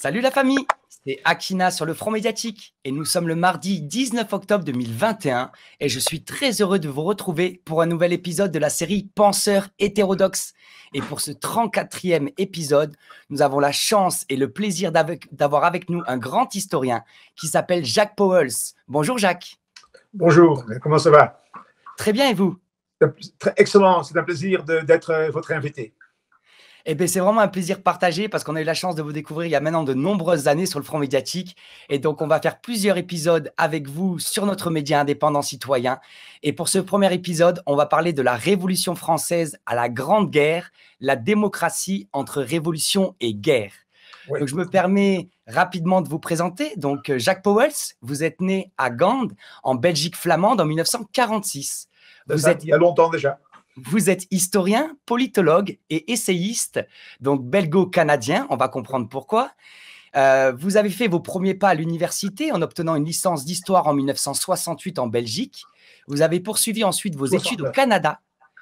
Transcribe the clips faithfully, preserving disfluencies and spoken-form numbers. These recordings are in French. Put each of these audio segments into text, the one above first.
Salut la famille, c'est Akina sur le Front Médiatique et nous sommes le mardi dix-neuf octobre deux mille vingt et un et je suis très heureux de vous retrouver pour un nouvel épisode de la série Penseurs hétérodoxes. Et pour ce trente-quatrième épisode, nous avons la chance et le plaisir d'avoir avec nous un grand historien qui s'appelle Jacques Pauwels. Bonjour Jacques. Bonjour, comment ça va? Très bien et vous? Excellent, c'est un plaisir d'être votre invité. Eh bien, c'est vraiment un plaisir partagé parce qu'on a eu la chance de vous découvrir il y a maintenant de nombreuses années sur le Front Médiatique. Et donc, on va faire plusieurs épisodes avec vous sur notre média indépendant citoyen. Et pour ce premier épisode, on va parler de la Révolution française à la Grande Guerre, la démocratie entre révolution et guerre. Oui. Donc, je me permets rapidement de vous présenter. Donc, Jacques Pauwels, vous êtes né à Gand, en Belgique flamande, en mille neuf cent quarante-six. Vous ça, êtes... Il y a longtemps déjà. Vous êtes historien, politologue et essayiste, donc belgo-canadien, on va comprendre pourquoi. Euh, vous avez fait vos premiers pas à l'université en obtenant une licence d'histoire en mille neuf cent soixante-huit en Belgique. Vous avez poursuivi ensuite vos études au Canada,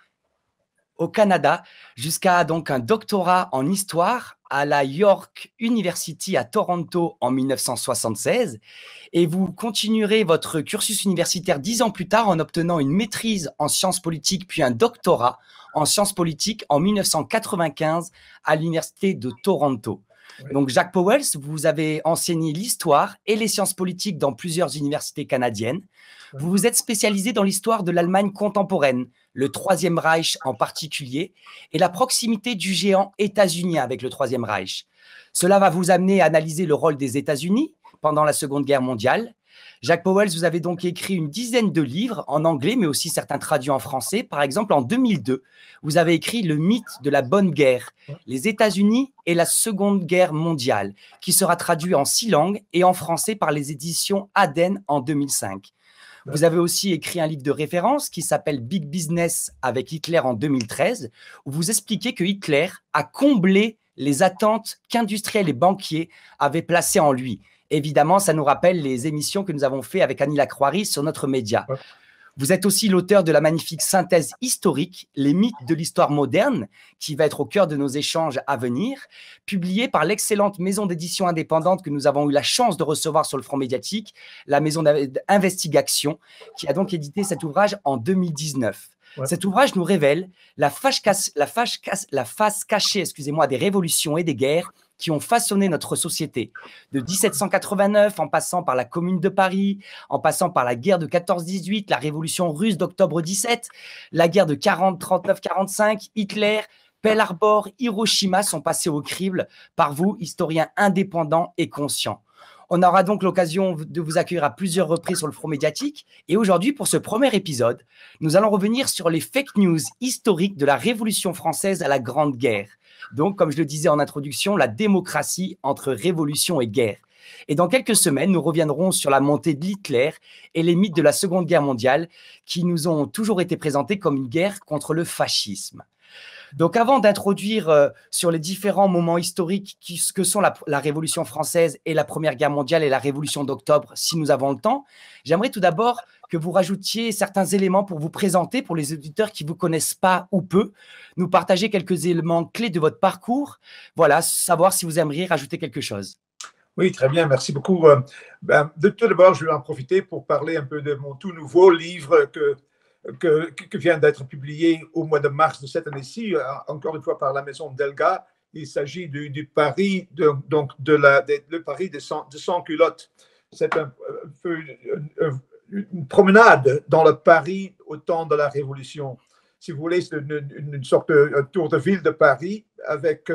au Canada, jusqu'à donc un doctorat en histoire à la York University à Toronto en mille neuf cent soixante-seize. Et vous continuerez votre cursus universitaire dix ans plus tard en obtenant une maîtrise en sciences politiques puis un doctorat en sciences politiques en mille neuf cent quatre-vingt-quinze à l'Université de Toronto. Oui. Donc, Jacques Pauwels, vous avez enseigné l'histoire et les sciences politiques dans plusieurs universités canadiennes. Oui. Vous vous êtes spécialisé dans l'histoire de l'Allemagne contemporaine, le Troisième Reich en particulier, et la proximité du géant États-Unis avec le Troisième Reich. Cela va vous amener à analyser le rôle des États-Unis pendant la Seconde Guerre mondiale. Jacques Pauwels, vous avez donc écrit une dizaine de livres en anglais, mais aussi certains traduits en français. Par exemple, en deux mille deux, vous avez écrit Le mythe de la bonne guerre, les États-Unis et la Seconde Guerre mondiale, qui sera traduit en six langues et en français par les éditions Aden en deux mille cinq. Vous avez aussi écrit un livre de référence qui s'appelle Big Business avec Hitler en deux mille treize, où vous expliquez que Hitler a comblé les attentes qu'industriels et banquiers avaient placées en lui. Évidemment, ça nous rappelle les émissions que nous avons faites avec Annie Lacroix sur notre média. Ouais. Vous êtes aussi l'auteur de la magnifique synthèse historique « Les mythes de l'histoire moderne » qui va être au cœur de nos échanges à venir, publiée par l'excellente maison d'édition indépendante que nous avons eu la chance de recevoir sur le Front Médiatique, la maison d'Investigation, qui a donc édité cet ouvrage en deux mille dix-neuf. Ouais. Cet ouvrage nous révèle la face, la face, la face cachée excusez-moi, des révolutions et des guerres qui ont façonné notre société, de mille sept cent quatre-vingt-neuf en passant par la Commune de Paris, en passant par la guerre de quatorze dix-huit, la révolution russe d'octobre dix-sept, la guerre de quarante, trente-neuf, quarante-cinq, Hitler, Pearl Harbor, Hiroshima sont passés au crible par vous, historiens indépendants et conscients. On aura donc l'occasion de vous accueillir à plusieurs reprises sur le Front Médiatique. Et aujourd'hui, pour ce premier épisode, nous allons revenir sur les fake news historiques de la Révolution française à la Grande Guerre. Donc, comme je le disais en introduction, la démocratie entre révolution et guerre. Et dans quelques semaines, nous reviendrons sur la montée de Hitler et les mythes de la Seconde Guerre mondiale qui nous ont toujours été présentés comme une guerre contre le fascisme. Donc, avant d'introduire euh, sur les différents moments historiques qui, ce que sont la, la Révolution française et la Première Guerre mondiale et la Révolution d'octobre, si nous avons le temps, j'aimerais tout d'abord que vous rajoutiez certains éléments pour vous présenter, pour les auditeurs qui ne vous connaissent pas ou peu, nous partager quelques éléments clés de votre parcours, voilà, savoir si vous aimeriez rajouter quelque chose. Oui, très bien, merci beaucoup. Ben, de tout d'abord, je vais en profiter pour parler un peu de mon tout nouveau livre que Que, que vient d'être publié au mois de mars de cette année-ci, encore une fois par la maison Delga. Il s'agit du, du Paris, de, donc de la, de, le Paris de sans, de sans culottes. C'est un, un, une, une promenade dans le Paris au temps de la Révolution. Si vous voulez, c'est une, une, une sorte de un tour de ville de Paris avec,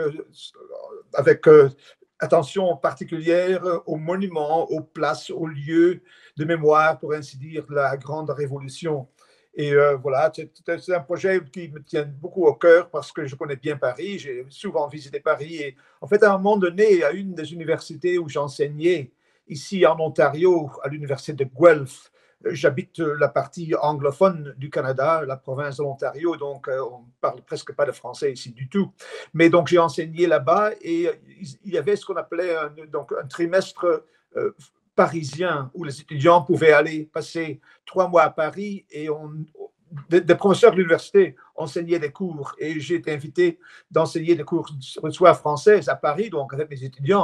avec attention particulière aux monuments, aux places, aux lieux de mémoire, pour ainsi dire, de la Grande Révolution. Et euh, voilà, c'est un projet qui me tient beaucoup au cœur parce que je connais bien Paris, j'ai souvent visité Paris. Et en fait, à un moment donné, à une des universités où j'enseignais, ici en Ontario, à l'université de Guelph, j'habite la partie anglophone du Canada, la province de l'Ontario, donc euh, on ne parle presque pas de français ici du tout. Mais donc j'ai enseigné là-bas et il y avait ce qu'on appelait un, donc, un trimestre euh, parisien où les étudiants pouvaient aller passer trois mois à Paris et on, des, des professeurs de l'université enseignaient des cours et j'ai été invité d'enseigner des cours de soir française à Paris, donc avec mes étudiants.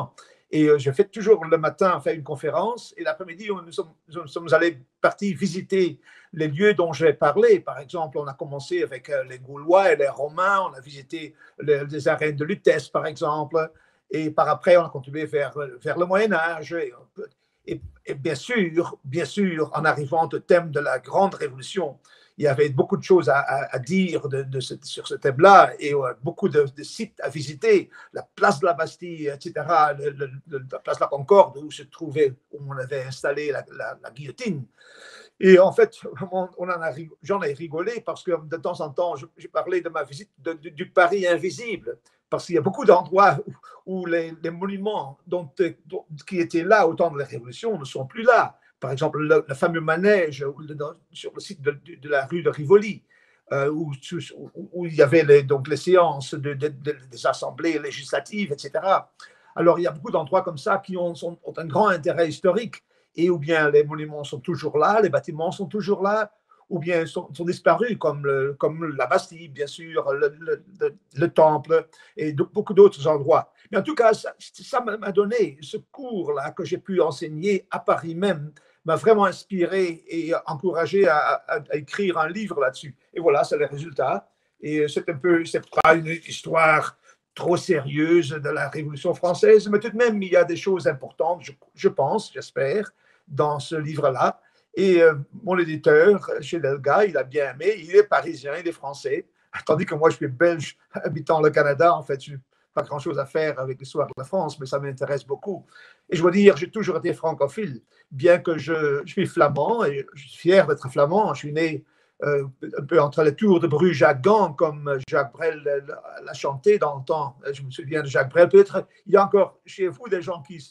Et euh, je fais toujours le matin faire une conférence et l'après-midi, nous sommes, nous sommes allés partis visiter les lieux dont j'ai parlé. Par exemple, on a commencé avec euh, les Gaulois et les Romains, on a visité les, les arènes de Lutèce, par exemple, et par après, on a continué vers, vers le Moyen-Âge. Et, et, et bien sûr, bien sûr, en arrivant au thème de la Grande Révolution, il y avait beaucoup de choses à, à, à dire de, de ce, sur ce thème-là et euh, beaucoup de, de sites à visiter, la place de la Bastille, et cetera, le, le, le, la place de la Concorde où se trouvait, où on avait installé la, la, la guillotine. Et en fait, on, on en a, j'en ai rigolé parce que de temps en temps, j'ai parlé de ma visite de, de, du Paris invisible, parce qu'il y a beaucoup d'endroits où, où les, les monuments dont, dont, qui étaient là au temps de la Révolution ne sont plus là. Par exemple, le, le fameux manège sur le site de, de, de la rue de Rivoli, euh, où, où, où il y avait les, donc les séances de, de, de, des assemblées législatives, et cetera. Alors, il y a beaucoup d'endroits comme ça qui ont, sont, ont un grand intérêt historique, et ou bien les monuments sont toujours là, les bâtiments sont toujours là, ou bien sont, sont disparus, comme, le, comme la Bastille, bien sûr, le, le, le, le Temple, et de, beaucoup d'autres endroits. Mais en tout cas, ça, ça m'a donné ce cours-là que j'ai pu enseigner à Paris même, m'a vraiment inspiré et encouragé à, à, à écrire un livre là-dessus. Et voilà, c'est le résultat. Et c'est un peu, c'est pas une histoire trop sérieuse de la Révolution française, mais tout de même, il y a des choses importantes, je, je pense, j'espère, dans ce livre-là. Et euh, mon éditeur, chez Delga, il a bien aimé. Il est parisien, il est français, tandis que moi, je suis belge, habitant le Canada. En fait, je n'ai pas grand-chose à faire avec l'histoire de la France, mais ça m'intéresse beaucoup. Et je dois dire, j'ai toujours été francophile, bien que je, je suis flamand, et je suis fier d'être flamand. Je suis né euh, un peu entre les tours de Bruges-Jacques-Gand, comme Jacques Brel l'a chanté dans le temps. Je me souviens de Jacques Brel. Peut-être il y a encore chez vous des gens qui,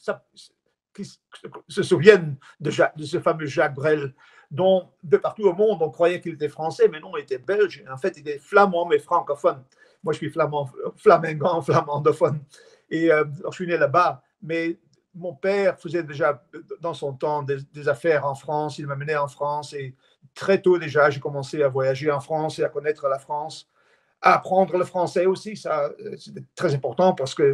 qui se souviennent de, Jacques, de ce fameux Jacques Brel, dont de partout au monde, on croyait qu'il était français, mais non, il était belge. En fait, il est flamand, mais francophone. Moi, je suis flamand, flamingant, flamandophone. Et euh, je suis né là-bas. Mais mon père faisait déjà, dans son temps, des, des affaires en France. Il m'a mené en France. Et très tôt déjà, j'ai commencé à voyager en France et à connaître la France. À apprendre le français aussi, ça, c'était très important parce que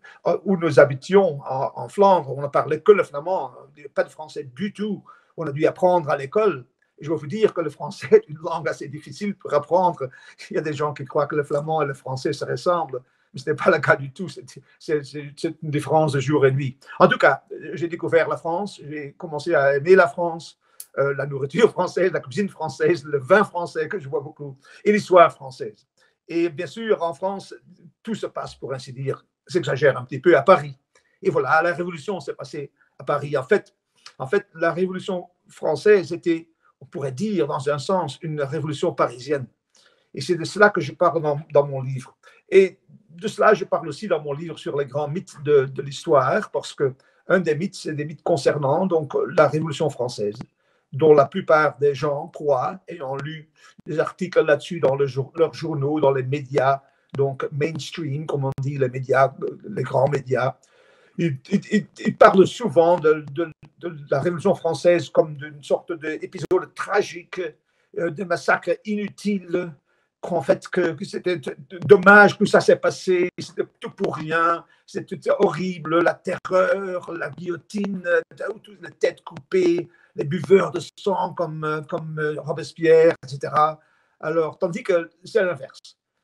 où nous habitions en, en Flandre, on ne parlait que le flamand, pas de français du tout. On a dû apprendre à l'école. Je vais vous dire que le français est une langue assez difficile pour apprendre. Il y a des gens qui croient que le flamand et le français se ressemblent, mais ce n'est pas le cas du tout. C'est, c'est, c'est une différence de jour et nuit. En tout cas, j'ai découvert la France, j'ai commencé à aimer la France, euh, la nourriture française, la cuisine française, le vin français que je vois beaucoup, et l'histoire française. Et bien sûr, en France, tout se passe, pour ainsi dire, s'exagère un petit peu, à Paris. Et voilà, la Révolution s'est passée à Paris. En fait, en fait, la Révolution française était, on pourrait dire, dans un sens, une révolution parisienne. Et c'est de cela que je parle dans, dans mon livre. Et de cela, je parle aussi dans mon livre sur les grands mythes de, de l'histoire, parce qu'un des mythes, c'est des mythes concernant donc, la Révolution française, dont la plupart des gens croient, ayant lu des articles là-dessus dans le, leurs journaux, dans les médias, donc mainstream, comme on dit, les médias, les grands médias. Ils, ils, ils parlent souvent de, de, de la Révolution française comme d'une sorte d'épisode tragique, euh, de massacre inutile, qu'en fait, que, que c'était dommage que ça s'est passé, c'était tout pour rien, c'était horrible, la terreur, la guillotine, les têtes coupées, les buveurs de sang comme, comme Robespierre, et cetera. Alors, tandis que c'est l'inverse.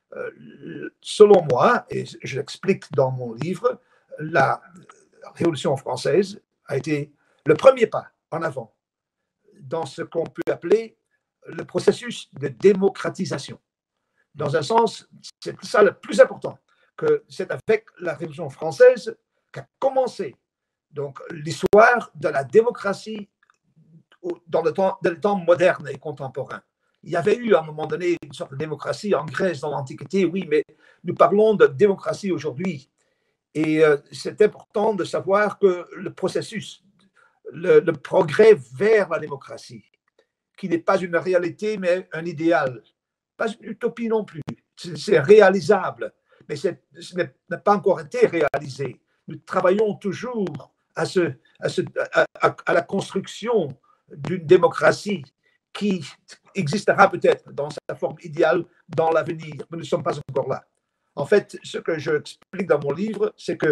Euh, selon moi, et je l'explique dans mon livre, la Révolution française a été le premier pas en avant dans ce qu'on peut appeler le processus de démocratisation. Dans un sens, c'est ça le plus important, que c'est avec la Révolution française qu'a commencé donc l'histoire de la démocratie dans le temps, dans le temps moderne et contemporain. Il y avait eu à un moment donné une sorte de démocratie en Grèce dans l'Antiquité, oui, mais nous parlons de démocratie aujourd'hui. Et euh, c'est important de savoir que le processus, le, le progrès vers la démocratie, qui n'est pas une réalité, mais un idéal, pas une utopie non plus, c'est réalisable, mais ce n'a pas encore été réalisé. Nous travaillons toujours à, ce, à, ce, à, à, à la construction d'une démocratie qui existera peut-être dans sa forme idéale dans l'avenir, mais nous ne sommes pas encore là. En fait, ce que j'explique dans mon livre, c'est que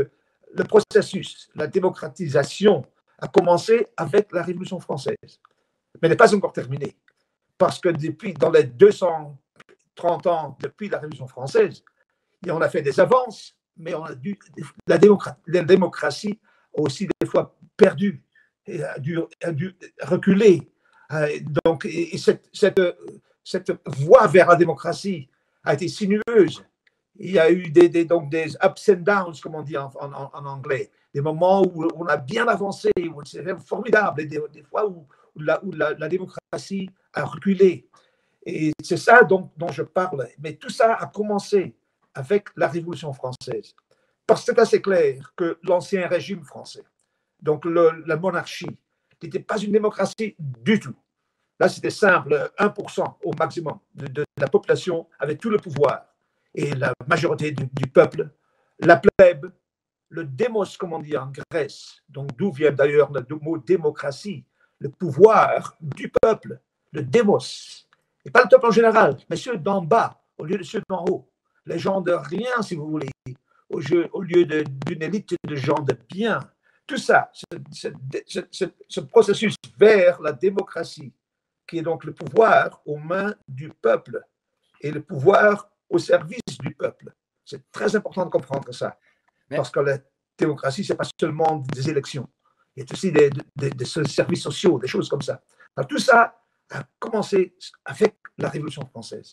le processus, la démocratisation a commencé avec la Révolution française, mais n'est pas encore terminée. Parce que depuis, dans les deux cent trente ans depuis la Révolution française, on a fait des avances, mais on a dû, la, démocratie, la démocratie a aussi des fois perdu, et a dû, a dû reculer. Donc, et cette, cette, cette voie vers la démocratie a été sinueuse. Il y a eu des, des, donc des ups and downs, comme on dit en, en, en anglais, des moments où on a bien avancé, où c'est formidable, et des, des fois où, où, la, où la, la démocratie a reculé. Et c'est ça dont, dont je parle. Mais tout ça a commencé avec la Révolution française. Parce que c'est assez clair que l'ancien régime français, donc le, la monarchie, n'était pas une démocratie du tout. Là, c'était simple, un pour cent au maximum de, de la population avait tout le pouvoir. Et la majorité du, du peuple, la plèbe, le démos, comme on dit en Grèce, donc d'où vient d'ailleurs le mot démocratie, le pouvoir du peuple, le démos. Et pas le peuple en général, mais ceux d'en bas, au lieu de ceux d'en haut. Les gens de rien, si vous voulez, au, jeu, au lieu d'une élite de gens de bien. Tout ça, ce, ce, ce, ce processus vers la démocratie, qui est donc le pouvoir aux mains du peuple et le pouvoir au service du peuple. C'est très important de comprendre ça, parce que la démocratie, ce n'est pas seulement des élections, il y a aussi des, des, des services sociaux, des choses comme ça. Alors, tout ça a commencé avec la Révolution française.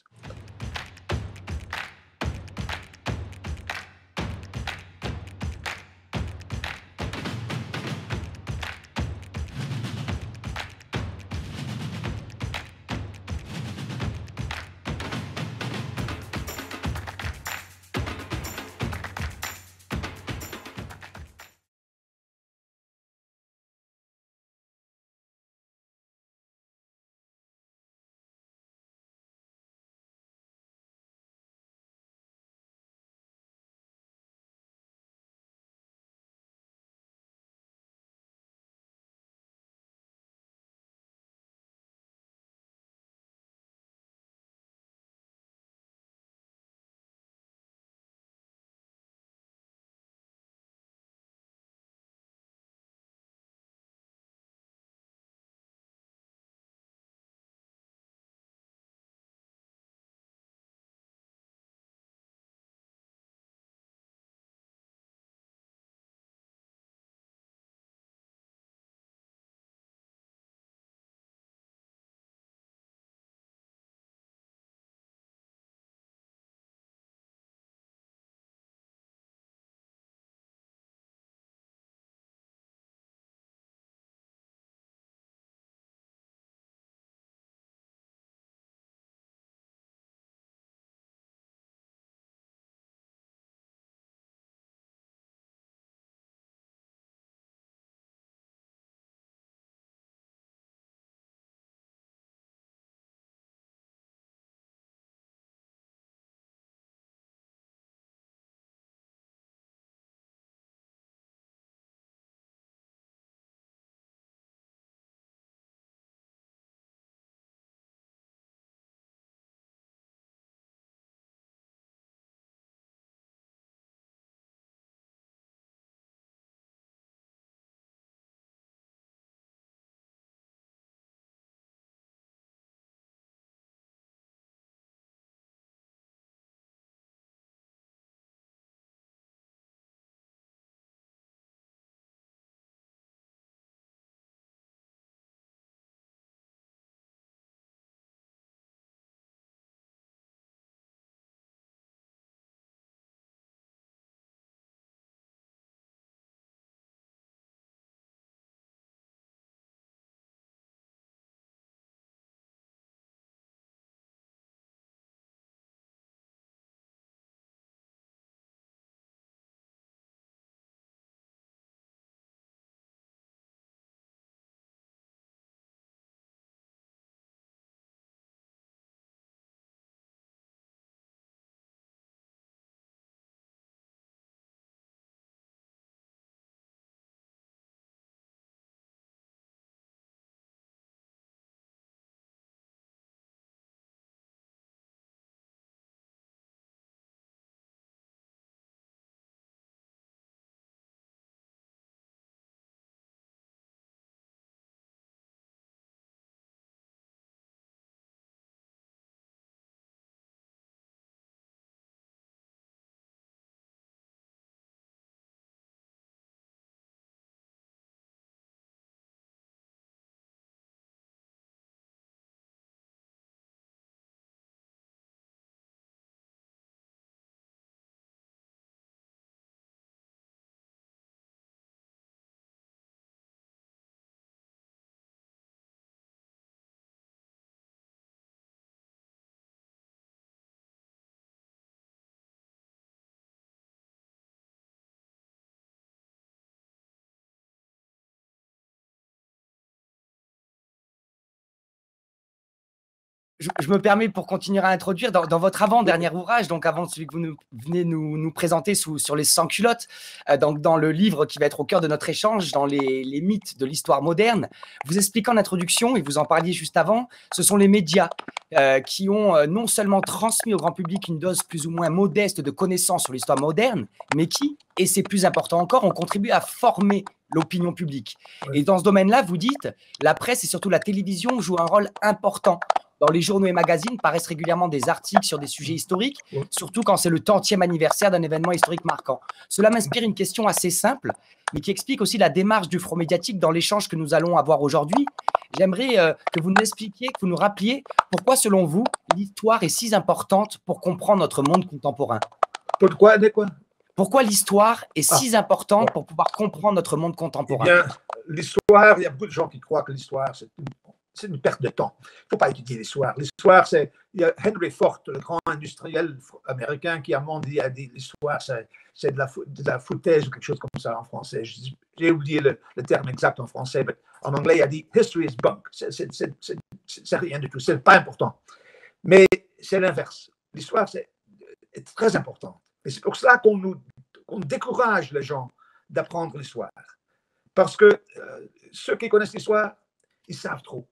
je, je me permets pour continuer à introduire dans, dans votre avant-dernier ouvrage, donc avant celui que vous nous, venez nous, nous présenter sous, sur les sans-culottes, euh, donc dans le livre qui va être au cœur de notre échange, dans les, les mythes de l'histoire moderne, vous expliquez en introduction, et vous en parliez juste avant, ce sont les médias euh, qui ont euh, non seulement transmis au grand public une dose plus ou moins modeste de connaissances sur l'histoire moderne, mais qui, et c'est plus important encore, ont contribué à former l'opinion publique. Oui. Et dans ce domaine-là, vous dites, la presse et surtout la télévision jouent un rôle important. Dans les journaux et magazines paraissent régulièrement des articles sur des sujets historiques, surtout quand c'est le tantième anniversaire d'un événement historique marquant. Cela m'inspire une question assez simple, mais qui explique aussi la démarche du front médiatique dans l'échange que nous allons avoir aujourd'hui. J'aimerais euh, que vous nous expliquiez, que vous nous rappeliez pourquoi, selon vous, l'histoire est si importante pour comprendre notre monde contemporain. Pourquoi, de quoi? Pourquoi l'histoire est Ah. si importante pour pouvoir comprendre notre monde contemporain? Eh bien, l'histoire, il y a beaucoup de gens qui croient que l'histoire, c'est une, c'est une perte de temps. Il ne faut pas étudier l'histoire. L'histoire, c'est... Il y a Henry Ford, le grand industriel américain, qui a dit, a dit l'histoire, c'est, c'est de, la, de la foutaise ou quelque chose comme ça en français. J'ai oublié le, le terme exact en français, mais en anglais, il a dit « history is bunk ». C'est, c'est, c'est, c'est, c'est rien du tout, c'est pas important. Mais c'est l'inverse. L'histoire, c'est est très important. Et c'est pour cela qu'on nous qu'on décourage les gens d'apprendre l'histoire. Parce que euh, ceux qui connaissent l'histoire, ils savent trop.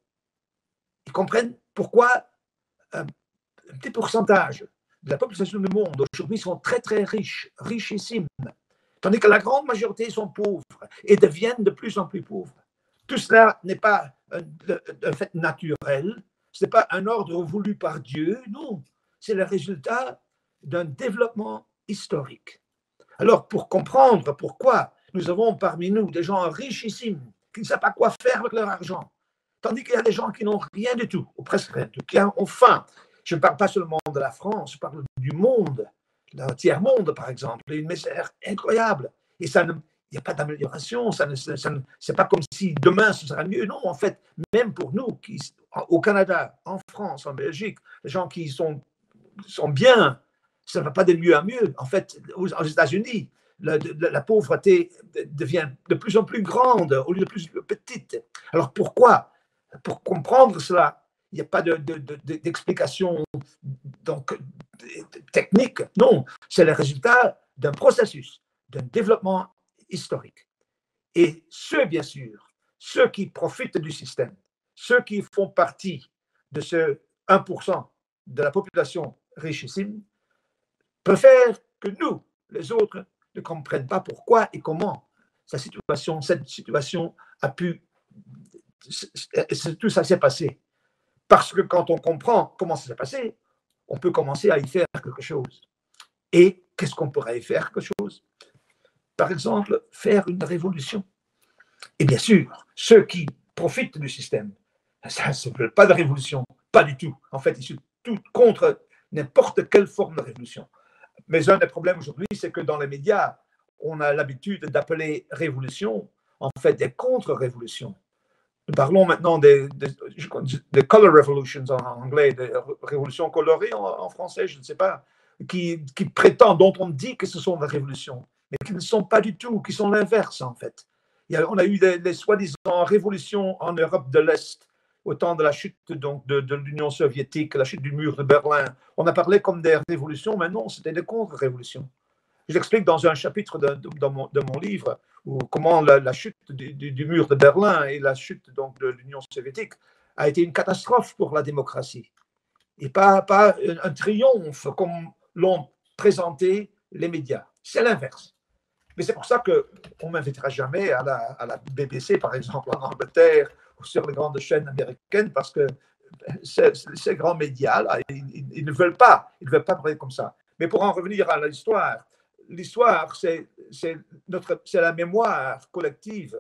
Ils comprennent pourquoi euh, un petit pourcentage de la population du monde aujourd'hui sont très très riches, richissimes, tandis que la grande majorité sont pauvres et deviennent de plus en plus pauvres. Tout cela n'est pas un, un fait naturel, ce n'est pas un ordre voulu par Dieu, non, c'est le résultat d'un développement historique. Alors, pour comprendre pourquoi nous avons parmi nous des gens richissimes qui ne savent pas quoi faire avec leur argent, tandis qu'il y a des gens qui n'ont rien du tout, ou presque rien du tout, qui ont faim. Je ne parle pas seulement de la France, je parle du monde, d'un tiers-monde, par exemple, et une misère incroyable. Et ça ne, il n'y a pas d'amélioration, ça ne, ça ne, c'est pas comme si demain ce sera mieux. Non, en fait, même pour nous, qui, au Canada, en France, en Belgique, les gens qui sont, sont bien, ça ne va pas de mieux à mieux. En fait, aux, aux États-Unis, la, la, la pauvreté devient de plus en plus grande au lieu de plus petite. Alors pourquoi? Pour comprendre cela, il n'y a pas de, de, de, d'explication donc, technique. Non, c'est le résultat d'un processus, d'un développement historique. Et ceux, bien sûr, ceux qui profitent du système, ceux qui font partie de ce un pour cent de la population richissime, préfèrent que nous, les autres, ne comprennent pas pourquoi et comment sa situation, cette situation a pu, tout ça s'est passé. Parce que quand on comprend comment ça s'est passé, on peut commencer à y faire quelque chose. Et qu'est-ce qu'on pourrait y faire quelque chose? Par exemple, faire une révolution. Et bien sûr, ceux qui profitent du système, ça ne veut pas de révolution, pas du tout. En fait, ils sont tout contre n'importe quelle forme de révolution. Mais un des problèmes aujourd'hui, c'est que dans les médias, on a l'habitude d'appeler révolution, en fait, des contre-révolutions. Nous parlons maintenant des, des, des color revolutions en anglais, des révolutions colorées en, en français, je ne sais pas, qui, qui prétendent, dont on dit que ce sont des révolutions, mais qui ne sont pas du tout, qui sont l'inverse en fait. Il y a, on a eu des, des soi-disant révolutions en Europe de l'Est, au temps de la chute donc, de, de l'Union soviétique, la chute du mur de Berlin. On a parlé comme des révolutions, mais non, c'était des contre-révolutions. J'explique dans un chapitre de, de, de, mon, de mon livre où, comment la, la chute du, du, du mur de Berlin et la chute donc, de l'Union soviétique a été une catastrophe pour la démocratie. Et pas, pas un, un triomphe comme l'ont présenté les médias. C'est l'inverse. Mais c'est pour ça qu'on ne m'invitera jamais à la, à la B B C, par exemple, en Angleterre, ou sur les grandes chaînes américaines, parce que ces, ces grands médias, là, ils, ils, ils ne veulent pas, ils ne veulent pas parler comme ça. Mais pour en revenir à l'histoire, l'histoire, c'est, c'est, notre, c'est la mémoire collective.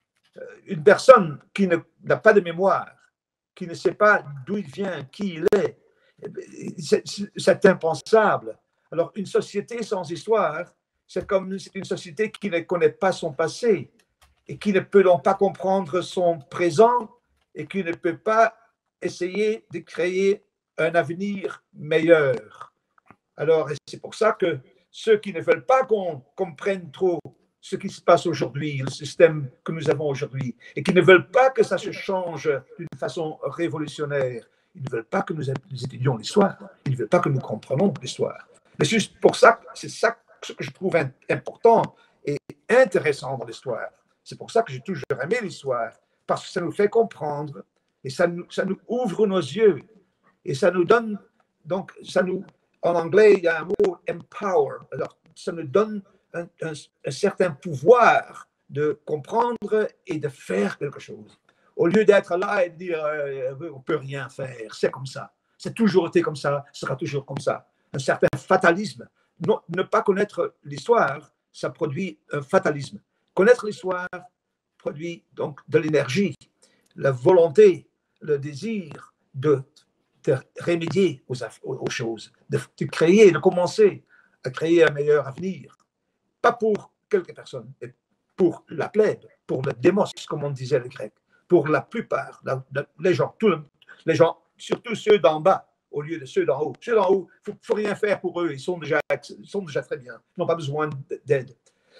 Une personne qui ne, n'a pas de mémoire, qui ne sait pas d'où il vient, qui il est, c'est, c'est impensable. Alors, une société sans histoire, c'est comme c'est une société qui ne connaît pas son passé et qui ne peut donc pas comprendre son présent et qui ne peut pas essayer de créer un avenir meilleur. Alors, c'est pour ça que ceux qui ne veulent pas qu'on comprenne trop ce qui se passe aujourd'hui, le système que nous avons aujourd'hui, et qui ne veulent pas que ça se change d'une façon révolutionnaire, Ils ne veulent pas que nous, nous étudions l'histoire. Ils ne veulent pas que nous comprenions l'histoire. Mais c'est juste pour ça, c'est ça ce que je trouve important et intéressant dans l'histoire. C'est pour ça que j'ai toujours aimé l'histoire, parce que ça nous fait comprendre et ça nous, ça nous ouvre nos yeux et ça nous donne, donc, ça nous, en anglais, il y a un mot empower. Alors, ça nous donne un, un, un certain pouvoir de comprendre et de faire quelque chose. Au lieu d'être là et de dire euh, on ne peut rien faire, c'est comme ça. C'est toujours été comme ça, ce sera toujours comme ça. Un certain fatalisme. Non, ne pas connaître l'histoire, ça produit un fatalisme. Connaître l'histoire produit donc de l'énergie, la volonté, le désir de, de remédier aux, aux choses, de, de créer, de commencer à créer un meilleur avenir. Pas pour quelques personnes, mais pour la plèbe, pour le démos, comme on disait les Grecs, pour la plupart, la, la, les gens, tous les gens, surtout ceux d'en bas, au lieu de ceux d'en haut. Ceux d'en haut, il ne faut rien faire pour eux, ils sont déjà, ils sont déjà très bien, ils n'ont pas besoin d'aide.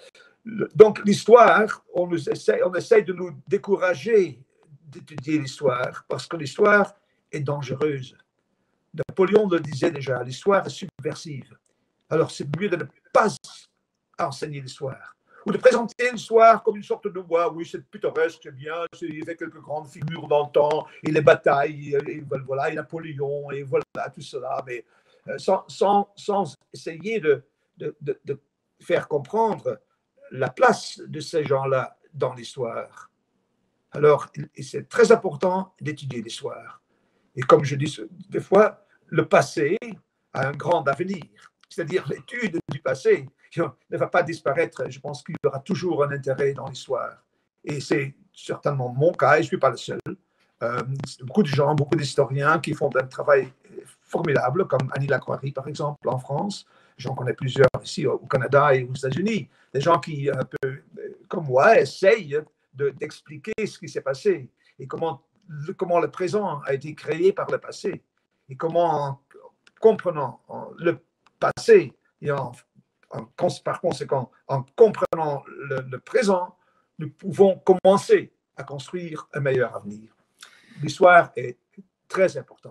Donc l'histoire, on, nous essaie, on essaie de nous décourager d'étudier l'histoire, parce que l'histoire est dangereuse. Napoléon le disait déjà, l'histoire est subversive. Alors c'est mieux de ne pas enseigner l'histoire, ou de présenter l'histoire comme une sorte de ouais, oui, c'est pittoresque, c'est bien, il y avait quelques grandes figures dans le temps, et les batailles, et, et voilà, et Napoléon, et voilà, tout cela, mais sans, sans, sans essayer de, de, de, de faire comprendre la place de ces gens-là dans l'histoire. Alors, c'est très important d'étudier l'histoire. Et comme je dis des fois, le passé a un grand avenir, c'est-à-dire l'étude du passé ne va pas disparaître. Je pense qu'il y aura toujours un intérêt dans l'histoire. Et c'est certainement mon cas, et je ne suis pas le seul. Euh, beaucoup de gens, beaucoup d'historiens qui font un travail formidable, comme Annie Lacroix, par exemple, en France. J'en connais plusieurs ici au Canada et aux États-Unis. Des gens qui, un peu comme moi, essayent de, d'expliquer ce qui s'est passé et comment le, comment le présent a été créé par le passé. Et comment, en comprenant le passé et en En, par conséquent, en comprenant le, le présent, nous pouvons commencer à construire un meilleur avenir. L'histoire est très importante.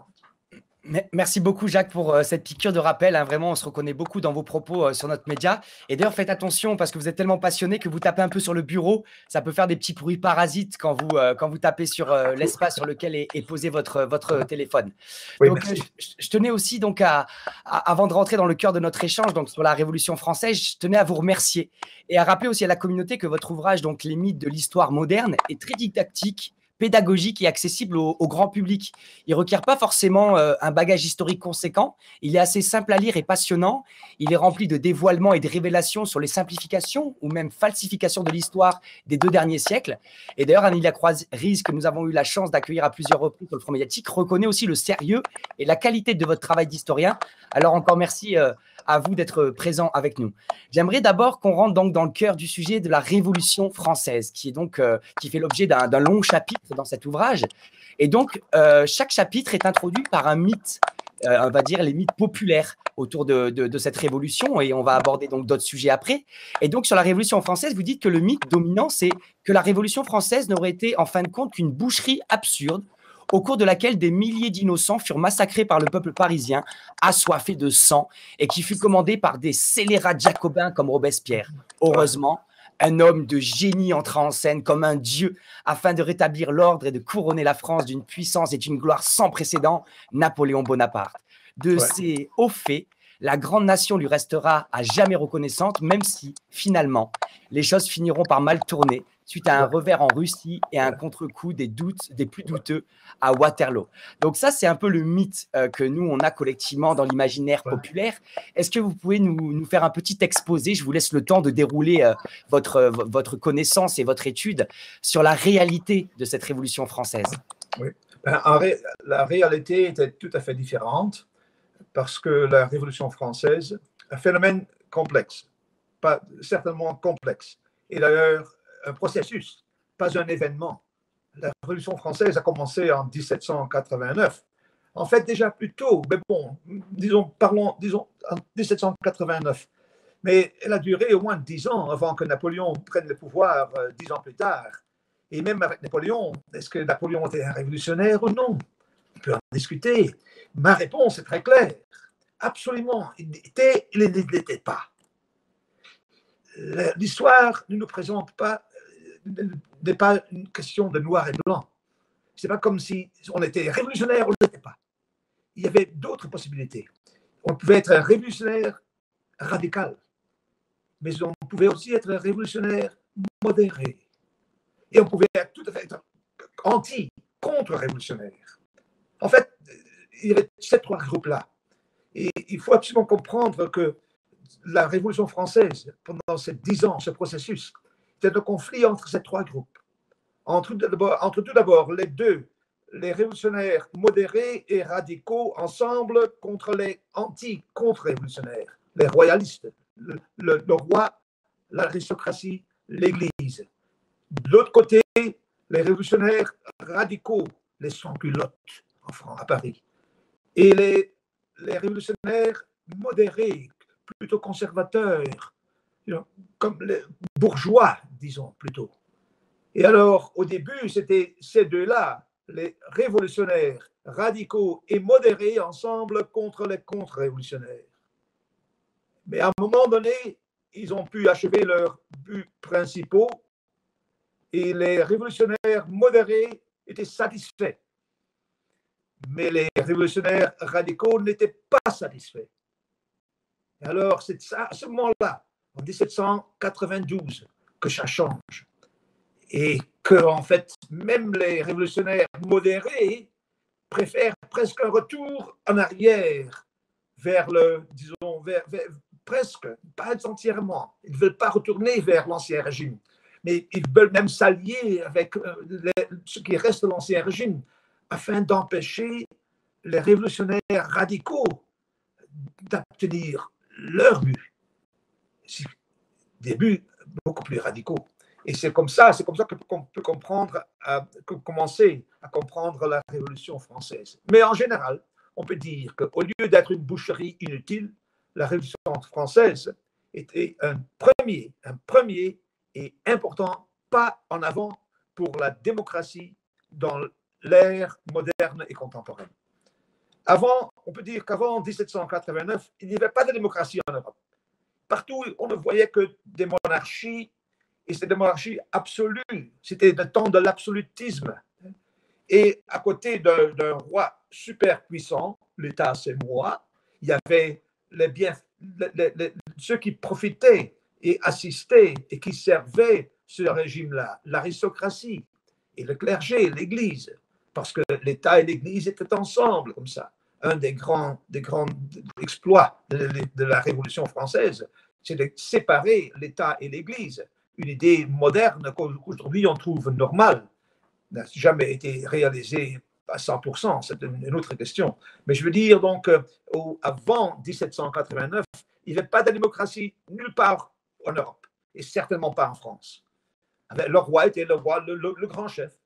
Merci beaucoup, Jacques, pour euh, cette piqûre de rappel. Hein. Vraiment, on se reconnaît beaucoup dans vos propos euh, sur notre média. Et d'ailleurs, faites attention parce que vous êtes tellement passionné que vous tapez un peu sur le bureau. Ça peut faire des petits bruits parasites quand vous, euh, quand vous tapez sur euh, l'espace sur lequel est, est posé votre, votre téléphone. Oui, donc, euh, je, je tenais aussi, donc à, à, avant de rentrer dans le cœur de notre échange donc sur la Révolution française, je tenais à vous remercier et à rappeler aussi à la communauté que votre ouvrage, donc Les mythes de l'histoire moderne, est très didactique, pédagogique et accessible au, au grand public. Il ne requiert pas forcément euh, un bagage historique conséquent. Il est assez simple à lire et passionnant. Il est rempli de dévoilements et de révélations sur les simplifications ou même falsifications de l'histoire des deux derniers siècles. Et d'ailleurs, Annie Lacroix-Riz, que nous avons eu la chance d'accueillir à plusieurs reprises sur le Front médiatique, reconnaît aussi le sérieux et la qualité de votre travail d'historien. Alors encore merci euh, à vous d'être présent avec nous. J'aimerais d'abord qu'on rentre donc dans le cœur du sujet de la Révolution française, qui est donc euh, qui fait l'objet d'un, d'un long chapitre dans cet ouvrage. Et donc, euh, chaque chapitre est introduit par un mythe, euh, on va dire les mythes populaires autour de, de, de cette révolution, et on va aborder donc d'autres sujets après. Et donc, sur la Révolution française, vous dites que le mythe dominant, c'est que la Révolution française n'aurait été en fin de compte qu'une boucherie absurde, au cours de laquelle des milliers d'innocents furent massacrés par le peuple parisien, assoiffé de sang, et qui fut commandé par des scélérats jacobins comme Robespierre. Heureusement, un homme de génie entra en scène comme un dieu afin de rétablir l'ordre et de couronner la France d'une puissance et d'une gloire sans précédent, Napoléon Bonaparte. De ouais. ces hauts faits, la grande nation lui restera à jamais reconnaissante, même si, finalement, les choses finiront par mal tourner suite à un revers en Russie et à un contre-coup des doutes, des plus douteux à Waterloo. Donc ça, c'est un peu le mythe euh, que nous, on a collectivement dans l'imaginaire populaire. Est-ce que vous pouvez nous, nous faire un petit exposé? Je vous laisse le temps de dérouler euh, votre, votre connaissance et votre étude sur la réalité de cette Révolution française. Oui. Ben, en ré la réalité était tout à fait différente parce que la Révolution française, un phénomène complexe, pas certainement complexe, et d'ailleurs un processus, pas un événement. La Révolution française a commencé en mille sept cent quatre-vingt-neuf. En fait, déjà plus tôt, mais bon, disons, parlons, disons, en mille sept cent quatre-vingt-neuf. Mais elle a duré au moins dix ans avant que Napoléon prenne le pouvoir, euh, dix ans plus tard. Et même avec Napoléon, est-ce que Napoléon était un révolutionnaire ou non? On peut en discuter. Ma réponse est très claire. Absolument, il n'était, il n'était pas. L'histoire ne nous présente pas, n'est pas une question de noir et blanc. Ce n'est pas comme si on était révolutionnaire ou on ne l'était pas. Il y avait d'autres possibilités. On pouvait être un révolutionnaire radical, mais on pouvait aussi être un révolutionnaire modéré. Et on pouvait être tout à fait être anti, contre-révolutionnaire. En fait, il y avait ces trois groupes-là. Et il faut absolument comprendre que la Révolution française, pendant ces dix ans, ce processus, était un conflit entre ces trois groupes. Entre, entre tout d'abord les deux, les révolutionnaires modérés et radicaux ensemble contre les anti-contre-révolutionnaires, les royalistes, le, le, le roi, l'aristocratie, l'Église. De l'autre côté, les révolutionnaires radicaux, les sans-culottes en France, à Paris. Et les, les révolutionnaires modérés, plutôt conservateurs, comme les bourgeois, disons plutôt. Et alors, au début, c'était ces deux-là, les révolutionnaires radicaux et modérés ensemble contre les contre-révolutionnaires. Mais à un moment donné, ils ont pu achever leurs buts principaux et les révolutionnaires modérés étaient satisfaits. Mais les révolutionnaires radicaux n'étaient pas satisfaits. Alors, c'est à ce moment-là, en dix-sept cent quatre-vingt-douze, que ça change. Et que, en fait, même les révolutionnaires modérés préfèrent presque un retour en arrière vers le, disons, vers, vers, presque, pas entièrement. Ils ne veulent pas retourner vers l'ancien régime, mais ils veulent même s'allier avec les, ce qui reste de l'ancien régime afin d'empêcher les révolutionnaires radicaux d'obtenir leur but. Des buts beaucoup plus radicaux. Et c'est comme ça, c'est comme ça qu'on peut comprendre, à, commencer à comprendre la Révolution française. Mais en général, on peut dire qu'au lieu d'être une boucherie inutile, la Révolution française était un premier, un premier et important pas en avant pour la démocratie dans l'ère moderne et contemporaine. Avant, on peut dire qu'avant dix-sept cent quatre-vingt-neuf, il n'y avait pas de démocratie en Europe. Partout, on ne voyait que des monarchies, et c'était des monarchies absolues. C'était le temps de l'absolutisme. Et à côté d'un roi super puissant, l'État c'est moi, il y avait les biens, les, les, ceux qui profitaient et assistaient et qui servaient ce régime-là, l'aristocratie et le clergé, l'Église, parce que l'État et l'Église étaient ensemble comme ça. Un des grands, des grands exploits de, de la Révolution française, c'est de séparer l'État et l'Église. Une idée moderne qu'aujourd'hui on trouve normale, n'a jamais été réalisée à cent pour cent, c'est une autre question. Mais je veux dire donc, avant dix-sept cent quatre-vingt-neuf, il n'y avait pas de démocratie nulle part en Europe, et certainement pas en France. Le roi était le roi, le, le, le grand chef.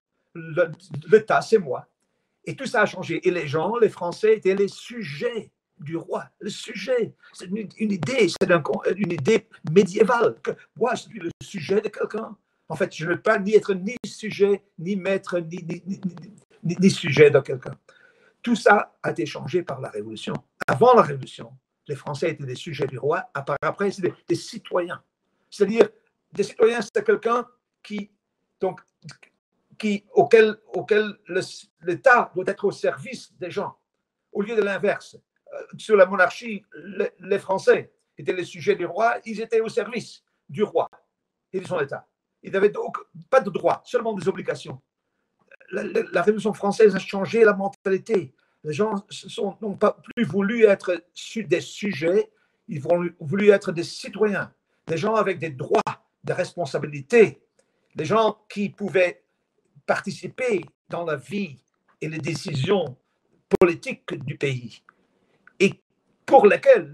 L'État, c'est moi. Et tout ça a changé. Et les gens, les Français, étaient les sujets du roi. Le sujet, c'est une, une idée, c'est un, une idée médiévale. Que moi, je suis le sujet de quelqu'un. En fait, je ne peux pas ni être ni sujet, ni maître, ni, ni, ni, ni, ni sujet de quelqu'un. Tout ça a été changé par la Révolution. Avant la Révolution, les Français étaient des sujets du roi. Après, c'est des, des citoyens. C'est-à-dire, des citoyens, c'est quelqu'un qui, donc, qui, auquel, auquel l'État doit être au service des gens, au lieu de l'inverse. Sur la monarchie, les, les Français étaient les sujets du roi, ils étaient au service du roi et de son État. Ils n'avaient donc pas de droits, seulement des obligations. La, la, la Révolution française a changé la mentalité. Les gens n'ont pas plus voulu être des sujets, ils ont voulu être des citoyens, des gens avec des droits, des responsabilités, des gens qui pouvaient participer dans la vie et les décisions politiques du pays et pour lesquelles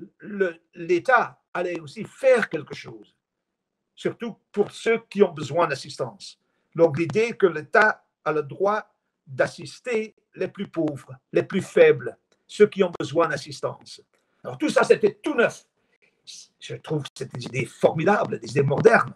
l'État allait aussi faire quelque chose, surtout pour ceux qui ont besoin d'assistance. Donc l'idée que l'État a le droit d'assister les plus pauvres, les plus faibles, ceux qui ont besoin d'assistance. Alors tout ça, c'était tout neuf. Je trouve que c'est des idées formidables, des idées modernes.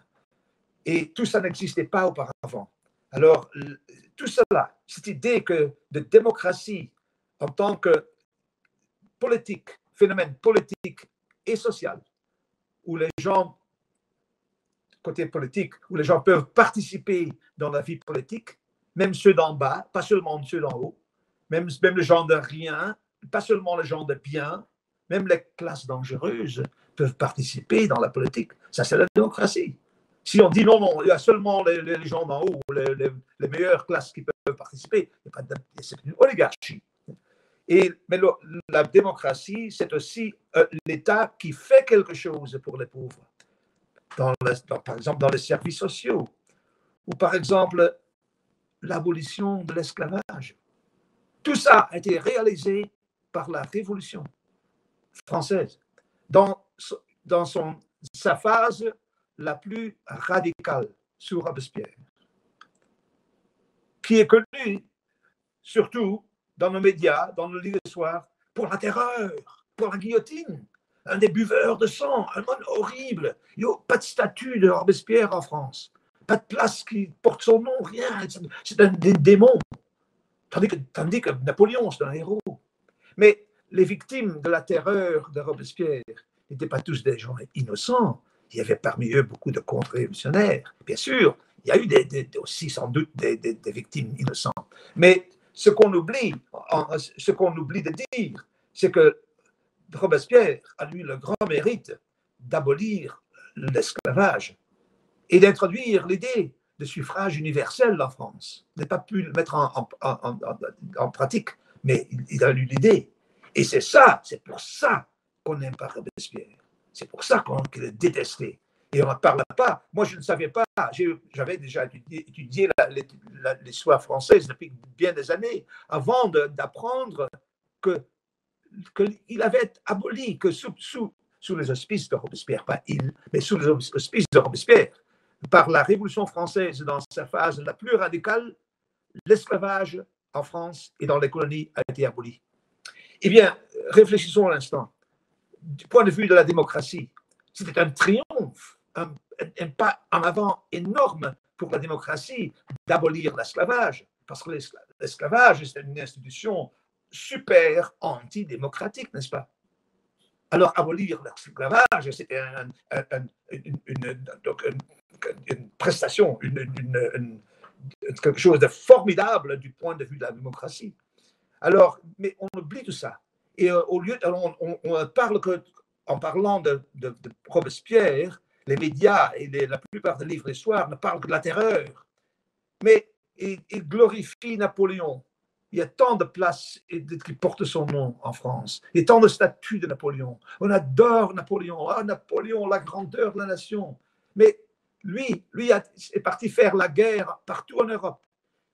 Et tout ça n'existait pas auparavant. Alors, tout cela, cette idée que de démocratie en tant que politique, phénomène politique et social, où les gens, côté politique, où les gens peuvent participer dans la vie politique, même ceux d'en bas, pas seulement ceux d'en haut, même, même les gens de rien, pas seulement les gens de bien, même les classes dangereuses peuvent participer dans la politique. Ça, c'est la démocratie. Si on dit non, non, il y a seulement les, les gens d'en haut, les, les, les meilleures classes qui peuvent participer, c'est une oligarchie. Et, mais le, la démocratie, c'est aussi euh, l'État qui fait quelque chose pour les pauvres. Dans le, dans, par exemple, dans les services sociaux, ou par exemple, l'abolition de l'esclavage. Tout ça a été réalisé par la Révolution française, dans, dans son, sa phase la plus radicale sous Robespierre, qui est connue surtout dans nos médias, dans le livre de soir, pour la terreur, pour la guillotine, un des buveurs de sang, un monde horrible. Il n'y a pas de statue de Robespierre en France, pas de place qui porte son nom, rien. C'est un démon. Tandis que, tandis que Napoléon, c'est un héros. Mais les victimes de la terreur de Robespierre n'étaient pas tous des gens innocents. Il y avait parmi eux beaucoup de contre-révolutionnaires. Bien sûr, il y a eu des, des, aussi sans doute des, des, des victimes innocentes. Mais ce qu'on oublie, ce qu'on oublie de dire, c'est que Robespierre a eu le grand mérite d'abolir l'esclavage et d'introduire l'idée de suffrage universel en France. Il n'a pas pu le mettre en, en, en, en, en pratique, mais il a eu l'idée. Et c'est ça, c'est pour ça qu'on n'aime pas Robespierre. C'est pour ça qu'on qu est détesté. Et on ne parle pas. Moi, je ne savais pas. J'avais déjà étudié, étudié l'histoire française depuis bien des années avant d'apprendre que qu'il avait aboli, que sous, sous, sous les auspices de Robespierre, pas il, mais sous les auspices de Robespierre, par la Révolution française dans sa phase la plus radicale, l'esclavage en France et dans les colonies a été aboli. Eh bien, réfléchissons un instant. Du point de vue de la démocratie, c'était un triomphe, un, un pas en avant énorme pour la démocratie d'abolir l'esclavage, parce que l'esclavage, c'est une institution super antidémocratique, n'est-ce pas? Alors, abolir l'esclavage, c'était un, un, un, une, une, une, une prestation, une, une, quelque chose de formidable du point de vue de la démocratie. Alors, mais on oublie tout ça. Et euh, au lieu, on, on, on parle que, en parlant de, de, de Robespierre, les médias et les, la plupart des livres d'histoire ne parlent que de la terreur. Mais ils, ils glorifient Napoléon. Il y a tant de places qui portent son nom en France. Il y a tant de statues de Napoléon. On adore Napoléon. Ah, Napoléon, la grandeur de la nation. Mais lui, lui a, est parti faire la guerre partout en Europe.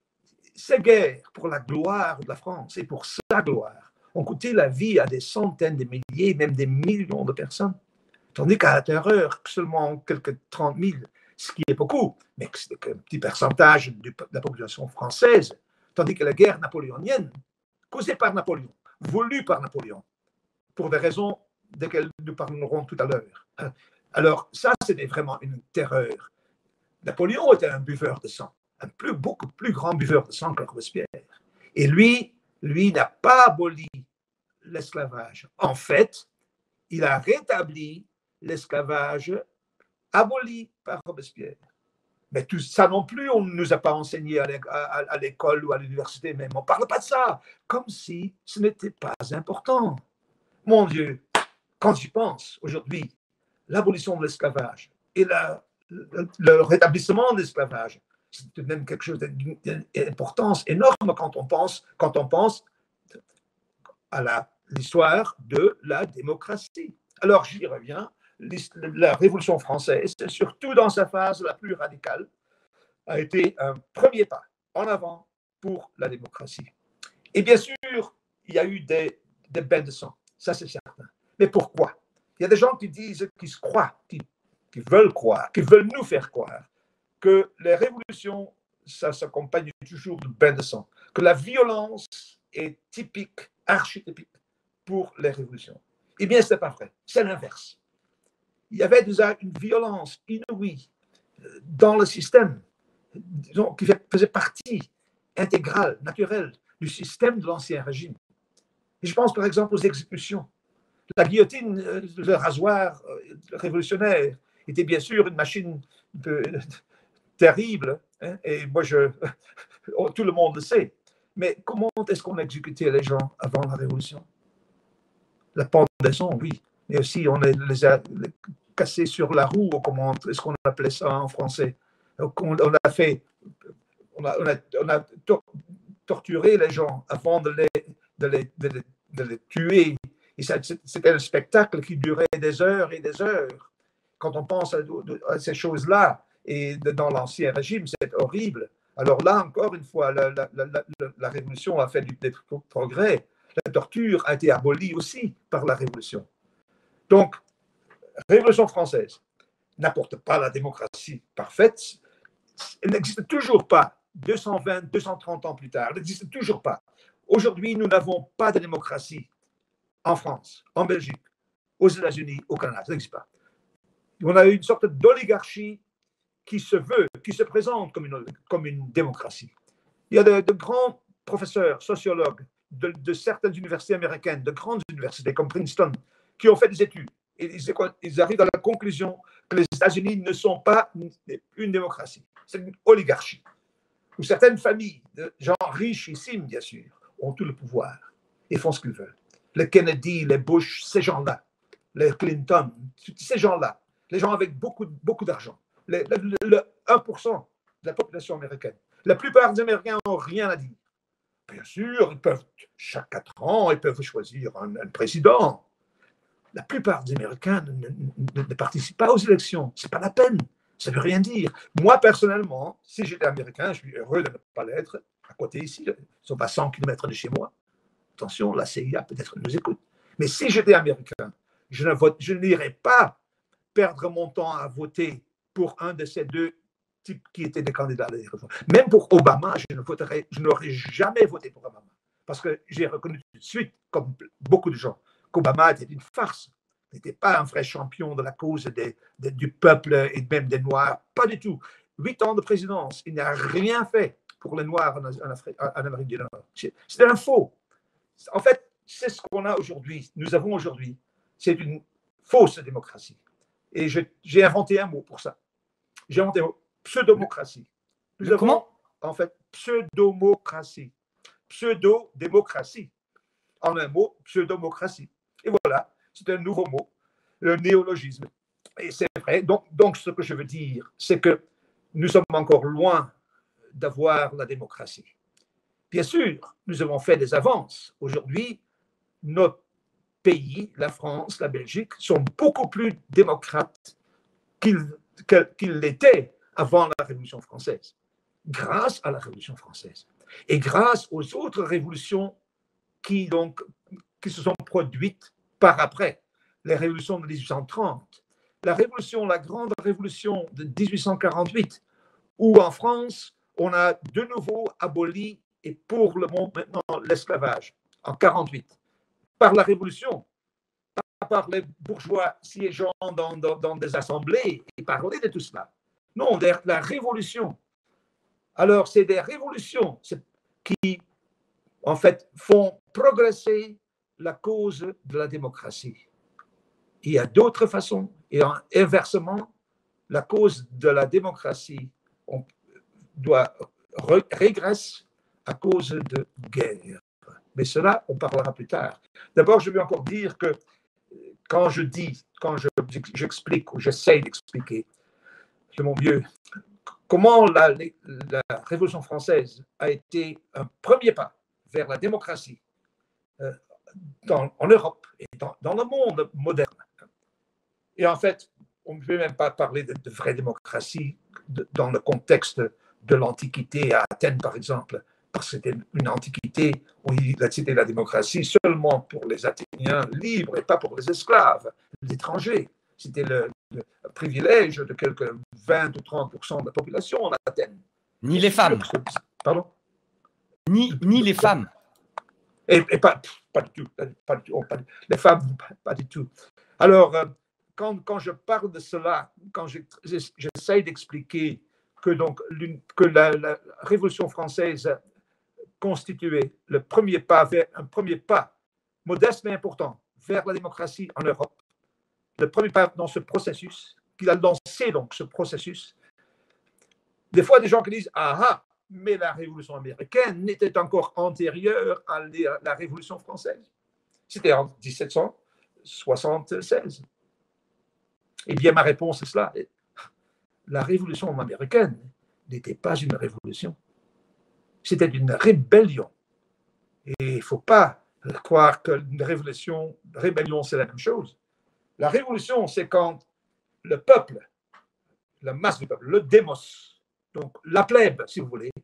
Ces guerres pour la gloire de la France et pour sa gloire ont coûté la vie à des centaines de milliers, même des millions de personnes. Tandis qu'à la terreur, seulement quelques trente mille, ce qui est beaucoup, mais c'est un petit pourcentage de la population française. Tandis que la guerre napoléonienne, causée par Napoléon, voulue par Napoléon, pour des raisons desquelles nous parlerons tout à l'heure. Alors, ça, c'était vraiment une terreur. Napoléon était un buveur de sang, un plus, beaucoup plus grand buveur de sang que Robespierre. Et lui, lui n'a pas aboli l'esclavage. En fait, il a rétabli l'esclavage aboli par Robespierre. Mais tout ça non plus, on ne nous a pas enseigné à l'école ou à l'université même. On ne parle pas de ça, comme si ce n'était pas important. Mon Dieu, quand j'y pense aujourd'hui, l'abolition de l'esclavage et la, le, le rétablissement de l'esclavage, c'est tout de même quelque chose d'importance énorme quand on pense, quand on pense à l'histoire de la démocratie. Alors, j'y reviens. La Révolution française, surtout dans sa phase la plus radicale, a été un premier pas en avant pour la démocratie. Et bien sûr, il y a eu des, des bains de sang, ça c'est certain. Mais pourquoi? Il y a des gens qui disent, qui se croient, qui, qui veulent croire, qui veulent nous faire croire que les révolutions, ça s'accompagne toujours de bains de sang, que la violence est typique, archétypique pour les révolutions. Eh bien, ce n'est pas vrai, c'est l'inverse. Il y avait déjà une violence inouïe dans le système, disons, qui faisait partie intégrale, naturelle du système de l'Ancien Régime. Je pense par exemple aux exécutions. La guillotine, le rasoir révolutionnaire, était bien sûr une machine de, terrible, hein, et moi, je, tout le monde le sait. Mais comment est-ce qu'on exécutait les gens avant la Révolution? La pendaison, oui, mais aussi on les a cassés sur la roue, comment est-ce qu'on appelait ça en français? On, on a fait, on a, on a, on a torturé les gens avant de les, de les, de les, de les tuer. Et c'était un spectacle qui durait des heures et des heures. Quand on pense à, à ces choses-là, et dans l'ancien régime, c'est horrible. Alors là, encore une fois, la, la, la, la Révolution a fait du progrès. La torture a été abolie aussi par la Révolution. Donc, Révolution française n'apporte pas la démocratie parfaite. Elle n'existe toujours pas. deux cent vingt, deux cent trente ans plus tard, elle n'existe toujours pas. Aujourd'hui, nous n'avons pas de démocratie en France, en Belgique, aux États-Unis, au Canada. Ça n'existe pas. On a une sorte d'oligarchie qui se veut, qui se présente comme une, comme une démocratie. Il y a de, de grands professeurs, sociologues de, de certaines universités américaines, de grandes universités comme Princeton, qui ont fait des études. Et ils, ils arrivent à la conclusion que les États-Unis ne sont pas une, une démocratie. C'est une oligarchie. Où certaines familles, de gens richissimes, bien sûr, ont tout le pouvoir et font ce qu'ils veulent. Les Kennedy, les Bush, ces gens-là, les Clinton, ces gens-là, les gens avec beaucoup, beaucoup d'argent. Le, le, le un pour cent de la population américaine. La plupart des Américains n'ont rien à dire. Bien sûr, ils peuvent, chaque quatre ans, ils peuvent choisir un, un président. La plupart des Américains ne, ne, ne participent pas aux élections. Ce n'est pas la peine. Ça ne veut rien dire. Moi, personnellement, si j'étais américain, je suis heureux de ne pas l'être. À côté ici, ils sont à cent kilomètres de chez moi. Attention, la C I A peut-être nous écoute. Mais si j'étais américain, je ne vote, je n'irais pas perdre mon temps à voter pour un de ces deux types qui étaient des candidats à l'élection. Même pour Obama, je ne voterais, je n'aurais jamais voté pour Obama. Parce que j'ai reconnu tout de suite, comme beaucoup de gens, qu'Obama était une farce. Il n'était pas un vrai champion de la cause des, des, du peuple et même des Noirs. Pas du tout. Huit ans de présidence, il n'a rien fait pour les Noirs en, en, Afrique, en Amérique du Nord. C'est un faux. En fait, c'est ce qu'on a aujourd'hui. Nous avons aujourd'hui. C'est une fausse démocratie. Et j'ai inventé un mot pour ça. J'ai inventé un mot, pseudomocratie. Nous avons, comment? en fait, pseudomocratie. Pseudo-démocratie. En un mot, pseudomocratie. Et voilà, c'est un nouveau mot, le néologisme. Et c'est vrai. Donc, donc, ce que je veux dire, c'est que nous sommes encore loin d'avoir la démocratie. Bien sûr, nous avons fait des avances. Aujourd'hui, notre pays, la France, la Belgique, sont beaucoup plus démocrates qu'ils qu'ils l'étaient avant la Révolution française, grâce à la Révolution française et grâce aux autres révolutions qui, donc, qui se sont produites par après, les révolutions de mille huit cent trente, la révolution, la grande révolution de mille huit cent quarante-huit, où en France, on a de nouveau aboli et pour le monde maintenant l'esclavage en quarante-huit, par la révolution, par les bourgeois siégeant dans, dans, dans des assemblées et parler de tout cela. Non, de la révolution. Alors, c'est des révolutions qui, en fait, font progresser la cause de la démocratie. Il y a d'autres façons. Et inversement, la cause de la démocratie on doit régresse à cause de guerre. Mais cela, on parlera plus tard. D'abord, je veux encore dire que quand je dis, quand j'explique ou j'essaie d'expliquer de mon mieux comment la, la Révolution française a été un premier pas vers la démocratie euh, dans, en Europe et dans, dans le monde moderne. Et en fait, on ne peut même pas parler de, de vraie démocratie de, dans le contexte de l'Antiquité à Athènes, par exemple, parce que c'était une antiquité où c'était la démocratie seulement pour les Athéniens libres et pas pour les esclaves, les étrangers. C'était le, le privilège de quelques vingt ou trente pour cent de la population en Athènes. Ni les femmes. Pardon? Ni, ni les femmes. Et, et pas, pas du tout. Pas du tout pas, les femmes, pas, pas du tout. Alors, quand, quand je parle de cela, quand j'essaie d'expliquer que, donc, que la, la Révolution française constituait le premier pas vers, un premier pas modeste mais important, vers la démocratie en Europe. Le premier pas dans ce processus, qu'il a lancé donc ce processus. Des fois, des gens qui disent « Ah ah, mais la Révolution américaine était encore antérieure à la Révolution française. » C'était en dix-sept cent soixante-seize. Eh bien, ma réponse est cela. La Révolution américaine n'était pas une révolution. C'était une rébellion. Et il ne faut pas croire qu'une révolution, rébellion, c'est la même chose. La révolution, c'est quand le peuple, la masse du peuple, le démos, donc la plèbe, si vous voulez,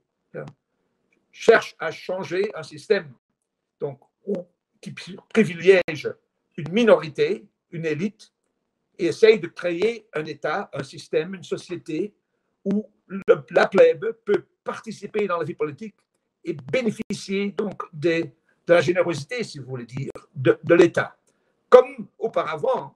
cherche à changer un système donc, qui privilège une minorité, une élite, et essaye de créer un État, un système, une société où le, la plèbe peut participer dans la vie politique et bénéficier donc de, de la générosité, si vous voulez dire, de, de l'État. Comme auparavant,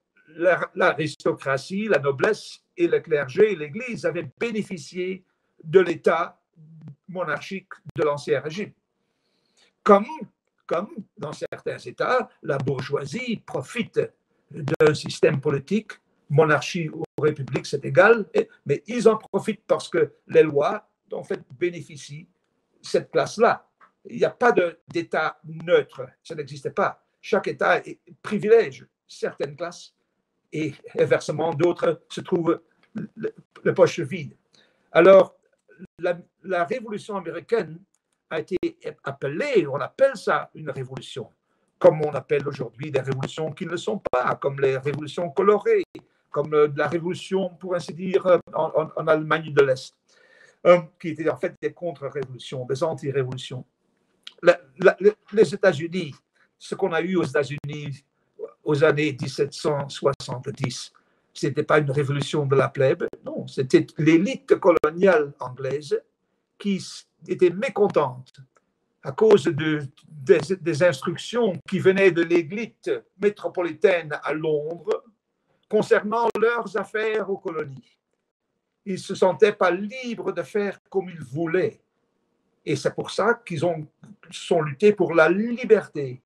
l'aristocratie, la noblesse et le clergé et l'Église avaient bénéficié de l'État monarchique de l'Ancien Régime. Comme, comme dans certains États, la bourgeoisie profite d'un système politique, monarchie ou république, c'est égal, mais ils en profitent parce que les lois, en fait, bénéficient cette classe-là. Il n'y a pas d'État neutre, ça n'existe pas. Chaque État privilège certaines classes et inversement, d'autres se trouvent les poches vides. Alors, la, la Révolution américaine a été appelée, on appelle ça une révolution, comme on appelle aujourd'hui des révolutions qui ne le sont pas, comme les révolutions colorées, comme la révolution, pour ainsi dire, en, en, en Allemagne de l'Est, euh, qui étaient en fait des contre-révolutions, des anti-révolutions. La, la, les États-Unis, ce qu'on a eu aux États-Unis aux années dix-sept cent soixante-dix, ce n'était pas une révolution de la plèbe, non, c'était l'élite coloniale anglaise qui était mécontente à cause de, des, des instructions qui venaient de l'élite métropolitaine à Londres concernant leurs affaires aux colonies. Ils ne se sentaient pas libres de faire comme ils voulaient. Et c'est pour ça qu'ils ont sont luttés pour la liberté.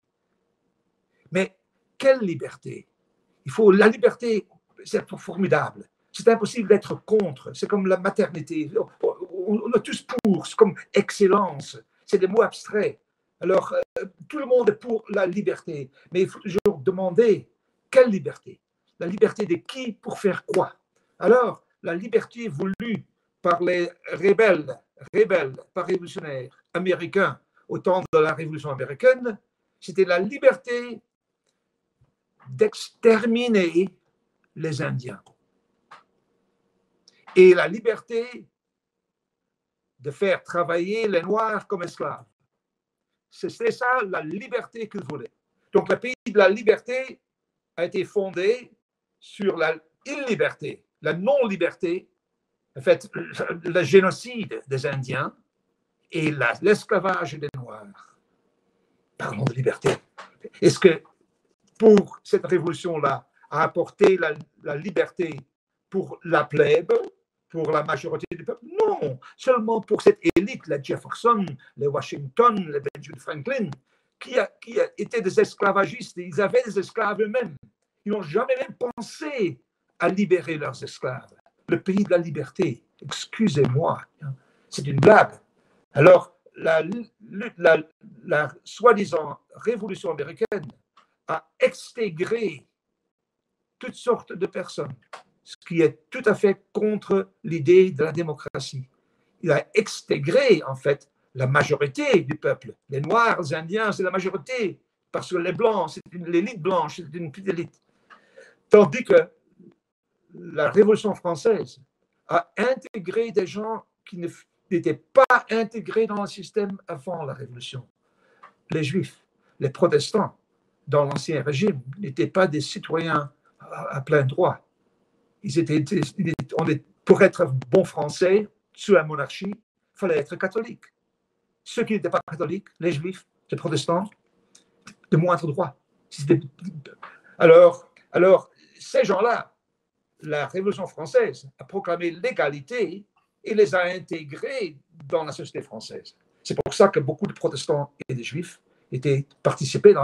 Mais quelle liberté? Il faut la liberté, c'est formidable. C'est impossible d'être contre. C'est comme la maternité. On est tous pour. C'est comme excellence. C'est des mots abstraits. Alors, euh, tout le monde est pour la liberté. Mais il faut toujours demander quelle liberté? La liberté de qui pour faire quoi? Alors, la liberté voulue par les rebelles, rebelles, par révolutionnaires américains au temps de la Révolution américaine, c'était la liberté d'exterminer les Indiens et la liberté de faire travailler les Noirs comme esclaves. C'était ça la liberté qu'ils voulaient. Donc le pays de la liberté a été fondé sur la illiberté, la non-liberté, en fait, le génocide des Indiens et l'esclavage des Noirs. Parlons de liberté. Est-ce que pour cette révolution-là, a apporté la, la liberté pour la plèbe, pour la majorité du peuple? Non, seulement pour cette élite, les Jefferson, les Washington, les Benjamin Franklin, qui, a, qui a étaient des esclavagistes. Ils avaient des esclaves eux-mêmes. Ils n'ont jamais même pensé à libérer leurs esclaves. Le pays de la liberté, excusez-moi, c'est une blague. Alors, la, la, la soi-disant révolution américaine a extégré toutes sortes de personnes, ce qui est tout à fait contre l'idée de la démocratie. Il a extégré, en fait, la majorité du peuple. Les Noirs, les Indiens, c'est la majorité, parce que les Blancs, c'est l'élite blanche, c'est une petite élite. Tandis que la Révolution française a intégré des gens qui n'étaient pas intégrés dans le système avant la Révolution. Les Juifs, les protestants, dans l'Ancien Régime, n'étaient pas des citoyens à, à plein droit. Ils étaient, ils étaient, on est, pour être bon français, sous la monarchie, il fallait être catholique. Ceux qui n'étaient pas catholiques, les Juifs, les protestants, de moindre droit. Alors, alors, ces gens-là, la Révolution française a proclamé l'égalité et les a intégrés dans la société française. C'est pour ça que beaucoup de protestants et de juifs étaient participés dans,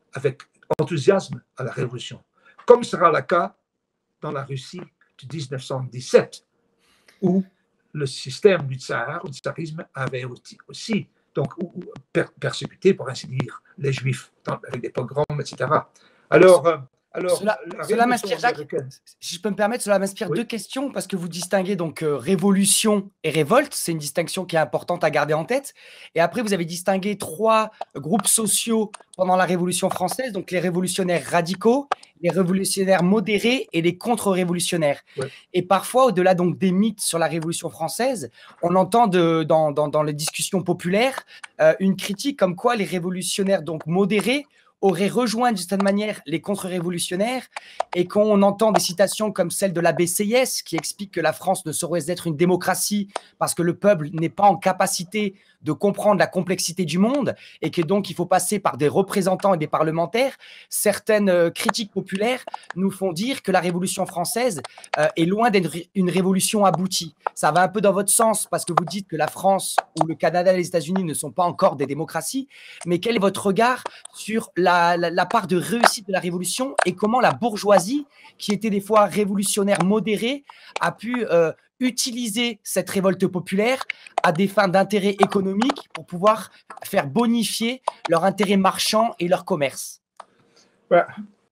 avec enthousiasme à la Révolution, comme sera le cas dans la Russie de mille neuf cent dix-sept, où le système du tsar, du tsarisme, avait aussi donc, persécuté, pour ainsi dire, les Juifs, avec des pogroms, et cetera. Alors, alors cela, cela m'inspire, Jacques, si je peux me permettre, cela m'inspire oui. deux questions, parce que vous distinguez donc euh, révolution et révolte, c'est une distinction qui est importante à garder en tête. Et après, vous avez distingué trois groupes sociaux pendant la Révolution française, donc les révolutionnaires radicaux, les révolutionnaires modérés et les contre-révolutionnaires. Oui. Et parfois, au-delà donc des mythes sur la Révolution française, on entend de, dans, dans, dans les discussions populaires euh, une critique comme quoi les révolutionnaires donc modérés auraient rejoint d'une certaine manière les contre-révolutionnaires et qu'on entend des citations comme celle de l'abbé Sieyès qui explique que la France ne saurait être une démocratie parce que le peuple n'est pas en capacité de comprendre la complexité du monde et que donc il faut passer par des représentants et des parlementaires. Certaines euh, critiques populaires nous font dire que la Révolution française euh, est loin d'être une révolution aboutie. Ça va un peu dans votre sens parce que vous dites que la France ou le Canada et les États-Unis ne sont pas encore des démocraties, mais quel est votre regard sur la, la, la part de réussite de la Révolution et comment la bourgeoisie, qui était des fois révolutionnaire modérée, a pu euh, utiliser cette révolte populaire à des fins d'intérêt économique pour pouvoir faire bonifier leur intérêt marchand et leur commerce? Ouais,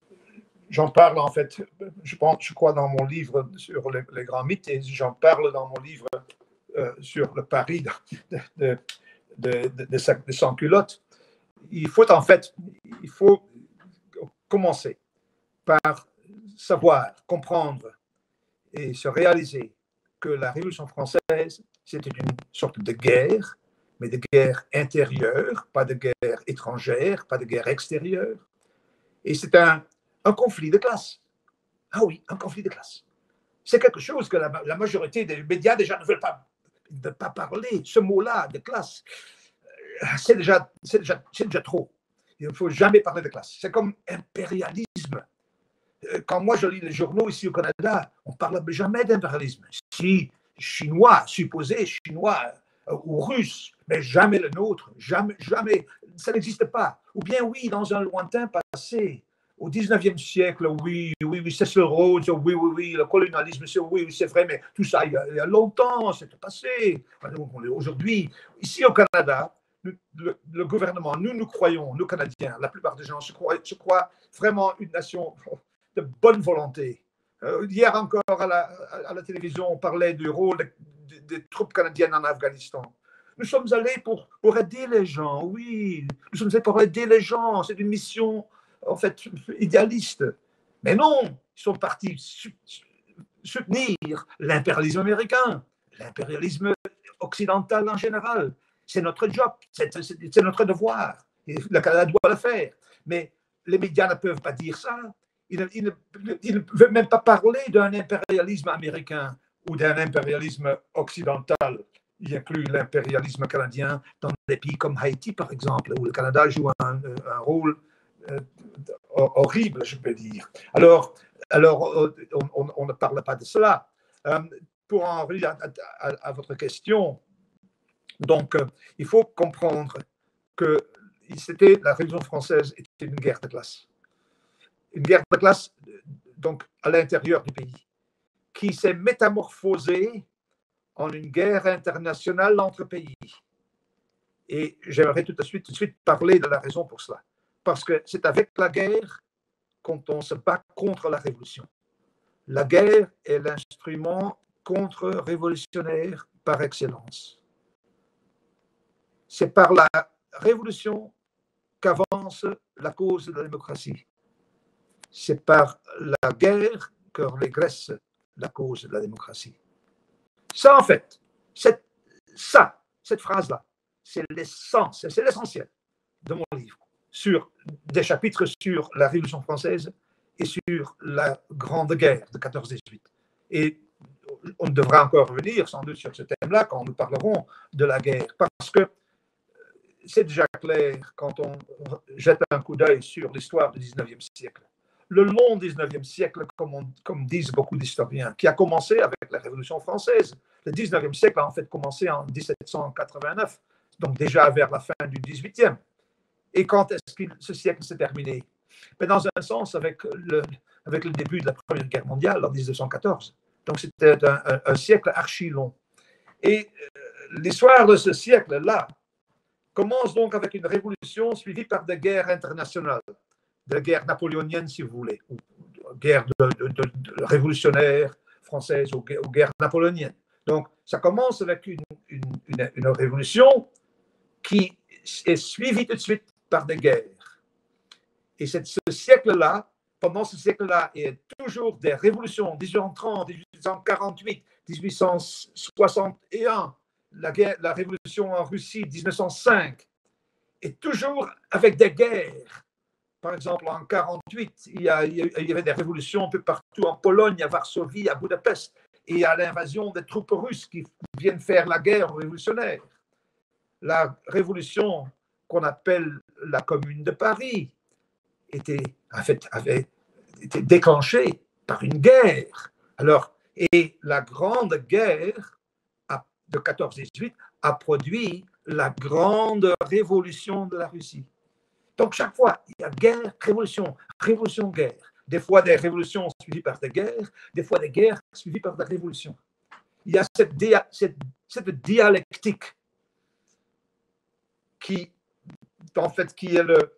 j'en parle en fait, je, pense, je crois dans mon livre sur les, les grands mythes et j'en parle dans mon livre euh, sur le pari de, de, de, de, de, de sans-culotte. Il faut en fait, il faut commencer par savoir, comprendre et se réaliser que la Révolution française, c'était une sorte de guerre, mais de guerre intérieure, pas de guerre étrangère, pas de guerre extérieure. Et c'est un, un conflit de classe. Ah oui, un conflit de classe. C'est quelque chose que la, la majorité des médias déjà ne veulent pas, ne pas parler. Ce mot-là, de classe, c'est déjà, c'est déjà, c'est déjà trop. Il ne faut jamais parler de classe. C'est comme impérialisme. Quand moi je lis les journaux ici au Canada, on ne parle jamais d'impérialisme. Si chinois, supposé chinois ou russe, mais jamais le nôtre, jamais, jamais, ça n'existe pas. Ou bien oui, dans un lointain passé, au dix-neuvième siècle, oui, oui, oui, Cecil Rhodes, oui, oui, oui, le colonialisme, c'est, oui, oui, c'est vrai, mais tout ça, il y a, il y a longtemps, c'est passé. Aujourd'hui, ici au Canada, le, le gouvernement, nous, nous croyons, nous Canadiens, la plupart des gens se croient, se croient vraiment une nation de bonne volonté. Euh, hier encore à la, à la télévision, on parlait du rôle des, des, des troupes canadiennes en Afghanistan. Nous sommes allés pour, pour aider les gens, oui, nous sommes allés pour aider les gens, c'est une mission en fait idéaliste. Mais non, ils sont partis su, soutenir l'impérialisme américain, l'impérialisme occidental en général. C'est notre job, c'est, c'est, c'est notre devoir, et le Canada doit le faire. Mais les médias ne peuvent pas dire ça. Ils ne, ils ne, ils ne peuvent même pas parler d'un impérialisme américain ou d'un impérialisme occidental. Il inclut l'impérialisme canadien dans des pays comme Haïti, par exemple, où le Canada joue un, un rôle euh, horrible, je peux dire. Alors, alors on, on, on ne parle pas de cela. Euh, pour en revenir à, à, à votre question, donc, euh, il faut comprendre que c'était, la Révolution française était une guerre de classe. Une guerre de classe, donc, à l'intérieur du pays, qui s'est métamorphosée en une guerre internationale entre pays. Et j'aimerais tout de suite, tout de suite parler de la raison pour cela. Parce que c'est avec la guerre qu'on se bat contre la Révolution. La guerre est l'instrument contre-révolutionnaire par excellence. C'est par la révolution qu'avance la cause de la démocratie. C'est par la guerre que régresse la cause de la démocratie. Ça, en fait, c'est, ça, cette phrase-là, c'est l'essence, c'est l'essentiel de mon livre, sur des chapitres sur la Révolution française et sur la Grande Guerre de quatorze dix-huit. Et on devra encore revenir sans doute sur ce thème-là quand nous parlerons de la guerre, parce que c'est déjà clair quand on jette un coup d'œil sur l'histoire du dix-neuvième siècle. Le long dix-neuvième siècle, comme, on, comme disent beaucoup d'historiens, qui a commencé avec la Révolution française. Le dix-neuvième siècle a en fait commencé en dix-sept cent quatre-vingt-neuf, donc déjà vers la fin du dix-huitième. Et quand est-ce que ce siècle s'est terminé? Mais dans un sens, avec le, avec le début de la Première Guerre mondiale en mille neuf cent quatorze. Donc c'était un, un, un siècle archi long. Et euh, l'histoire de ce siècle-là commence donc avec une révolution suivie par des guerres internationales, des guerres napoléoniennes, si vous voulez, ou guerres de, de, de, de révolutionnaires françaises ou, ou guerres napoléoniennes. Donc, ça commence avec une, une, une, une révolution qui est suivie tout de suite par des guerres. Et c'est ce siècle-là, pendant ce siècle-là, il y a toujours des révolutions, dix-huit cent trente, dix-huit cent quarante-huit, dix-huit cent soixante et un, la, guerre, la révolution en Russie, dix-neuf cent cinq, et toujours avec des guerres. Par exemple, en mille neuf cent quarante-huit, il y, a, il y avait des révolutions un peu partout en Pologne, à Varsovie, à Budapest, et il y a l'invasion des troupes russes qui viennent faire la guerre aux révolutionnaires. La révolution qu'on appelle la Commune de Paris était, en fait, avait été déclenchée par une guerre. Alors, et la Grande Guerre de quatorze dix-huit a produit la grande révolution de la Russie. Donc, chaque fois, il y a guerre, révolution, révolution, guerre. Des fois, des révolutions suivies par des guerres, des fois, des guerres suivies par des révolutions. Il y a cette, dia cette, cette dialectique qui, en fait, qui est le,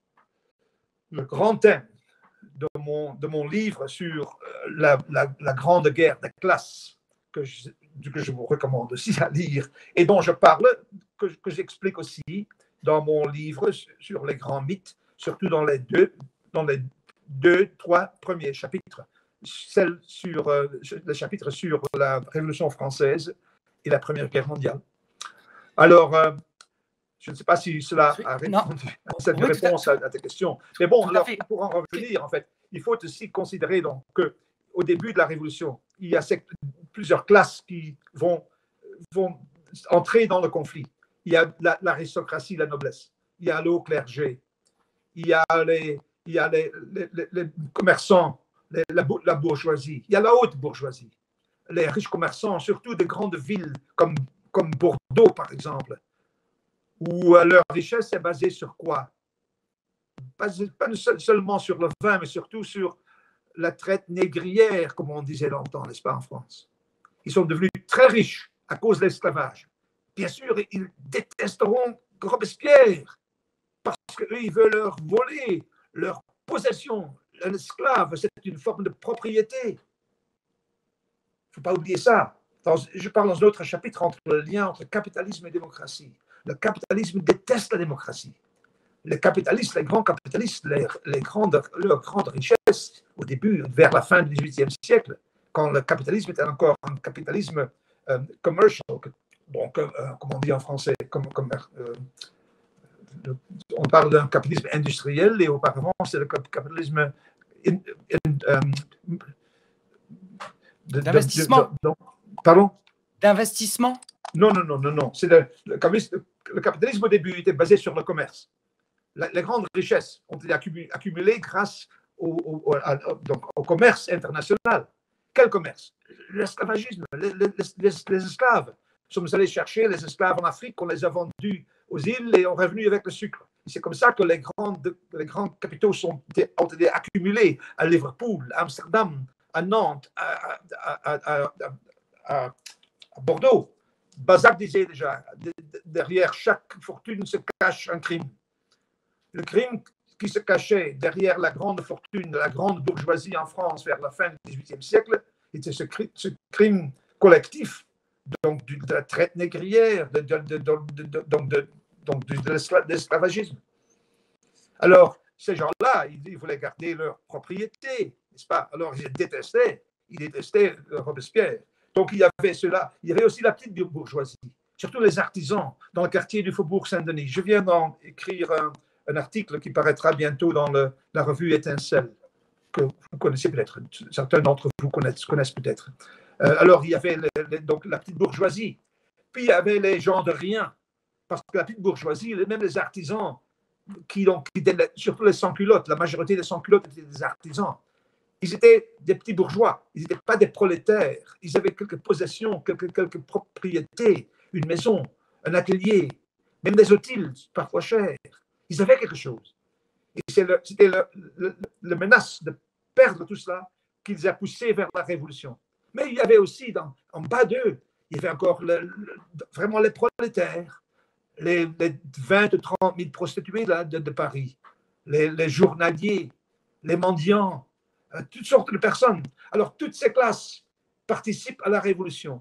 le grand thème de mon, de mon livre sur la, la, la grande guerre des classes, que je, que je vous recommande aussi à lire, et dont je parle, que, que j'explique aussi dans mon livre sur les grands mythes, surtout dans les deux, dans les deux, trois premiers chapitres, celle sur, euh, le chapitre sur la Révolution française et la Première Guerre mondiale. Alors, euh, je ne sais pas si cela a répondu à cette oui, réponse à, à ta question. Mais bon, alors, pour en revenir, en fait, il faut aussi considérer donc qu'au début de la Révolution, il y a plusieurs classes qui vont, vont entrer dans le conflit. Il y a l'aristocratie, la noblesse. Il y a le haut clergé. Il y a les, il y a les, les, les, les commerçants, les, la, la bourgeoisie. Il y a la haute bourgeoisie. Les riches commerçants, surtout des grandes villes comme, comme Bordeaux, par exemple, où leur richesse est basée sur quoi? Pas, pas seulement sur le vin, mais surtout sur la traite négrière, comme on disait longtemps, n'est-ce pas, en France. Ils sont devenus très riches à cause de l'esclavage. Bien sûr, ils détesteront Robespierre parce qu'eux, ils veulent leur voler leur possession. Un esclave, c'est une forme de propriété. Il ne faut pas oublier ça. Dans, je parle dans un autre chapitre entre le lien entre capitalisme et démocratie. Le capitalisme déteste la démocratie. Les capitalistes, les grands capitalistes, les, les grandes, leurs grandes richesses, au début, vers la fin du dix-huitième siècle, quand le capitalisme était encore un capitalisme euh, commercial, donc, euh, comme on dit en français, comme, comme, euh, le, on parle d'un capitalisme industriel et auparavant, c'est le capitalisme in, in, um, d'investissement. Pardon? D'investissement? Non, non, non, non, non. C'est le, le, le capitalisme au début était basé sur le commerce. La, les grandes richesses ont été accumulées grâce au, au, à, donc, au commerce international. Quel commerce? L'esclavagisme, les, les, les, les esclaves. Nous sommes allés chercher les esclaves en Afrique, on les a vendus aux îles et on est revenu avec le sucre. C'est comme ça que les, grandes, les grands capitaux sont, ont été accumulés à Liverpool, à Amsterdam, à Nantes, à, à, à, à, à, à Bordeaux. Balzac disait déjà, derrière chaque fortune se cache un crime. Le crime qui se cachait derrière la grande fortune de la grande bourgeoisie en France vers la fin du dix-huitième siècle était ce, ce crime collectif, donc de la traite négrière, de, de, de, de, de, donc de, donc de l'esclavagisme. Alors, ces gens-là, ils, ils voulaient garder leur propriété, n'est-ce pas? Alors, ils détestaient, ils détestaient Robespierre. Donc, il y avait cela. Il y avait aussi la petite bourgeoisie, surtout les artisans dans le quartier du Faubourg Saint-Denis. Je viens d'écrire un, un article qui paraîtra bientôt dans le, la revue Étincelle, que vous connaissez peut-être, certains d'entre vous connaissent, connaissent peut-être. Euh, alors, il y avait le, le, donc, la petite bourgeoisie, puis il y avait les gens de rien, parce que la petite bourgeoisie, même les artisans, qui, donc, qui étaient, surtout les sans-culottes, la majorité des sans-culottes étaient des artisans. Ils étaient des petits bourgeois, ils n'étaient pas des prolétaires, ils avaient quelques possessions, quelques, quelques propriétés, une maison, un atelier, même des outils, parfois chers. Ils avaient quelque chose. Et c'était la le, le menace de perdre tout cela qui les a poussés vers la révolution. Mais il y avait aussi, dans, en bas d'eux, il y avait encore le, le, vraiment les prolétaires, les, les vingt à trente mille prostituées de, de, de Paris, les, les journaliers, les mendiants, euh, toutes sortes de personnes. Alors, toutes ces classes participent à la révolution.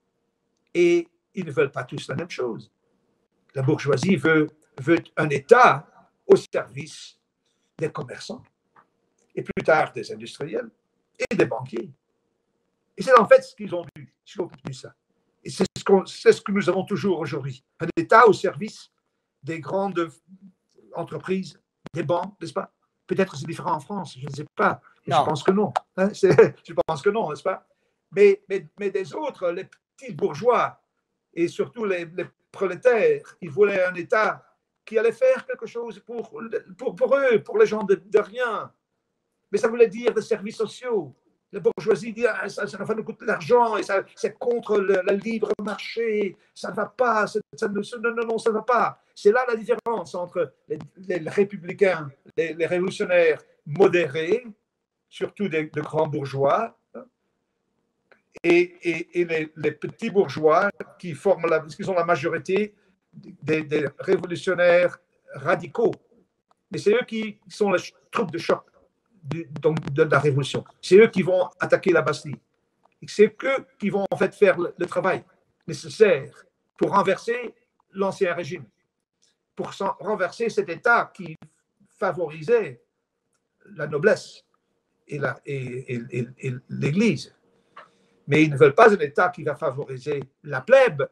Et ils ne veulent pas tous la même chose. La bourgeoisie veut, veut un État au service des commerçants, et plus tard des industriels et des banquiers. Et c'est en fait ce qu'ils ont vu, ils ont obtenu ça. Et c'est ce, qu'on, c'est ce que nous avons toujours aujourd'hui. Un État au service des grandes entreprises, des banques, n'est-ce pas? Peut-être c'est différent en France, je ne sais pas. Je pense que non. Hein, c'est, je pense que non, n'est-ce pas? Mais, mais, mais des autres, les petits bourgeois et surtout les, les prolétaires, ils voulaient un État qui allait faire quelque chose pour, pour, pour eux, pour les gens de, de rien. Mais ça voulait dire des services sociaux. La bourgeoisie dit ah, ça, ça va nous coûter de l'argent et ça, c'est contre le, le libre marché, ça ne va pas, ça, ça, non, non, non, ça ne va pas. C'est là la différence entre les, les républicains, les, les révolutionnaires modérés, surtout des, de grands bourgeois, et, et, et les, les petits bourgeois qui, forment la, qui sont la majorité des, des révolutionnaires radicaux. Mais c'est eux qui sont les troupes de choc de, de, de la révolution. C'est eux qui vont attaquer la Bastille. Et c'est eux qui vont en fait faire le, le travail nécessaire pour renverser l'ancien régime, pour renverser cet État qui favorisait la noblesse et, la, et, et, et, et l'Église. Mais ils ne veulent pas un État qui va favoriser la plèbe,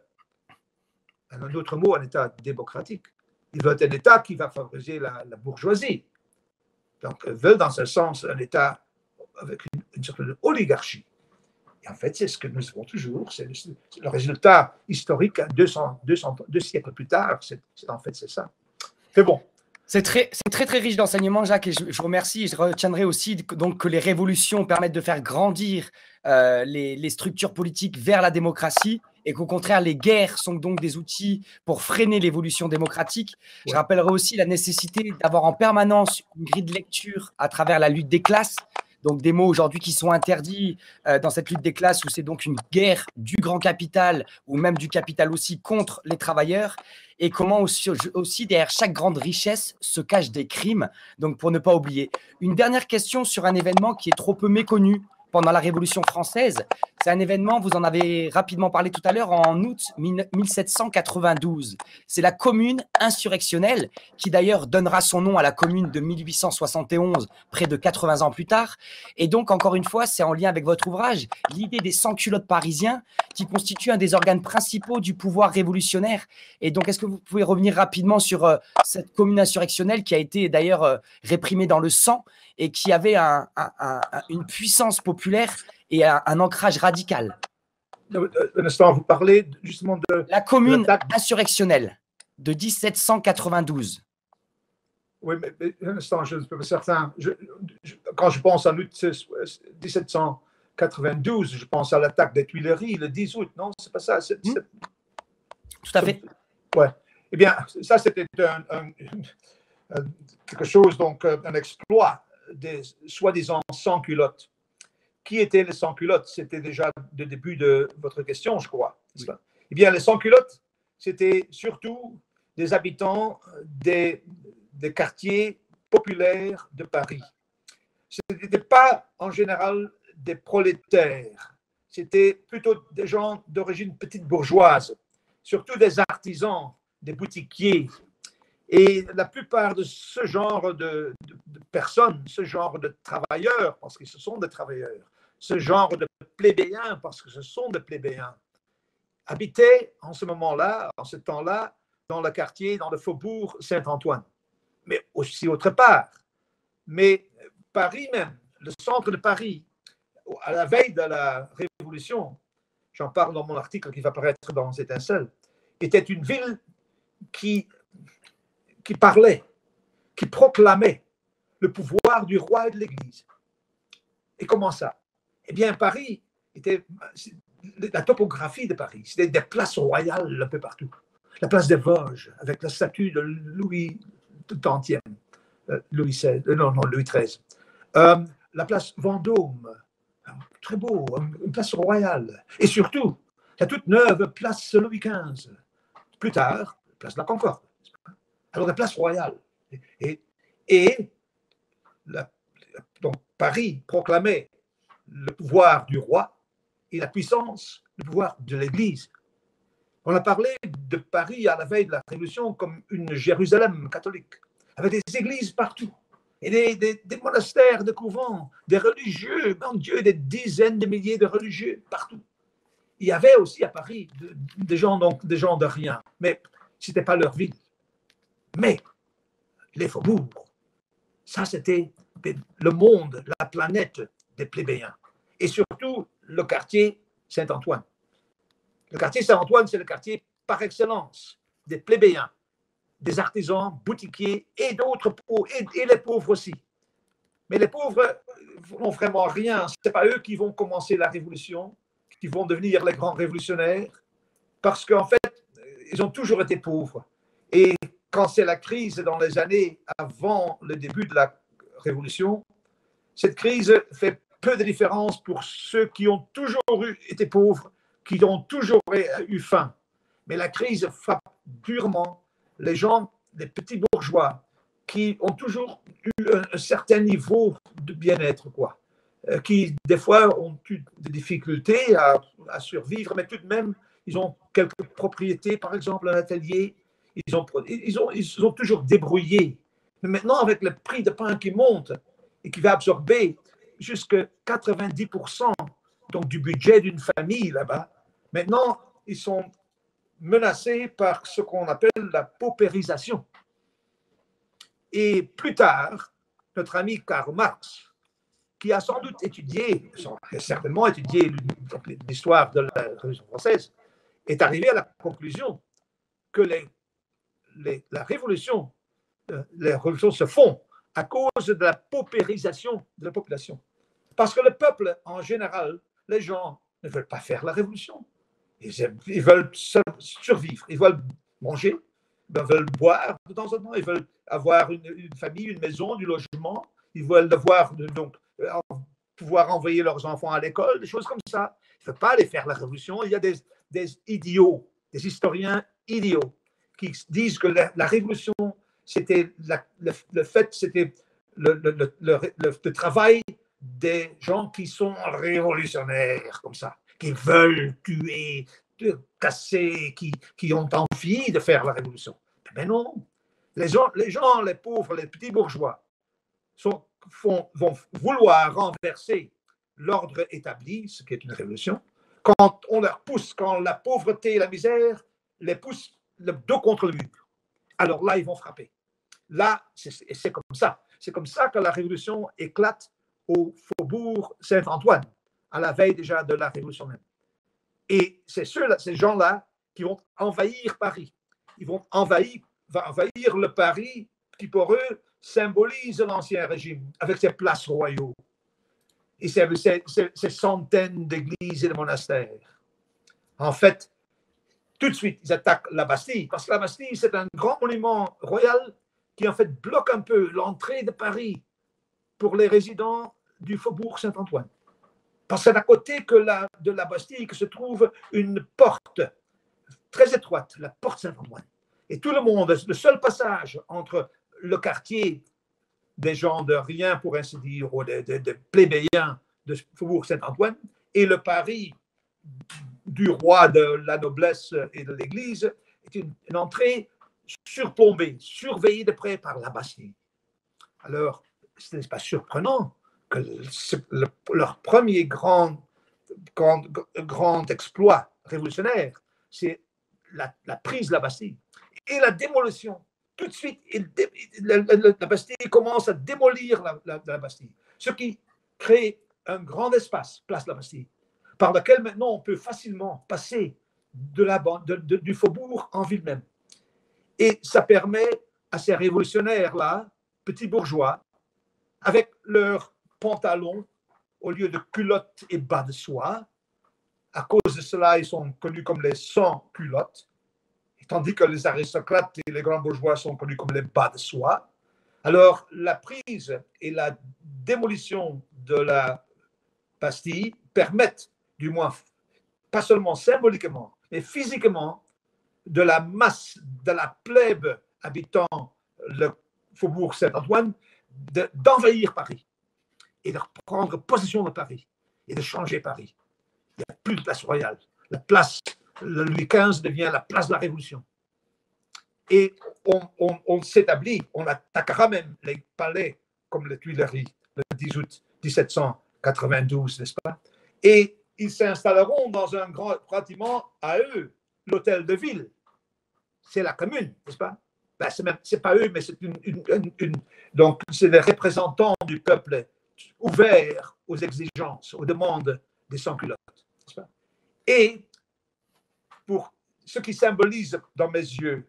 un autre mot, un État démocratique. Ils veulent un État qui va favoriser la, la bourgeoisie. Donc, ils veulent dans ce sens un État avec une, une certaine oligarchie. Et en fait, c'est ce que nous avons toujours. C'est le, c'est le résultat historique deux cents, deux cents, deux siècles plus tard. C'est, c'est, en fait, c'est ça. C'est bon. C'est très, c'est très, très riche d'enseignements, Jacques, et je, je remercie. Je retiendrai aussi donc, que les révolutions permettent de faire grandir euh, les, les structures politiques vers la démocratie et qu'au contraire, les guerres sont donc des outils pour freiner l'évolution démocratique. Ouais. Je rappellerai aussi la nécessité d'avoir en permanence une grille de lecture à travers la lutte des classes. Donc des mots aujourd'hui qui sont interdits euh, dans cette lutte des classes où c'est donc une guerre du grand capital ou même du capital aussi contre les travailleurs et comment aussi, aussi derrière chaque grande richesse se cachent des crimes, donc pour ne pas oublier. Une dernière question sur un événement qui est trop peu méconnu pendant la Révolution française. C'est un événement, vous en avez rapidement parlé tout à l'heure, en août mille sept cent quatre-vingt-douze. C'est la commune insurrectionnelle, qui d'ailleurs donnera son nom à la commune de mille huit cent soixante et onze, près de quatre-vingts ans plus tard. Et donc, encore une fois, c'est en lien avec votre ouvrage, l'idée des sans-culottes parisiens, qui constitue un des organes principaux du pouvoir révolutionnaire. Et donc, est-ce que vous pouvez revenir rapidement sur euh, cette commune insurrectionnelle qui a été d'ailleurs euh, réprimée dans le sang et qui avait un, un, un, une puissance populaire et un, un ancrage radical. Un instant, vous parlez justement de... La commune insurrectionnelle de mille sept cent quatre-vingt-douze. Oui, mais, mais un instant, je ne suis pas certain. Je, je, quand je pense en août mille sept cent quatre-vingt-douze, je pense à l'attaque des Tuileries le dix août, non? C'est pas ça? C'est, c'est... Tout à fait. Oui. Eh bien, ça, c'était un, un, un, quelque chose, donc un exploit des soi-disant sans-culottes. Qui étaient les sans-culottes? C'était déjà le début de votre question, je crois. Oui. Eh bien, les sans-culottes, c'était surtout des habitants des, des quartiers populaires de Paris. Ce n'était pas en général des prolétaires, c'était plutôt des gens d'origine petite bourgeoise, surtout des artisans, des boutiquiers. Et la plupart de ce genre de, de, de personnes, ce genre de travailleurs, parce que ce sont des travailleurs, ce genre de plébéiens, parce que ce sont des plébéiens, habitaient en ce moment-là, en ce temps-là, dans le quartier, dans le faubourg Saint-Antoine, mais aussi autre part. Mais Paris même, le centre de Paris, à la veille de la Révolution, j'en parle dans mon article qui va paraître dans Étincelles, était une ville qui, qui parlait, qui proclamait le pouvoir du roi et de l'Église. Et comment ça? Eh bien, Paris était la topographie de Paris. C'était des places royales un peu partout. La place des Vosges, avec la statue de Louis trentième, euh, Louis seize, euh, non, non, Louis treize. Euh, la place Vendôme, très beau, une place royale. Et surtout, la toute neuve place Louis quinze. Plus tard, place de la Concorde. Alors, la place royale. Et, et la, donc, Paris proclamait le pouvoir du roi et la puissance, le pouvoir de l'Église. On a parlé de Paris à la veille de la Révolution comme une Jérusalem catholique, avec des églises partout, et des, des, des monastères, des couvents, des religieux, mon Dieu, des dizaines de milliers de religieux partout. Il y avait aussi à Paris de, des, gens, donc, des gens de rien, mais ce n'était pas leur ville. Mais les faubourgs, ça c'était le monde, la planète des plébéiens. Et surtout le quartier Saint-Antoine. Le quartier Saint-Antoine, c'est le quartier par excellence des plébéiens, des artisans, boutiquiers et d'autres pauvres, et, et les pauvres aussi. Mais les pauvres n'ont vraiment rien. Ce n'est pas eux qui vont commencer la révolution, qui vont devenir les grands révolutionnaires, parce qu'en fait, ils ont toujours été pauvres. Et quand c'est la crise dans les années avant le début de la révolution, cette crise fait peu de différence pour ceux qui ont toujours eu, été pauvres, qui ont toujours eu faim. Mais la crise frappe durement les gens, les petits bourgeois, qui ont toujours eu un, un certain niveau de bien-être, quoi, euh, qui des fois ont eu des difficultés à, à survivre, mais tout de même, ils ont quelques propriétés, par exemple un atelier, ils ont, ils ont, ils ont toujours débrouillé. Mais maintenant, avec le prix de pain qui monte et qui va absorber jusqu'à quatre-vingt-dix pour cent donc, du budget d'une famille là-bas, maintenant, ils sont menacés par ce qu'on appelle la paupérisation. Et plus tard, notre ami Karl Marx, qui a sans doute étudié, certainement étudié l'histoire de la Révolution française, est arrivé à la conclusion que les, les, la révolution, les révolutions se font à cause de la paupérisation de la population. Parce que le peuple, en général, les gens ne veulent pas faire la révolution. Ils, ils veulent survivre, ils veulent manger, ils veulent boire de temps en temps, ils veulent avoir une, une famille, une maison, du logement, ils veulent devoir, donc, pouvoir envoyer leurs enfants à l'école, des choses comme ça. Il ne faut pas aller faire la révolution. Il y a des, des idiots, des historiens idiots qui disent que la, la révolution, c'était la, le, le fait, c'était le, le, le, le, le travail des gens qui sont révolutionnaires, comme ça, qui veulent tuer, casser, qui, qui ont envie de faire la révolution. Mais non, les gens, les, gens, les pauvres, les petits bourgeois sont, font, vont vouloir renverser l'ordre établi, ce qui est une révolution, quand on leur pousse, quand la pauvreté et la misère les poussent le dos contre le mur. Alors là, ils vont frapper. Là, c'est comme ça. C'est comme ça que la révolution éclate au faubourg Saint-Antoine, à la veille déjà de la révolution même. Et c'est ces gens-là qui vont envahir Paris. Ils vont envahir, envahir le Paris qui, pour eux, symbolise l'Ancien Régime, avec ses places royaux et ses, ses, ses, ses centaines d'églises et de monastères. En fait, tout de suite, ils attaquent la Bastille, parce que la Bastille, c'est un grand monument royal qui, en fait, bloque un peu l'entrée de Paris pour les résidents du faubourg Saint-Antoine. Parce que c'est à côté que la, de la Bastille que se trouve une porte très étroite, la porte Saint-Antoine. Et tout le monde, le seul passage entre le quartier des gens de rien, pour ainsi dire, ou des, des, des plébéiens de faubourg Saint-Antoine, et le Paris du roi, de la noblesse et de l'Église, est une, une entrée surplombée, surveillée de près par la Bastille. Alors, ce n'est pas surprenant que le, leur premier grand, grand, grand exploit révolutionnaire, c'est la, la prise de la Bastille et la démolition. Tout de suite, il, la, la, la Bastille commence à démolir la, la, la Bastille, ce qui crée un grand espace, place de la Bastille, par lequel maintenant on peut facilement passer de la, de, de, du faubourg en ville même. Et ça permet à ces révolutionnaires-là, petits bourgeois, avec leurs pantalons, au lieu de culottes et bas de soie, à cause de cela, ils sont connus comme les sans-culottes. tandis que les aristocrates et les grands bourgeois sont connus comme les bas de soie. Alors, la prise et la démolition de la Bastille permettent, du moins, pas seulement symboliquement, mais physiquement, de la masse, de la plèbe habitant le faubourg Saint-Antoine, d'envahir Paris et de prendre possession de Paris et de changer Paris. Il n'y a plus de place royale. La place, le Louis quinze devient la place de la Révolution. Et on, on, on s'établit, on attaquera même les palais comme les Tuileries le dix août mille sept cent quatre-vingt-douze, n'est-ce pas? Et ils s'installeront dans un grand bâtiment à eux, l'hôtel de ville. C'est la commune, n'est-ce pas? Ben, c'est même, c'est pas eux, mais c'est une, une, une, une donc c'est les représentants du peuple ouverts aux exigences, aux demandes des sans-culottes, n'est-ce pas? Et pour ce qui symbolise dans mes yeux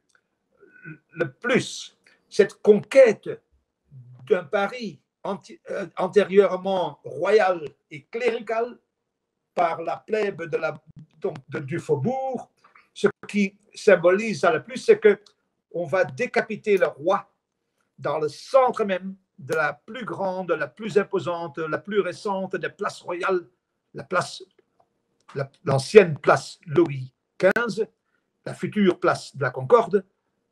le plus cette conquête d'un Paris anti, euh, antérieurement royal et clérical par la plèbe de la, donc, de, du faubourg, ce qui symbolise ça le plus, c'est qu'on va décapiter le roi dans le centre même de la plus grande, la plus imposante, la plus récente des places royales, la place, la, l'ancienne place Louis quinze, la future place de la Concorde,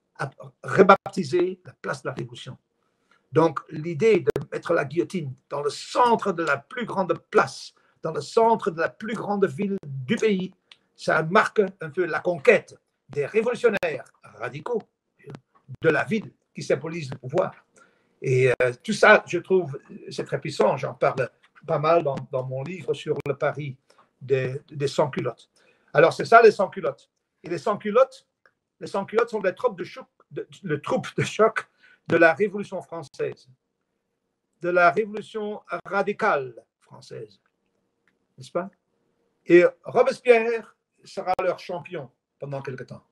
rebaptisée la place de la Révolution. Donc, l'idée de mettre la guillotine dans le centre de la plus grande place, dans le centre de la plus grande ville du pays, ça marque un peu la conquête des révolutionnaires radicaux de la ville qui symbolise le pouvoir. Et euh, tout ça, je trouve, c'est très puissant. J'en parle pas mal dans, dans mon livre sur le Paris des, des sans-culottes. Alors, c'est ça les sans-culottes. Et les sans-culottes, les sans-culottes sont des troupes de choc, de, de troupes de choc de la Révolution française, de la Révolution radicale française, n'est-ce pas? Et Robespierre sera leur champion pendant quelque temps.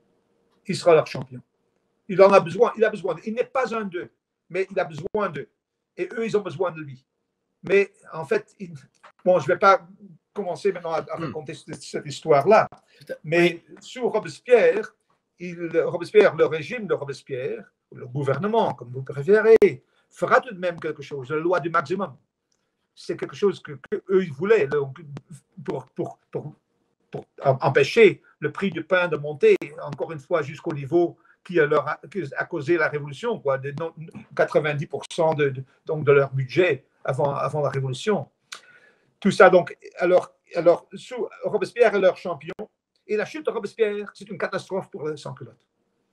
Il sera leur champion. Il en a besoin. Il a besoin. Il n'est pas un d'eux, mais il a besoin d'eux. Et eux, ils ont besoin de lui. Mais en fait, il... bon, je ne vais pas commencer maintenant à, à raconter mm. cette, cette histoire-là. Mais sous Robespierre, il, Robespierre, le régime de Robespierre, le gouvernement, comme vous préférez, fera tout de même quelque chose. La loi du maximum. C'est quelque chose que, que eux ils voulaient pour, pour, pour, pour empêcher le prix du pain de monter, encore une fois, jusqu'au niveau qui a, leur a, qui a causé la révolution, quoi, de quatre-vingt-dix pour cent de, de, donc de leur budget avant, avant la révolution. Tout ça, donc, alors, alors sous Robespierre est leur champion, et la chute de Robespierre, c'est une catastrophe pour les sans-culottes.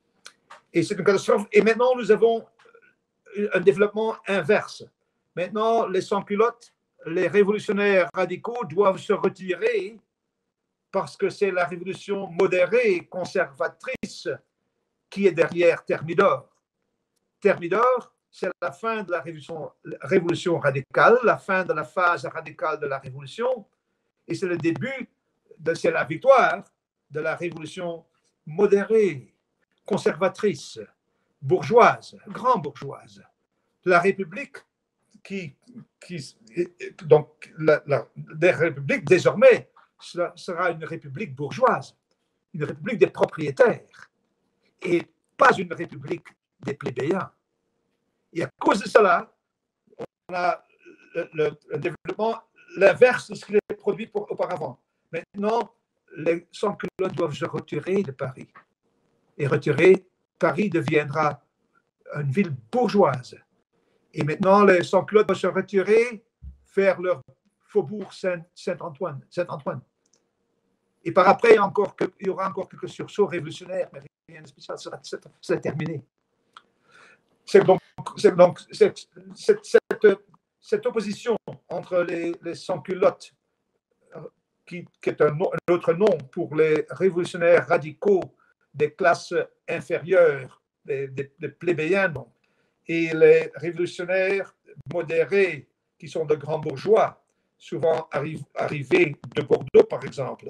Et c'est une catastrophe. Et maintenant, nous avons un développement inverse. Maintenant, les sans-culottes, les révolutionnaires radicaux doivent se retirer parce que c'est la révolution modérée, conservatrice qui est derrière Thermidor. Thermidor, c'est la fin de la révolution, révolution radicale, la fin de la phase radicale de la révolution, et c'est le début, de, c'est la victoire de la révolution modérée, conservatrice, bourgeoise, grand bourgeoise. La République qui, qui donc la, la, la République désormais sera une République bourgeoise, une République des propriétaires et pas une République des plébéiens. Et à cause de cela, on a le, le, le développement, l'inverse de ce qui est produit pour, auparavant. Maintenant, les sans-culottes doivent se retirer de Paris. Et retirer, Paris deviendra une ville bourgeoise. Et maintenant, les sans-culottes doivent se retirer vers leur faubourg Saint-Antoine. Saint-Antoine. Et par après, encore, il y aura encore quelques sursauts révolutionnaires, mais rien de spécial, c'est terminé. C'est donc, c'est donc cette, cette, cette, cette opposition entre les, les sans-culottes, qui, qui est un, un autre nom pour les révolutionnaires radicaux des classes inférieures, des, des, des plébéiens, donc, et les révolutionnaires modérés, qui sont de grands bourgeois, souvent arrive, arrivés de Bordeaux, par exemple.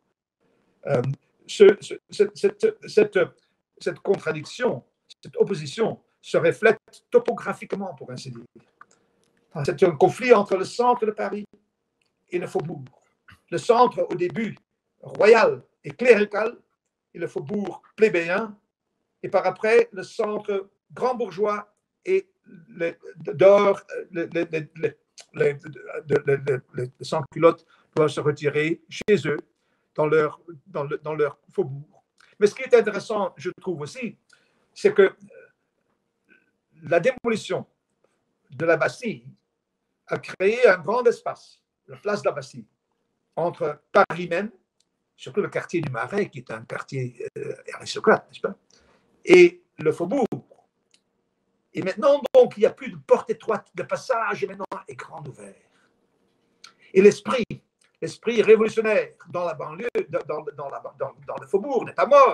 Euh, ce, ce, cette, cette, cette contradiction, cette opposition, se reflète topographiquement, pour ainsi dire. C'est un conflit entre le centre de Paris et le faubourg. Le centre, au début, royal et clérical, et le faubourg plébéien, et par après le centre grand bourgeois et le, dehors, les, les, les, les, les, les sans-culottes doivent se retirer chez eux, dans leur, dans, le, dans leur faubourg. Mais ce qui est intéressant, je trouve aussi, c'est que la démolition de la Bastille a créé un grand espace, la place de la Bastille, entre Paris même, surtout le quartier du Marais, qui est un quartier euh, aristocrate, n'est-ce pas, et le faubourg. Et maintenant, donc, il n'y a plus de porte étroite, de passage, et maintenant, est grand ouvert. Et l'esprit, l'esprit révolutionnaire dans la banlieue, dans, dans, la, dans, dans le faubourg n'est pas mort.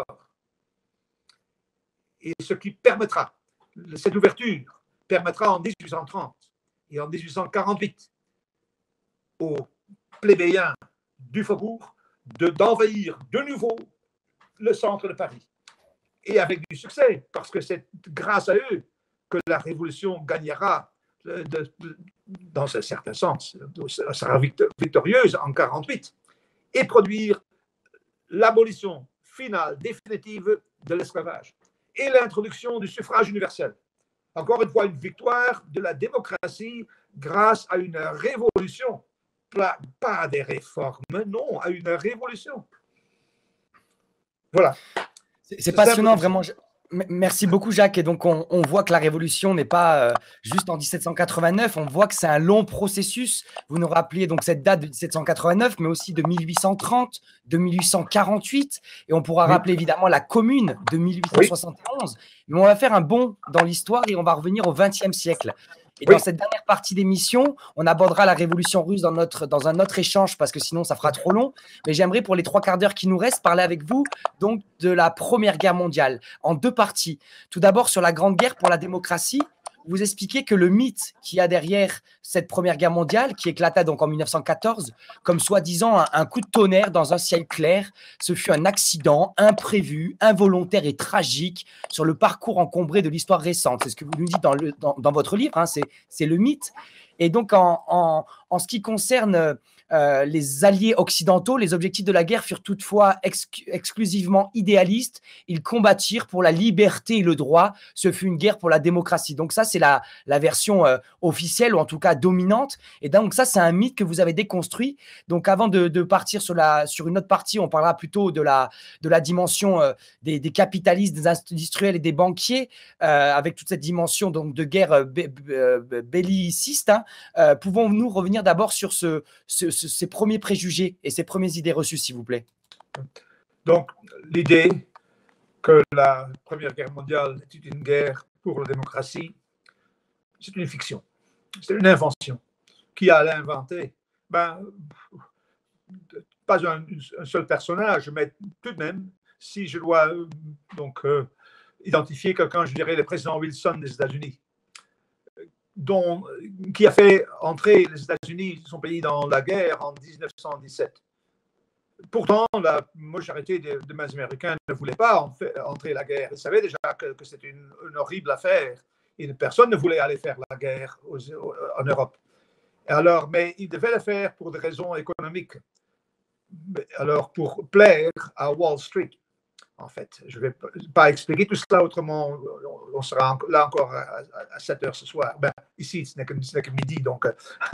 Et ce qui permettra, cette ouverture permettra en dix-huit cent trente et en dix-huit cent quarante-huit aux plébéiens du faubourg de, d'envahir de nouveau le centre de Paris. Et avec du succès, parce que c'est grâce à eux que la révolution gagnera de, de, de, dans un certain sens, sera victorieuse en quarante-huit, et produire l'abolition finale, définitive de l'esclavage et l'introduction du suffrage universel. Encore une fois, une victoire de la démocratie grâce à une révolution, pas, pas à des réformes, non, à une révolution. Voilà. C'est passionnant, vraiment. Merci beaucoup, Jacques. Et donc, on, on voit que la révolution n'est pas euh, juste en dix-sept cent quatre-vingt-neuf. On voit que c'est un long processus. Vous nous rappeliez donc cette date de dix-sept cent quatre-vingt-neuf, mais aussi de mille huit cent trente, de mille huit cent quarante-huit. Et on pourra oui. rappeler évidemment la Commune de mille huit cent soixante et onze. Oui. Mais on va faire un bond dans l'histoire et on va revenir au vingtième siècle. Et oui. dans cette dernière partie d'émission, on abordera la révolution russe dans, notre, dans un autre échange parce que sinon ça fera trop long. Mais j'aimerais pour les trois quarts d'heure qui nous restent parler avec vous donc de la Première Guerre mondiale en deux parties. Tout d'abord sur la Grande Guerre pour la démocratie. Vous expliquez que le mythe qu'il y a derrière cette Première Guerre mondiale, qui éclata donc en mille neuf cent quatorze, comme soi-disant un, un coup de tonnerre dans un ciel clair, ce fut un accident imprévu, involontaire et tragique sur le parcours encombré de l'histoire récente. C'est ce que vous nous dites dans, le, dans, dans votre livre, hein, c'est le mythe. Et donc, en, en, en ce qui concerne euh, les alliés occidentaux, les objectifs de la guerre furent toutefois ex exclusivement idéalistes. Ils combattirent pour la liberté et le droit. Ce fut une guerre pour la démocratie. Donc ça, c'est la, la version euh, officielle, ou en tout cas dominante. Et donc ça, c'est un mythe que vous avez déconstruit. Donc avant de, de partir sur, la, sur une autre partie, on parlera plutôt de la, de la dimension euh, des, des capitalistes, des industriels et des banquiers, euh, avec toute cette dimension donc, de guerre bé, bé, belliciste. Hein. Euh, Pouvons-nous revenir d'abord sur ce, ce, ce, ces premiers préjugés et ces premières idées reçues, s'il vous plaît? Donc, l'idée que la Première Guerre mondiale est une guerre pour la démocratie, c'est une fiction, c'est une invention. Qui a l'inventé? Ben, pas un, un seul personnage, mais tout de même, si je dois donc euh, identifier quelqu'un, je dirais le président Wilson des États-Unis, dont, qui a fait entrer les États-Unis, son pays, dans la guerre en mille neuf cent dix-sept. Pourtant, la majorité des, des Américains ne voulaient pas en fait, entrer la guerre. Ils savaient déjà que, que c'était une, une horrible affaire et personne ne voulait aller faire la guerre aux, aux, en Europe. Alors, mais ils devaient le faire pour des raisons économiques. Alors, pour plaire à Wall Street. En fait, je ne vais pas expliquer tout cela, autrement on sera là encore à sept heures ce soir. Ben, ici, ce n'est que, que midi, donc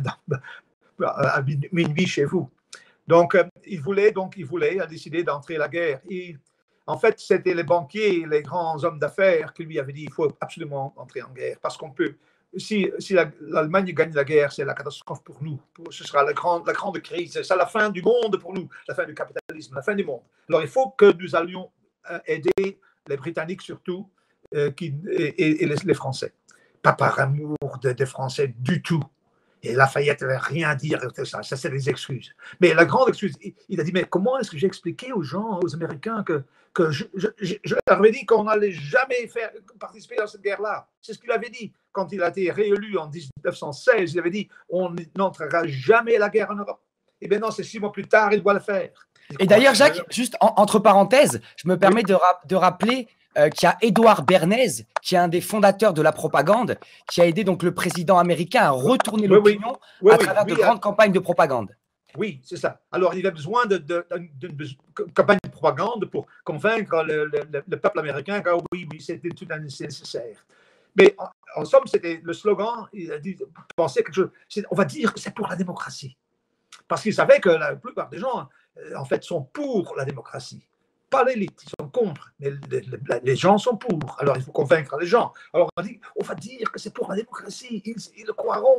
à minuit chez vous. Donc, il voulait, donc, il voulait, a décidé d'entrer la guerre. Et, en fait, c'était les banquiers, les grands hommes d'affaires qui lui avaient dit il faut absolument entrer en guerre parce qu'on peut. Si, si l'Allemagne la, gagne la guerre, c'est la catastrophe pour nous. Ce sera la grande, la grande crise. C'est la fin du monde pour nous, la fin du capitalisme, la fin du monde. Alors, il faut que nous allions aider les Britanniques surtout euh, qui, et, et les, les Français. Pas par amour des de Français du tout. Et Lafayette n'avait rien à dire de ça. Ça, c'est des excuses. Mais la grande excuse, il, il a dit, mais comment est-ce que j'ai expliqué aux gens, aux Américains, que, que je, je, je, je leur avais dit qu'on n'allait jamais faire, participer dans cette guerre-là. C'est ce qu'il avait dit quand il a été réélu en mille neuf cent seize. Il avait dit, on n'entrera jamais la guerre en Europe. Et bien non, c'est six mois plus tard, il doit le faire. Et d'ailleurs, Jacques, juste en, entre parenthèses, je me permets oui. de, ra de rappeler euh, qu'il y a Édouard Bernays, qui est un des fondateurs de la propagande, qui a aidé donc le président américain à retourner oui, l'opinion oui. oui, à oui, travers oui, de oui, grandes euh, campagnes de propagande. Oui, c'est ça. Alors, il avait besoin d'une campagne de propagande pour convaincre le, le, le peuple américain que oui, oui, c'était tout nécessaire. Mais en, en somme, c'était le slogan, il a dit, penser quelque chose, on va dire que c'est pour la démocratie. Parce qu'il savait que la plupart des gens, en fait, sont pour la démocratie. Pas l'élite, ils sont contre, mais les, les, les gens sont pour. Alors, il faut convaincre les gens. Alors, on, dit, on va dire que c'est pour la démocratie, ils, ils le croiront.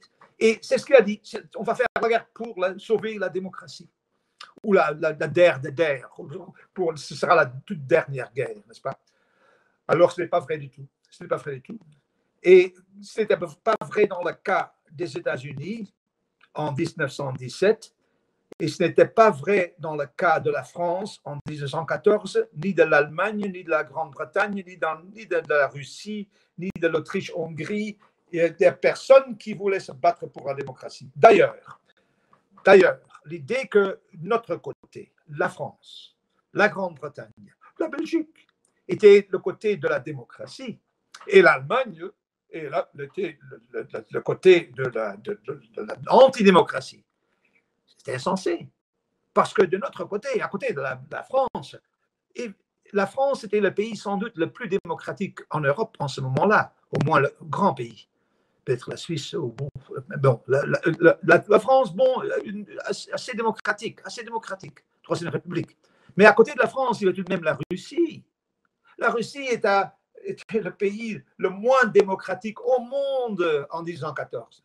Et c'est ce qu'il a dit, on va faire la guerre pour la, sauver la démocratie. Ou la, la, la der de der, pour, ce sera la toute dernière guerre, n'est-ce pas? Alors, ce n'est pas vrai du tout. Ce n'est pas vrai du tout. Et ce n'était pas vrai dans le cas des États-Unis en mille neuf cent dix-sept, et ce n'était pas vrai dans le cas de la France en mille neuf cent quatorze, ni de l'Allemagne, ni de la Grande-Bretagne, ni, dans, ni de, de la Russie, ni de l'Autriche-Hongrie. Il y a des personnes qui voulaient se battre pour la démocratie. D'ailleurs, d'ailleurs, l'idée que notre côté, la France, la Grande-Bretagne, la Belgique, était le côté de la démocratie, et l'Allemagne est là, le, le, le, le côté de la, de, de, de l'antidémocratie. C'était insensé. Parce que de notre côté, à côté de la, de la France, et la France était le pays sans doute le plus démocratique en Europe en ce moment-là, au moins le grand pays. Peut-être la Suisse, ou bon, bon la, la, la, la France, bon, une, assez démocratique, assez démocratique, Troisième République. Mais à côté de la France, il y a tout de même la Russie. La Russie est à, était le pays le moins démocratique au monde en mille neuf cent quatorze.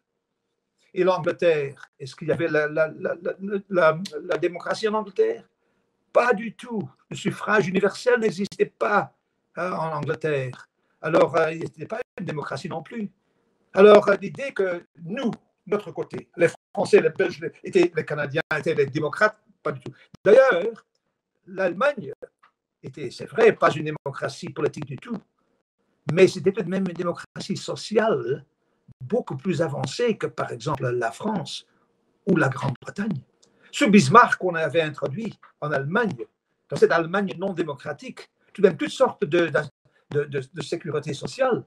Et l'Angleterre, est-ce qu'il y avait la, la, la, la, la démocratie en Angleterre? Pas du tout. Le suffrage universel n'existait pas hein, en Angleterre. Alors, euh, il n'était pas une démocratie non plus. Alors, euh, l'idée que nous, notre côté, les Français, les Belges, étaient, les Canadiens étaient les démocrates, pas du tout. D'ailleurs, l'Allemagne était, c'est vrai, pas une démocratie politique du tout, mais c'était tout de même une démocratie sociale beaucoup plus avancée que, par exemple, la France ou la Grande-Bretagne. Ce Bismarck qu'on avait introduit en Allemagne, dans cette Allemagne non démocratique, tout de même toutes sortes de, de, de, de sécurité sociale,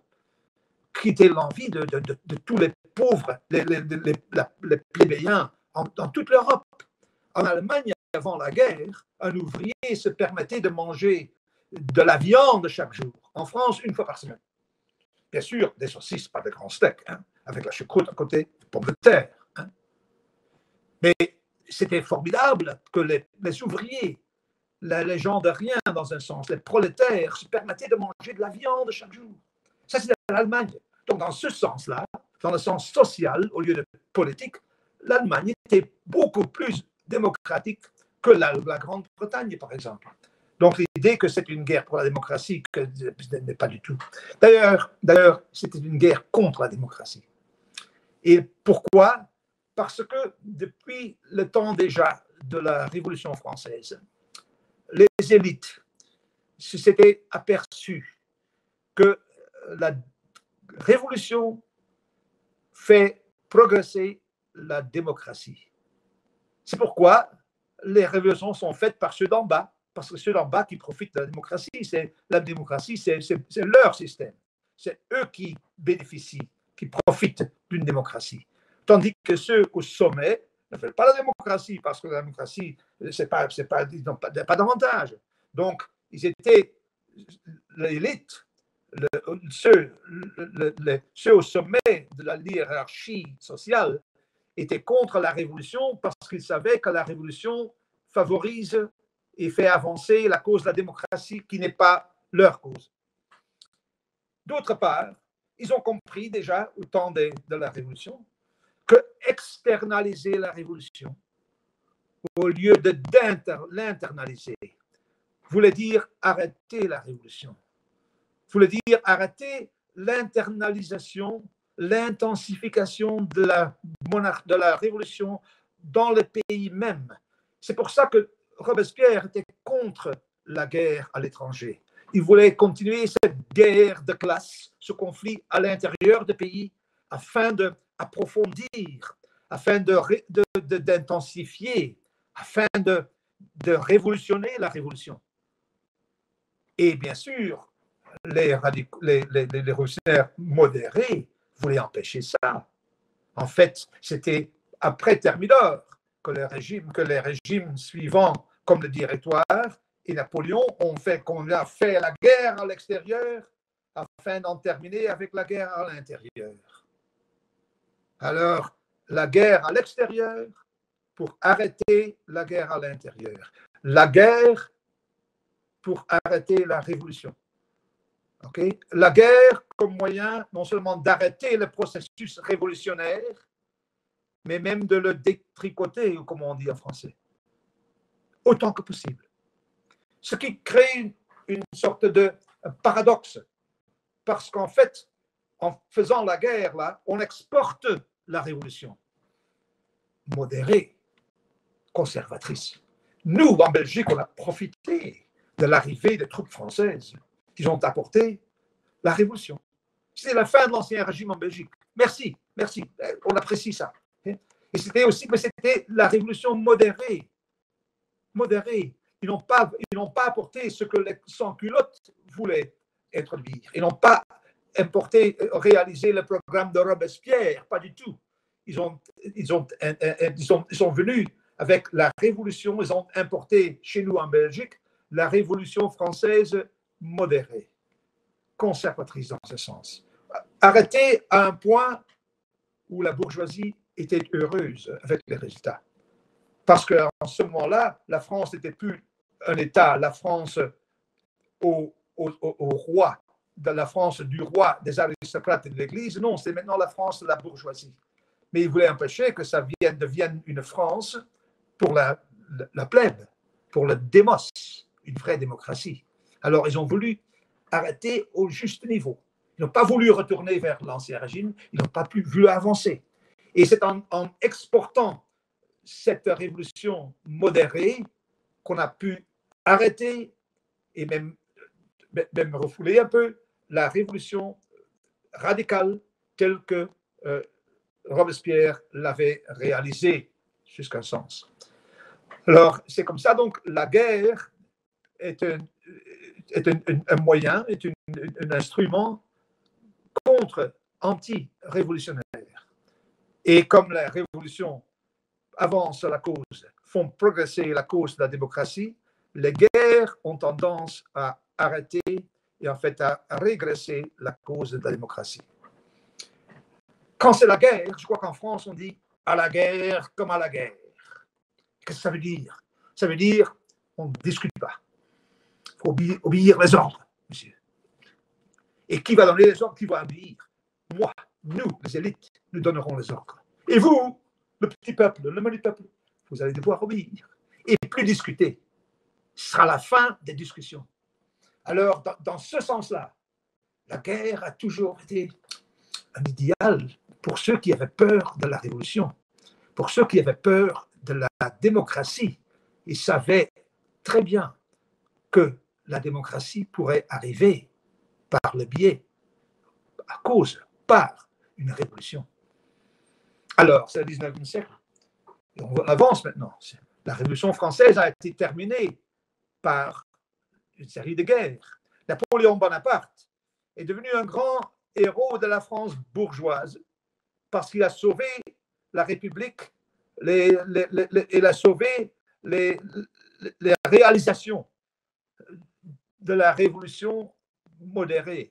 qui était l'envie de, de, de, de tous les pauvres, les, les, les, les plébéiens en, dans toute l'Europe. En Allemagne, avant la guerre, un ouvrier se permettait de manger de la viande chaque jour. En France, une fois par semaine. Bien sûr, des saucisses, pas de grands steaks, hein, avec la choucroute à côté, des pommes de terre. Hein. Mais c'était formidable que les, les ouvriers, les, les gens de rien dans un sens, les prolétaires, se permettaient de manger de la viande chaque jour. Ça, c'est l'Allemagne. Donc, dans ce sens-là, dans le sens social, au lieu de politique, l'Allemagne était beaucoup plus démocratique que la, la Grande-Bretagne, par exemple. Donc, l'idée que c'est une guerre pour la démocratie, que ce n'est pas du tout. D'ailleurs, d'ailleurs, c'était une guerre contre la démocratie. Et pourquoi? Parce que depuis le temps déjà de la Révolution française, les élites s'étaient aperçues que la révolution fait progresser la démocratie. C'est pourquoi les révolutions sont faites par ceux d'en bas, parce que ceux d'en bas qui profitent de la démocratie, c'est la démocratie, c'est, c'est, c'est leur système. C'est eux qui bénéficient, qui profitent d'une démocratie. Tandis que ceux au sommet ne veulent pas la démocratie, parce que la démocratie, c'est pas, c'est pas, ils n'ont pas, pas d'avantage. Donc, ils étaient l'élite, le, ceux, le, le, ceux au sommet de la hiérarchie sociale étaient contre la révolution parce qu'ils savaient que la révolution favorise et fait avancer la cause de la démocratie qui n'est pas leur cause. D'autre part, ils ont compris déjà au temps de, de la révolution que externaliser la révolution au lieu de l'internaliser voulait dire arrêter la révolution, voulait dire arrêter l'internalisation, l'intensification de la, de la révolution dans le pays même. C'est pour ça que Robespierre était contre la guerre à l'étranger. Il voulait continuer cette guerre de classe, ce conflit à l'intérieur du pays, afin d'approfondir, afin de, de, de, d'intensifier, afin de, de révolutionner la révolution. Et bien sûr, les, les, les, les révolutionnaires modérés voulaient empêcher ça. En fait, c'était après Thermidor que les régimes, que les régimes suivants, comme le Directoire et Napoléon ont fait qu'on a fait la guerre à l'extérieur afin d'en terminer avec la guerre à l'intérieur. Alors, la guerre à l'extérieur pour arrêter la guerre à l'intérieur. La guerre pour arrêter la révolution. Okay? La guerre comme moyen non seulement d'arrêter le processus révolutionnaire, mais même de le détricoter, comme on dit en français, autant que possible. Ce qui crée une sorte de paradoxe, parce qu'en fait, en faisant la guerre, là, on exporte la révolution modérée, conservatrice. Nous, en Belgique, on a profité de l'arrivée des troupes françaises qui ont apporté la révolution. C'est la fin de l'ancien régime en Belgique. Merci, merci, on apprécie ça. Et c'était aussi, mais c'était la révolution modérée. Modérée. Ils n'ont pas, ils n'ont pas apporté ce que les sans-culottes voulaient introduire. Ils n'ont pas importé, réalisé le programme de Robespierre, pas du tout. Ils ont, ils ont, ils sont, ils sont venus avec la révolution, ils ont importé chez nous en Belgique la révolution française modérée, conservatrice dans ce sens. Arrêtée à un point où la bourgeoisie était heureuse avec les résultats. Parce qu'en ce moment-là, la France n'était plus un État, la France au, au, au roi, de la France du roi, des aristocrates et de l'Église. Non, c'est maintenant la France de la bourgeoisie. Mais ils voulaient empêcher que ça vienne, devienne une France pour la, la, la plèbe, pour le démos, une vraie démocratie. Alors, ils ont voulu arrêter au juste niveau. Ils n'ont pas voulu retourner vers l'ancien régime, ils n'ont pas pu voulu avancer. Et c'est en, en exportant cette révolution modérée qu'on a pu arrêter et même, même refouler un peu la révolution radicale telle que euh, Robespierre l'avait réalisée jusqu'à un sens. Alors, c'est comme ça, donc, la guerre est un, est un, un moyen, est un, un instrument contre, anti-révolutionnaire. Et comme la révolution avance la cause, font progresser la cause de la démocratie, les guerres ont tendance à arrêter et en fait à régresser la cause de la démocratie. Quand c'est la guerre, je crois qu'en France on dit à la guerre comme à la guerre. Qu'est-ce que ça veut dire? Ça veut dire on ne discute pas. Il faut obéir, obéir les ordres, monsieur. Et qui va donner les ordres? Qui va obéir? Moi, nous, les élites, nous donnerons les ordres. Et vous, le petit peuple, le menu peuple, vous allez devoir obéir. Et plus discuter. Ce sera la fin des discussions. Alors, dans, dans ce sens-là, la guerre a toujours été un idéal pour ceux qui avaient peur de la révolution, pour ceux qui avaient peur de la démocratie. Ils savaient très bien que la démocratie pourrait arriver par le biais, à cause, par une révolution. Alors, c'est le dix-neuvième siècle. Et on avance maintenant. La Révolution française a été terminée par une série de guerres. Napoléon Bonaparte est devenu un grand héros de la France bourgeoise parce qu'il a sauvé la République les, les, les, les, il a sauvé les, les réalisations de la Révolution modérée.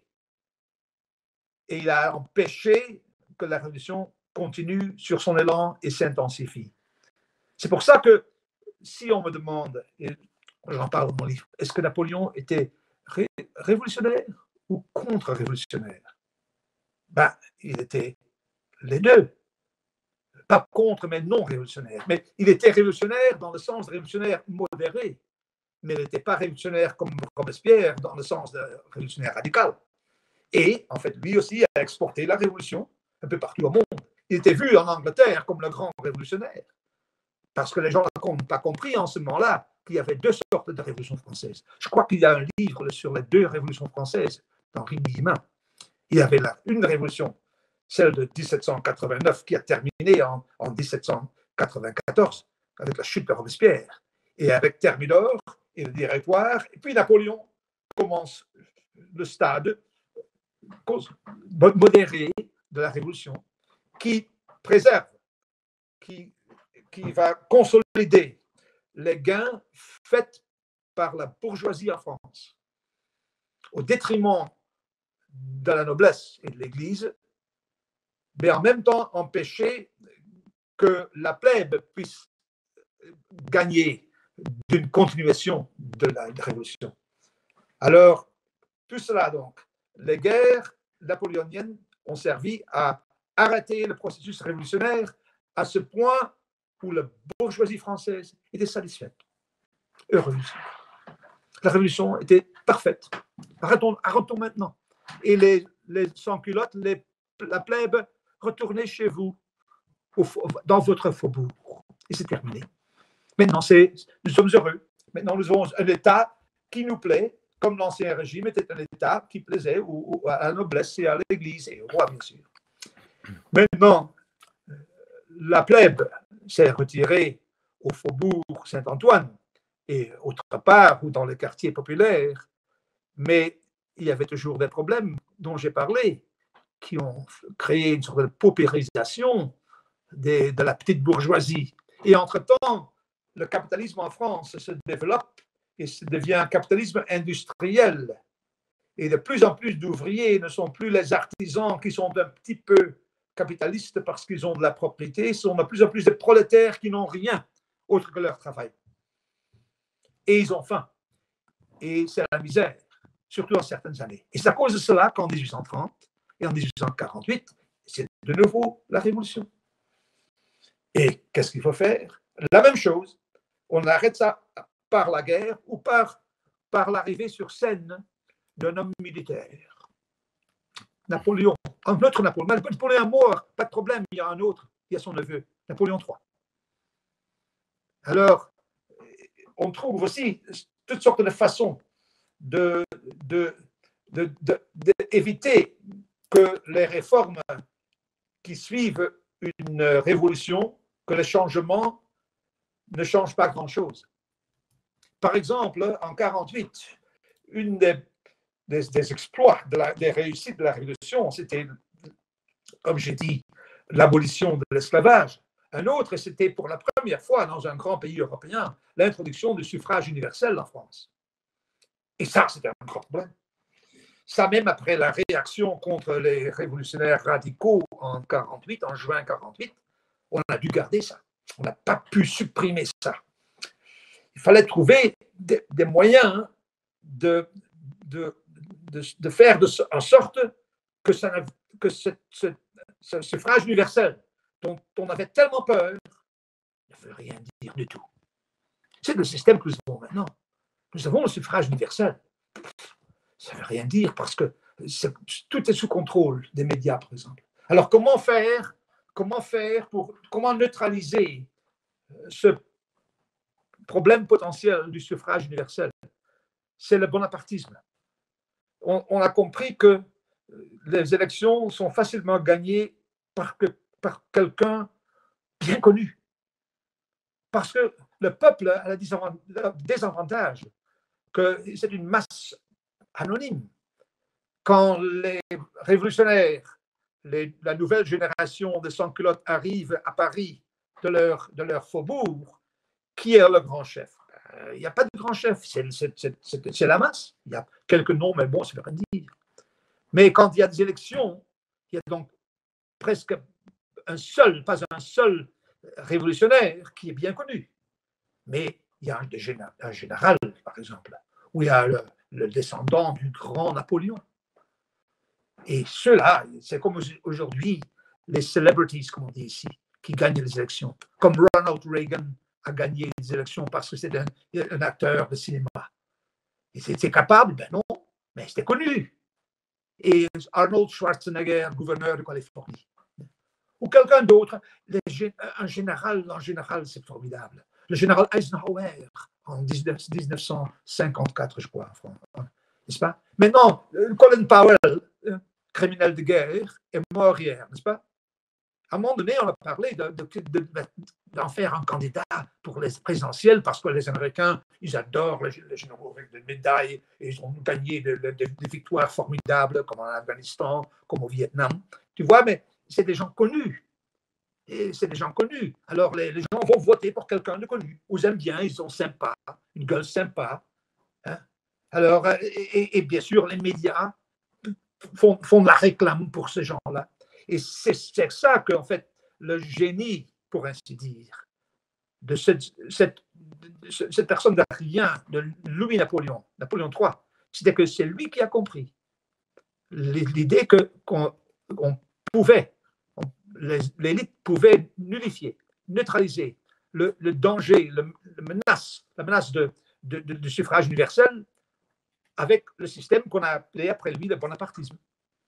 Et il a empêché que la Révolution continue sur son élan et s'intensifie. C'est pour ça que si on me demande, et j'en parle dans mon livre, est-ce que Napoléon était ré révolutionnaire ou contre-révolutionnaire? Ben, il était les deux. Pas contre, mais non révolutionnaire. Mais il était révolutionnaire dans le sens de révolutionnaire modéré, mais il n'était pas révolutionnaire comme Robespierre dans le sens de révolutionnaire radical. Et, en fait, lui aussi a exporté la révolution un peu partout au monde. Il était vu en Angleterre comme le grand révolutionnaire. Parce que les gens n'ont pas compris en ce moment-là qu'il y avait deux sortes de révolutions françaises. Je crois qu'il y a un livre sur les deux révolutions françaises d'Henri Guillemin. Il y avait là une révolution, celle de mille sept cent quatre-vingt-neuf, qui a terminé en, en mille sept cent quatre-vingt-quatorze avec la chute de Robespierre. Et avec Thermidor et le Directoire, et puis Napoléon commence le stade modéré de la révolution qui préserve, qui, qui va consolider les gains faits par la bourgeoisie en France, au détriment de la noblesse et de l'Église, mais en même temps empêcher que la plèbe puisse gagner d'une continuation de la révolution. Alors, tout cela donc, les guerres napoléoniennes ont servi à arrêter le processus révolutionnaire à ce point où la bourgeoisie française était satisfaite, heureuse. La révolution était parfaite. Arrêtons, arrêtons maintenant. Et les, les sans-culottes, les, la plèbe, retournez chez vous, au, dans votre faubourg. Et c'est terminé. Maintenant, c'est, nous sommes heureux. Maintenant, nous avons un État qui nous plaît, comme l'Ancien Régime était un État qui plaisait au, au, à la noblesse et à l'Église et au roi, bien sûr. Maintenant, la plèbe s'est retirée au faubourg Saint-Antoine et autre part ou dans les quartiers populaires, mais il y avait toujours des problèmes dont j'ai parlé qui ont créé une sorte de paupérisation des, de la petite bourgeoisie. Et entre-temps, le capitalisme en France se développe et ça devient un capitalisme industriel. Et de plus en plus d'ouvriers ne sont plus les artisans qui sont un petit peu capitalistes parce qu'ils ont de la propriété, ce sont de plus en plus de prolétaires qui n'ont rien autre que leur travail. Et ils ont faim. Et c'est la misère, surtout en certaines années. Et c'est à cause de cela qu'en dix-huit cent trente et en dix-huit cent quarante-huit, c'est de nouveau la révolution. Et qu'est-ce qu'il faut faire? La même chose. On arrête ça par la guerre ou par, par l'arrivée sur scène d'un homme militaire. Napoléon, un autre Napoléon. Napoléon est mort, pas de problème, il y a un autre, il y a son neveu, Napoléon trois. Alors, on trouve aussi toutes sortes de façons de, de, de, de, d'éviter que les réformes qui suivent une révolution, que les changements ne changent pas grand-chose. Par exemple, en mille neuf cent quarante-huit, une des, des, des exploits, de la, des réussites de la Révolution, c'était, comme j'ai dit, l'abolition de l'esclavage. Un autre, c'était pour la première fois dans un grand pays européen, l'introduction du suffrage universel en France. Et ça, c'était un grand problème. Ça, même après la réaction contre les révolutionnaires radicaux en mille neuf cent quarante-huit, en juin mille neuf cent quarante-huit, on a dû garder ça. On n'a pas pu supprimer ça. Il fallait trouver des, des moyens de, de, de, de faire de, en sorte que, ça, que ce, ce, ce suffrage universel dont on avait tellement peur ne veut rien dire du tout. C'est le système que nous avons maintenant. Nous avons le suffrage universel. Ça ne veut rien dire parce que c'est, tout est sous contrôle des médias, par exemple. Alors, comment faire, comment faire pour, comment neutraliser ce problème potentiel du suffrage universel? C'est le bonapartisme. On, on a compris que les élections sont facilement gagnées par, que, par quelqu'un bien connu. Parce que le peuple a le désavantage que c'est une masse anonyme. Quand les révolutionnaires, les, la nouvelle génération de sans-culottes arrive à Paris de leur, de leur faubourg, qui est le grand chef? Il n'y a pas de grand chef, c'est, c'est, c'est, c'est, c'est la masse. Il y a quelques noms, mais bon, ça ne veut rien dire. Mais quand il y a des élections, il y a donc presque un seul, pas un seul révolutionnaire qui est bien connu. Mais il y a un, un général, par exemple, où il y a le, le descendant du grand Napoléon. Et ceux-là, c'est comme aujourd'hui les celebrities, comme on dit ici, qui gagnent les élections. Comme Ronald Reagan a gagné les élections parce que c'était un, un acteur de cinéma. Et c'était capable? Ben non, mais c'était connu. Et Arnold Schwarzenegger, gouverneur de Californie. Ou quelqu'un d'autre, les, un général, en général, c'est formidable. Le général Eisenhower, en dix-neuf cent cinquante-quatre, je crois, n'est-ce pas? Maintenant, Colin Powell, criminel de guerre, est mort hier, n'est-ce pas? À un moment donné, on a parlé de, de, de, de, d'en faire un candidat pour les présidentielles parce que les Américains, ils adorent les, les généraux avec des médailles et ils ont gagné des de, de, de victoires formidables comme en Afghanistan, comme au Vietnam. Tu vois, mais c'est des gens connus. Et c'est des gens connus. Alors, les, les gens vont voter pour quelqu'un de connu. Ils aiment bien, ils sont sympas, une gueule sympa. Alors, et, et, et bien sûr, les médias font, font de la réclame pour ces gens-là. Et c'est ça que, en fait, le génie, pour ainsi dire, de cette, cette, de cette personne de rien, de Louis-Napoléon, Napoléon trois, c'était que c'est lui qui a compris l'idée que qu'on on pouvait, l'élite pouvait nullifier, neutraliser le, le danger, le, le menace, la menace de, de, de, de suffrage universel avec le système qu'on a appelé après lui le bonapartisme,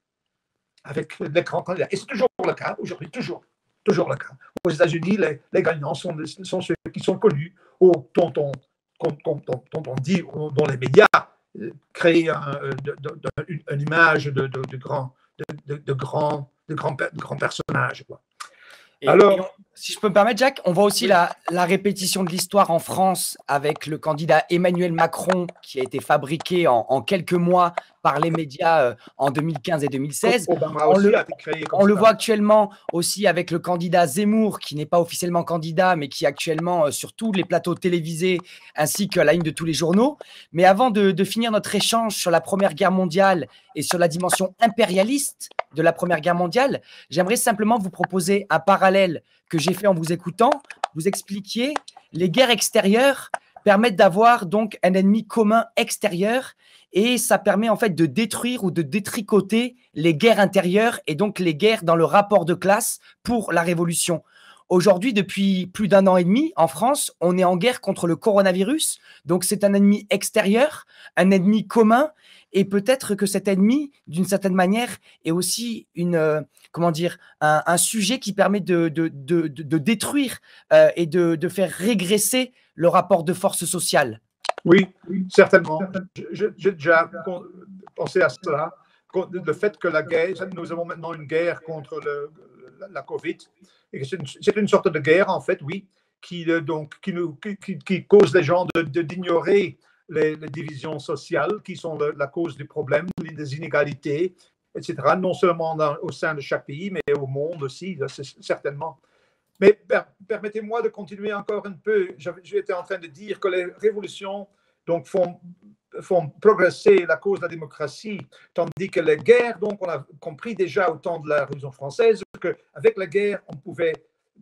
avec les grands candidats. Et c'est toujours le cas aujourd'hui, toujours, toujours le cas. Aux États-Unis, les, les gagnants sont, sont ceux qui sont connus, ou dont on, dont, dont, dont on dit, dont les médias créent un, de, de, de, une image de, de, de, grands, de, de, de, grands, de, grands, de grands personnages, quoi. Et, Alors, et on, si je peux me permettre, Jacques, on voit aussi oui. la, la répétition de l'histoire en France avec le candidat Emmanuel Macron qui a été fabriqué en, en quelques mois par les médias euh, en deux mille quinze et deux mille seize. On, le, on le voit actuellement aussi avec le candidat Zemmour qui n'est pas officiellement candidat mais qui est actuellement euh, sur tous les plateaux télévisés ainsi qu'à la une de tous les journaux. Mais avant de, de finir notre échange sur la Première Guerre mondiale et sur la dimension impérialiste de la Première Guerre mondiale, j'aimerais simplement vous proposer un parallèle que j'ai fait en vous écoutant. Vous expliquiez les guerres extérieures permettent d'avoir donc un ennemi commun extérieur et ça permet en fait de détruire ou de détricoter les guerres intérieures et donc les guerres dans le rapport de classe pour la Révolution. Aujourd'hui, depuis plus d'un an et demi, en France, on est en guerre contre le coronavirus. Donc, c'est un ennemi extérieur, un ennemi commun. Et peut-être que cet ennemi, d'une certaine manière, est aussi une, euh, comment dire, un, un sujet qui permet de, de, de, de, de détruire euh, et de, de faire régresser le rapport de force sociale. Oui, certainement. J'ai déjà pensé à cela. Le fait que la guerre, nous avons maintenant une guerre contre le, la Covid, et c'est une, une sorte de guerre, en fait, oui, qui, donc, qui, nous, qui, qui cause les gens d'ignorer les, les divisions sociales qui sont le, la cause du problème, les inégalités, et cetera, non seulement dans, au sein de chaque pays, mais au monde aussi, certainement. Mais per, permettez-moi de continuer encore un peu. J'étais en train de dire que les révolutions donc, font, font progresser la cause de la démocratie, tandis que les guerres, donc, on a compris déjà au temps de la Révolution française qu'avec la guerre, on pouvait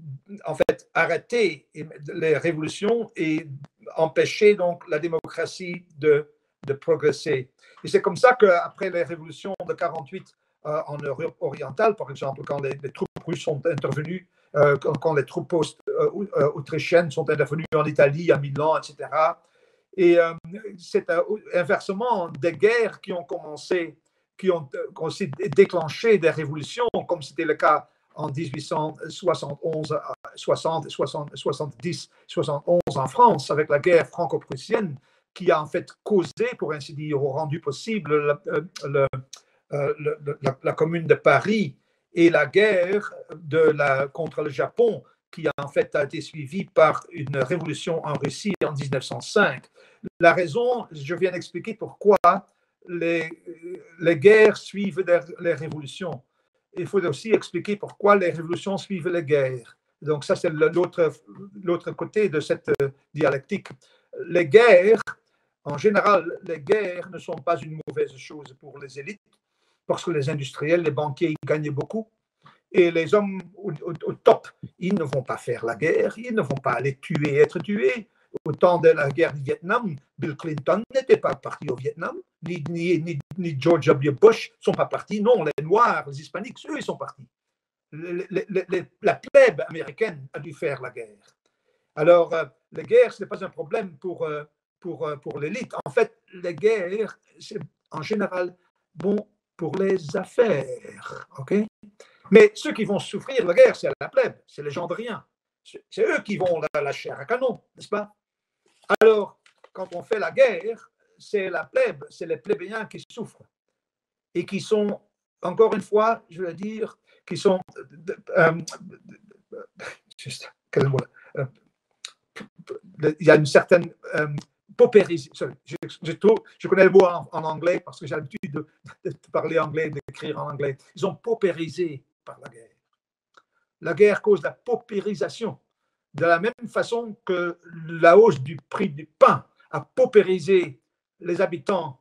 en fait arrêter les révolutions et empêcher donc la démocratie de, de progresser. Et c'est comme ça qu'après les révolutions de quarante-huit euh, en Europe orientale, par exemple, quand les, les troupes russes sont intervenues, euh, quand, quand les troupes euh, autrichiennes sont intervenues en Italie, à Milan, et cetera. Et euh, c'est euh, inversement des guerres qui ont commencé, qui ont, qui ont aussi déclenché des révolutions, comme c'était le cas en dix-huit cent soixante-onze, soixante, soixante, soixante-dix, soixante-onze en France, avec la guerre franco-prussienne, qui a en fait causé, pour ainsi dire, ou rendu possible le, le, le, la, la commune de Paris et la guerre de la, contre le Japon, qui a en fait a été suivie par une révolution en Russie en mille neuf cent cinq. La raison, je viens d'expliquer pourquoi les, les guerres suivent les, les révolutions. Il faut aussi expliquer pourquoi les révolutions suivent les guerres. Donc ça, c'est l'autre côté de cette dialectique. Les guerres, en général, les guerres ne sont pas une mauvaise chose pour les élites, parce que les industriels, les banquiers, ils gagnent beaucoup. Et les hommes au, au, au top, ils ne vont pas faire la guerre, ils ne vont pas aller tuer et être tués. Au temps de la guerre du Vietnam, Bill Clinton n'était pas parti au Vietnam, ni, ni, ni, ni George W. Bush ne sont pas partis. Non, les Noirs, les Hispaniques, eux, ils sont partis. Le, le, le, la plèbe américaine a dû faire la guerre. Alors, euh, les guerres, ce n'est pas un problème pour, euh, pour, euh, pour l'élite. En fait, les guerres, c'est en général bon pour les affaires. OK? Mais ceux qui vont souffrir la guerre, c'est la plèbe, c'est les gens de rien. C'est eux qui vont la, la chair à canon, n'est-ce pas? Alors, quand on fait la guerre, c'est la plèbe, c'est les plébéiens qui souffrent et qui sont, encore une fois, je veux dire, qui sont, euh, juste, quel mot, euh, il y a une certaine euh, paupérisation. Je, je, je connais le mot en, en anglais parce que j'ai l'habitude de, de parler anglais, d'écrire en anglais. Ils ont paupérisé par la guerre. La guerre cause la paupérisation. De la même façon que la hausse du prix du pain a paupérisé les habitants,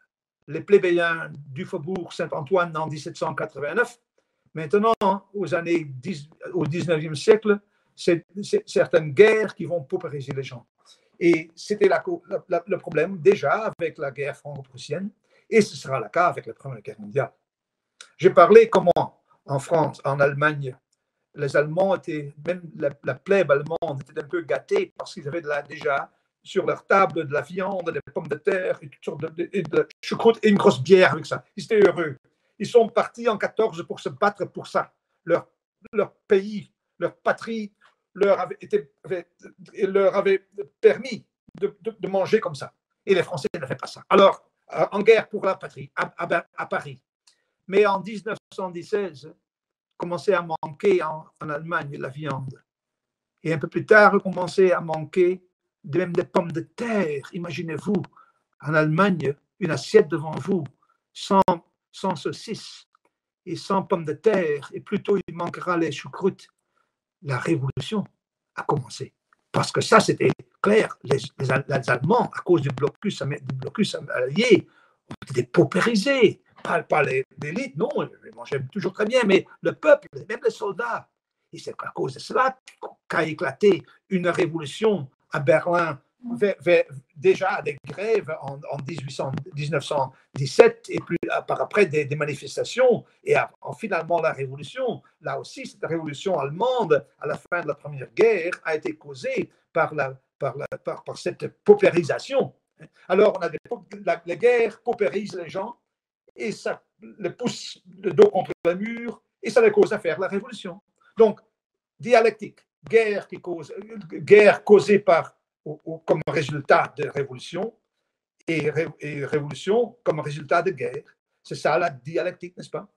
les plébéiens du faubourg Saint-Antoine en mille sept cent quatre-vingt-neuf. Maintenant, aux années dix, au dix-neuvième siècle, c'est certaines guerres qui vont paupériser les gens. Et c'était la, la, le problème déjà avec la guerre franco-prussienne, et ce sera le cas avec la Première Guerre mondiale. J'ai parlé comment en France, en Allemagne, les Allemands étaient, même la, la plèbe allemande était un peu gâtée parce qu'ils avaient de la, déjà sur leur table de la viande, des pommes de terre, et toutes sortes de, de, de, de choucroute et une grosse bière avec ça. Ils étaient heureux. Ils sont partis en quatorze pour se battre pour ça. Leur, leur pays, leur patrie leur avait, été, avait, leur avait permis de, de, de manger comme ça. Et les Français ne faisaient pas ça. Alors, en guerre pour la patrie, à, à, à Paris. Mais en mille neuf cent dix-seize, commençait à manquer en, en Allemagne la viande. Et un peu plus tard, commençait à manquer même des pommes de terre. Imaginez-vous, en Allemagne, une assiette devant vous, sans, sans saucisses et sans pommes de terre, et plutôt il manquera les choucroutes. La révolution a commencé. Parce que ça, c'était clair. Les, les, les Allemands, à cause du blocus, du blocus allié, étaient paupérisés. Pas, pas l'élite, non, ils mangeaient toujours très bien, mais le peuple, même les soldats. Et c'est à cause de cela qu'a éclaté une révolution à Berlin, vers, vers, déjà des grèves en, en mille neuf cent dix-sept, et plus par après des, des manifestations, et en, finalement la révolution. Là aussi, cette révolution allemande, à la fin de la Première Guerre, a été causée par, la, par, la, par, par cette paupérisation. Alors, on a des, la, la guerre paupérise les gens, et ça les pousse le dos contre le mur, et ça les cause à faire la révolution. Donc, dialectique, guerre, qui cause, guerre causée par, ou, ou, comme résultat de révolution, et, ré, et révolution comme résultat de guerre. C'est ça la dialectique, n'est-ce pas?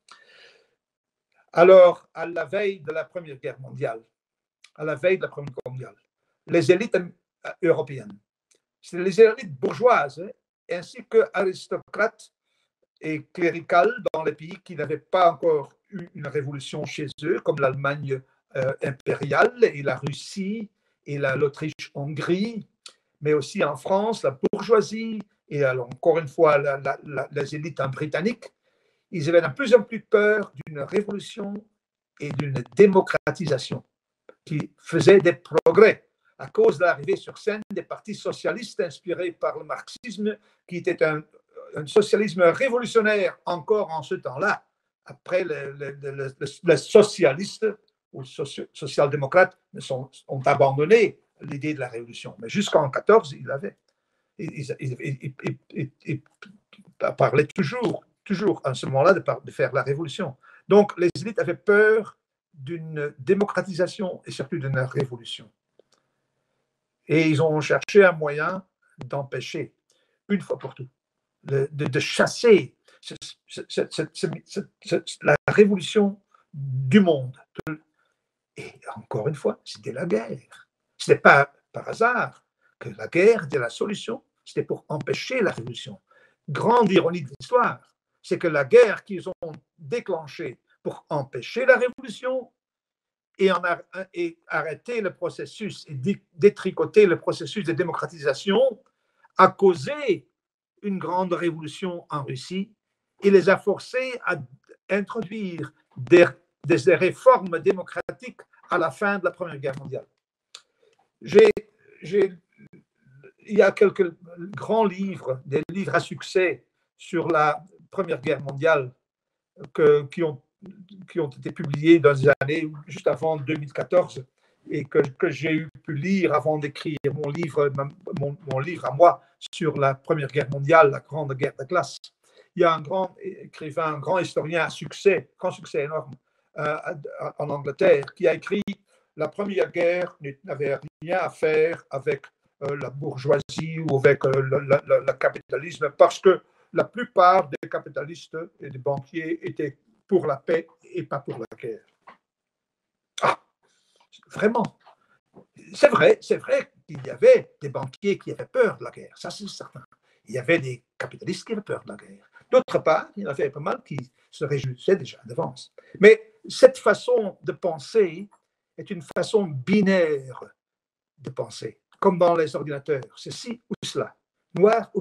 Alors, à la veille de la Première Guerre mondiale, à la veille de la Première Guerre mondiale, les élites européennes, c'est les élites bourgeoises, hein, ainsi que aristocrates et cléricales dans les pays qui n'avaient pas encore eu une révolution chez eux, comme l'Allemagne euh, impériale et la Russie et l'Autriche-Hongrie, mais aussi en France, la bourgeoisie et alors, encore une fois la, la, la, les élites britanniques. Ils avaient de plus en plus peur d'une révolution et d'une démocratisation qui faisait des progrès à cause de l'arrivée sur scène des partis socialistes inspirés par le marxisme, qui était un un socialisme révolutionnaire encore en ce temps-là. Après, les, les, les, les socialistes ou social-démocrates ont abandonné l'idée de la révolution. Mais jusqu'en quatorze, ils l'avaient. Ils, ils, ils, ils, ils, ils parlaient toujours, toujours à ce moment-là de, de faire la révolution. Donc, les élites avaient peur d'une démocratisation et surtout d'une révolution. Et ils ont cherché un moyen d'empêcher, une fois pour toutes, De, de, de chasser ce, ce, ce, ce, la révolution du monde. Et encore une fois, c'était la guerre. Ce n'était pas par hasard que la guerre était la solution, c'était pour empêcher la révolution. Grande ironie de l'histoire, c'est que la guerre qu'ils ont déclenchée pour empêcher la révolution et, en a, et arrêter le processus et détricoter le processus de démocratisation a causé une grande révolution en Russie et les a forcés à introduire des, des réformes démocratiques à la fin de la Première Guerre mondiale. J'ai, j'ai, il y a quelques grands livres, des livres à succès sur la Première Guerre mondiale que, qui, ont, qui ont été publiés dans les années juste avant deux mille quatorze et que, que j'ai pu lire avant d'écrire mon livre, mon, mon livre à moi sur la Première Guerre mondiale, la Grande Guerre de glace. Il y a un grand écrivain, un grand historien à succès, grand succès énorme euh, en Angleterre, qui a écrit « La Première Guerre n'avait rien à faire avec euh, la bourgeoisie ou avec euh, le, le, le capitalisme, parce que la plupart des capitalistes et des banquiers étaient pour la paix et pas pour la guerre. » Ah, vraiment. C'est vrai, c'est vrai qu'il y avait des banquiers qui avaient peur de la guerre, ça c'est certain. Il y avait des capitalistes qui avaient peur de la guerre. D'autre part, il y en avait pas mal qui se réjouissaient déjà d'avance. Mais cette façon de penser est une façon binaire de penser, comme dans les ordinateurs, c'est ci ou cela, noir ou blanc.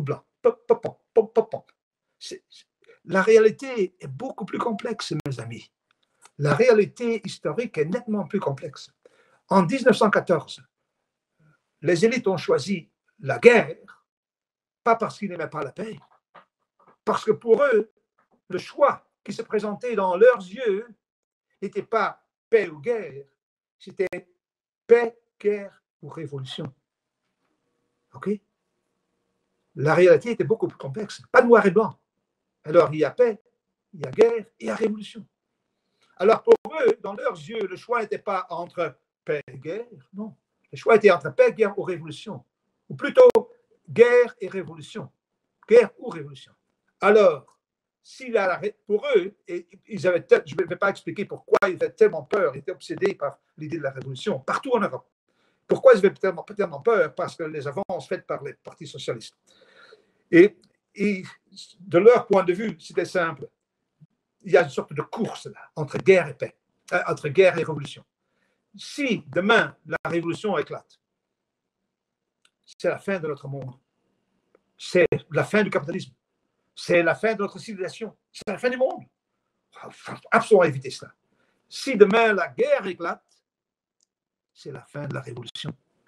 La réalité est beaucoup plus complexe, mes amis. La réalité historique est nettement plus complexe. En mille neuf cent quatorze, les élites ont choisi la guerre, pas parce qu'ils n'aimaient pas la paix, parce que pour eux, le choix qui se présentait dans leurs yeux n'était pas paix ou guerre, c'était paix, guerre ou révolution. OK? La réalité était beaucoup plus complexe, pas noir et blanc. Alors, il y a paix, il y a guerre et il y a révolution. Alors, pour eux, dans leurs yeux, le choix n'était pas entre paix et guerre, non. Le choix était entre paix, guerre ou révolution. Ou plutôt, guerre et révolution. Guerre ou révolution. Alors, si la, pour eux, et ils avaient, je ne vais pas expliquer pourquoi ils avaient tellement peur, ils étaient obsédés par l'idée de la révolution, partout en Europe. Pourquoi ils avaient tellement, tellement peur? Parce que les avances faites par les partis socialistes. Et, et de leur point de vue, c'était simple. Il y a une sorte de course là, entre guerre et paix, euh, entre guerre et révolution. Si demain la révolution éclate, c'est la fin de notre monde. C'est la fin du capitalisme. C'est la fin de notre civilisation. C'est la fin du monde. Il faut absolument éviter cela. Si demain la guerre éclate, c'est la fin de la révolution.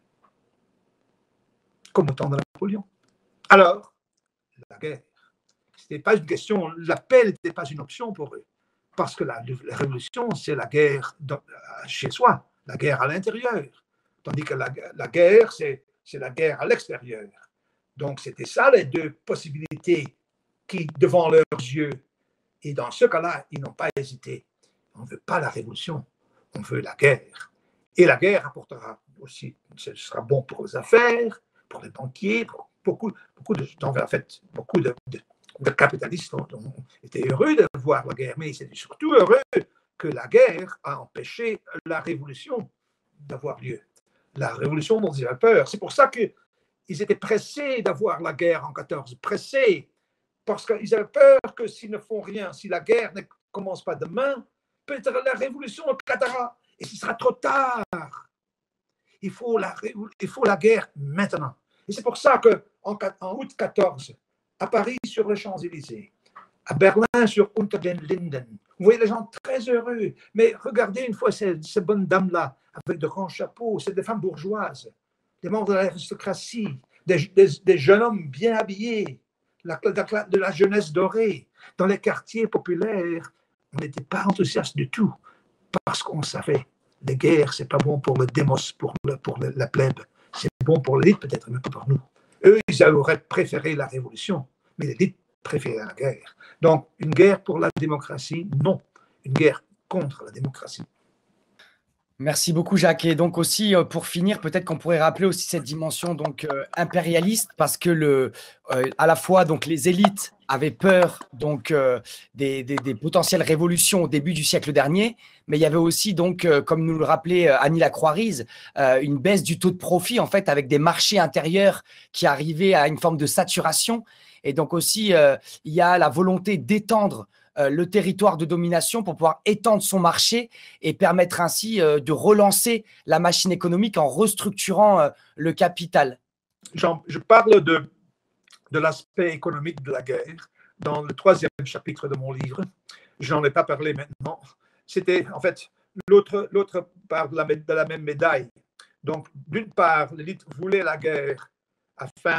Comme au temps de Napoléon. Alors, la guerre. Ce n'était pas une question, la paix n'était pas une option pour eux. Parce que la, la révolution, c'est la guerre dans, chez soi, la guerre à l'intérieur. Tandis que la, la guerre, c'est la guerre à l'extérieur. Donc, c'était ça les deux possibilités qui, devant leurs yeux, et dans ce cas-là, ils n'ont pas hésité. On ne veut pas la révolution, on veut la guerre. Et la guerre apportera aussi, ce sera bon pour les affaires, pour les banquiers, pour beaucoup, beaucoup de, en fait, beaucoup de, de Les capitalistes ont, ont été heureux de voir la guerre, mais ils étaient surtout heureux que la guerre a empêché la révolution d'avoir lieu. La révolution dont ils avaient peur. C'est pour ça qu'ils étaient pressés d'avoir la guerre en quatorze, pressés, parce qu'ils avaient peur que s'ils ne font rien, si la guerre ne commence pas demain, peut-être la révolution éclatera et ce sera trop tard. Il faut la, il faut la guerre maintenant. Et c'est pour ça qu'en en août quatorze, à Paris sur les Champs-Élysées, à Berlin sur Unter den Linden. Vous voyez les gens très heureux. Mais regardez une fois ces, ces bonnes dames-là, avec de grands chapeaux, c'est des femmes bourgeoises, des membres de l'aristocratie, des, des, des jeunes hommes bien habillés, la, la, de la jeunesse dorée. Dans les quartiers populaires, on n'était pas enthousiaste du tout, parce qu'on savait, les guerres, c'est pas bon pour le démos, pour, le, pour le, la plèbe. C'est bon pour l'élite peut-être, mais pas pour nous. Eux, ils auraient préféré la révolution, mais l'élite préférait la guerre. Donc, une guerre pour la démocratie, non. Une guerre contre la démocratie. Merci beaucoup, Jacques. Et donc aussi, pour finir, peut-être qu'on pourrait rappeler aussi cette dimension donc euh, impérialiste, parce que le, euh, à la fois donc les élites avaient peur donc euh, des, des, des potentielles révolutions au début du siècle dernier, mais il y avait aussi donc, euh, comme nous le rappelait euh, Annie Lacroix-Ries, euh, une baisse du taux de profit en fait, avec des marchés intérieurs qui arrivaient à une forme de saturation. Et donc aussi, euh, il y a la volonté d'étendre Euh, le territoire de domination pour pouvoir étendre son marché et permettre ainsi euh, de relancer la machine économique en restructurant euh, le capital. Jean, je parle de, de l'aspect économique de la guerre dans le troisième chapitre de mon livre. Je n'en ai pas parlé maintenant. C'était en fait l'autre part de la, de la même médaille. Donc, d'une part, l'élite voulait la guerre afin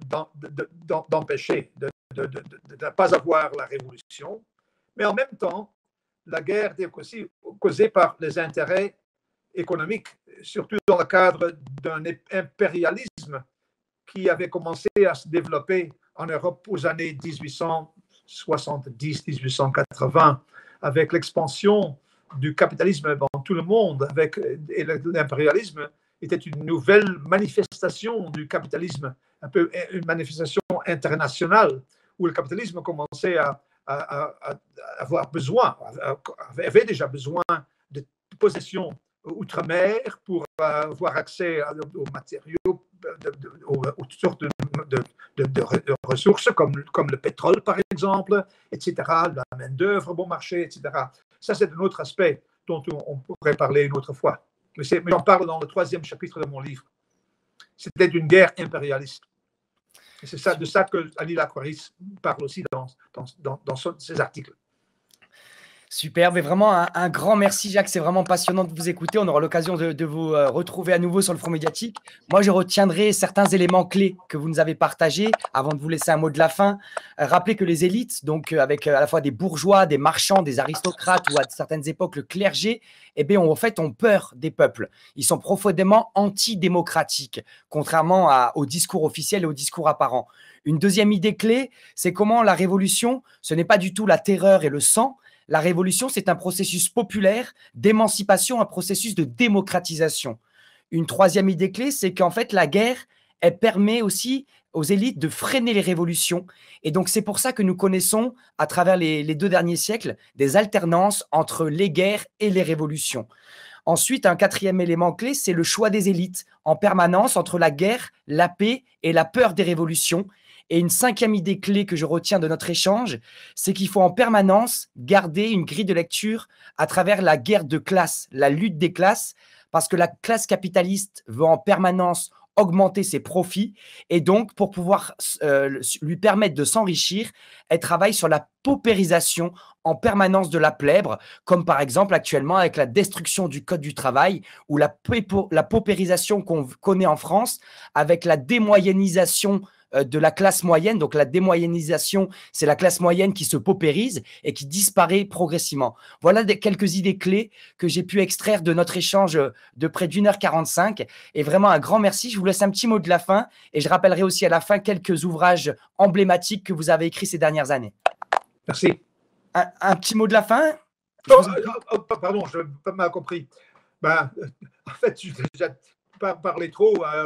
d'empêcher de, de, de, de, de, de ne pas avoir la révolution. Mais en même temps, la guerre était aussi causée par les intérêts économiques, surtout dans le cadre d'un impérialisme qui avait commencé à se développer en Europe aux années mille huit cent soixante-dix à mille huit cent quatre-vingts, avec l'expansion du capitalisme dans tout le monde. Avec, et l'impérialisme était une nouvelle manifestation du capitalisme, un peu une manifestation internationale, où le capitalisme commençait à À, à, à avoir besoin, avait déjà besoin de possessions outre-mer pour avoir accès aux matériaux, de, de, aux, aux toutes sortes de, de, de, de ressources comme, comme le pétrole, par exemple, et cetera, la main-d'œuvre, bon marché, et cetera. Ça, c'est un autre aspect dont on pourrait parler une autre fois. Mais, mais j'en parle dans le troisième chapitre de mon livre. C'était une guerre impérialiste. C'est ça, de ça que Annie Lacroix parle aussi dans, dans, dans, dans son, ses articles. Super, mais vraiment un, un grand merci Jacques, c'est vraiment passionnant de vous écouter. On aura l'occasion de, de vous euh, retrouver à nouveau sur le Front médiatique. Moi, je retiendrai certains éléments clés que vous nous avez partagés avant de vous laisser un mot de la fin. Euh, rappelez que les élites, donc euh, avec euh, à la fois des bourgeois, des marchands, des aristocrates ou à certaines époques le clergé, eh bien, en fait, ont peur des peuples. Ils sont profondément antidémocratiques, contrairement à, au discours officiel et au discours apparent. Une deuxième idée clé, c'est comment la révolution, ce n'est pas du tout la terreur et le sang. La révolution, c'est un processus populaire d'émancipation, un processus de démocratisation. Une troisième idée clé, c'est qu'en fait, la guerre, elle permet aussi aux élites de freiner les révolutions. Et donc, c'est pour ça que nous connaissons, à travers les, les deux derniers siècles, des alternances entre les guerres et les révolutions. Ensuite, un quatrième élément clé, c'est le choix des élites en permanence entre la guerre, la paix et la peur des révolutions. Et une cinquième idée clé que je retiens de notre échange, c'est qu'il faut en permanence garder une grille de lecture à travers la guerre de classe, la lutte des classes, parce que la classe capitaliste veut en permanence augmenter ses profits et donc pour pouvoir euh, lui permettre de s'enrichir, elle travaille sur la paupérisation en permanence de la plèbre, comme par exemple actuellement avec la destruction du code du travail ou la, la paupérisation qu'on connaît en France avec la démoyennisation de la classe moyenne. Donc la démoyennisation, c'est la classe moyenne qui se paupérise et qui disparaît progressivement. Voilà des, quelques idées clés que j'ai pu extraire de notre échange de près d'une heure quarante-cinq. Et vraiment un grand merci. Je vous laisse un petit mot de la fin et je rappellerai aussi à la fin quelques ouvrages emblématiques que vous avez écrits ces dernières années. Merci. Un, un petit mot de la fin? Oh, oh, pardon, je n'ai pas mal compris. Ben, en fait, je n'ai déjà pas parlé trop. Euh,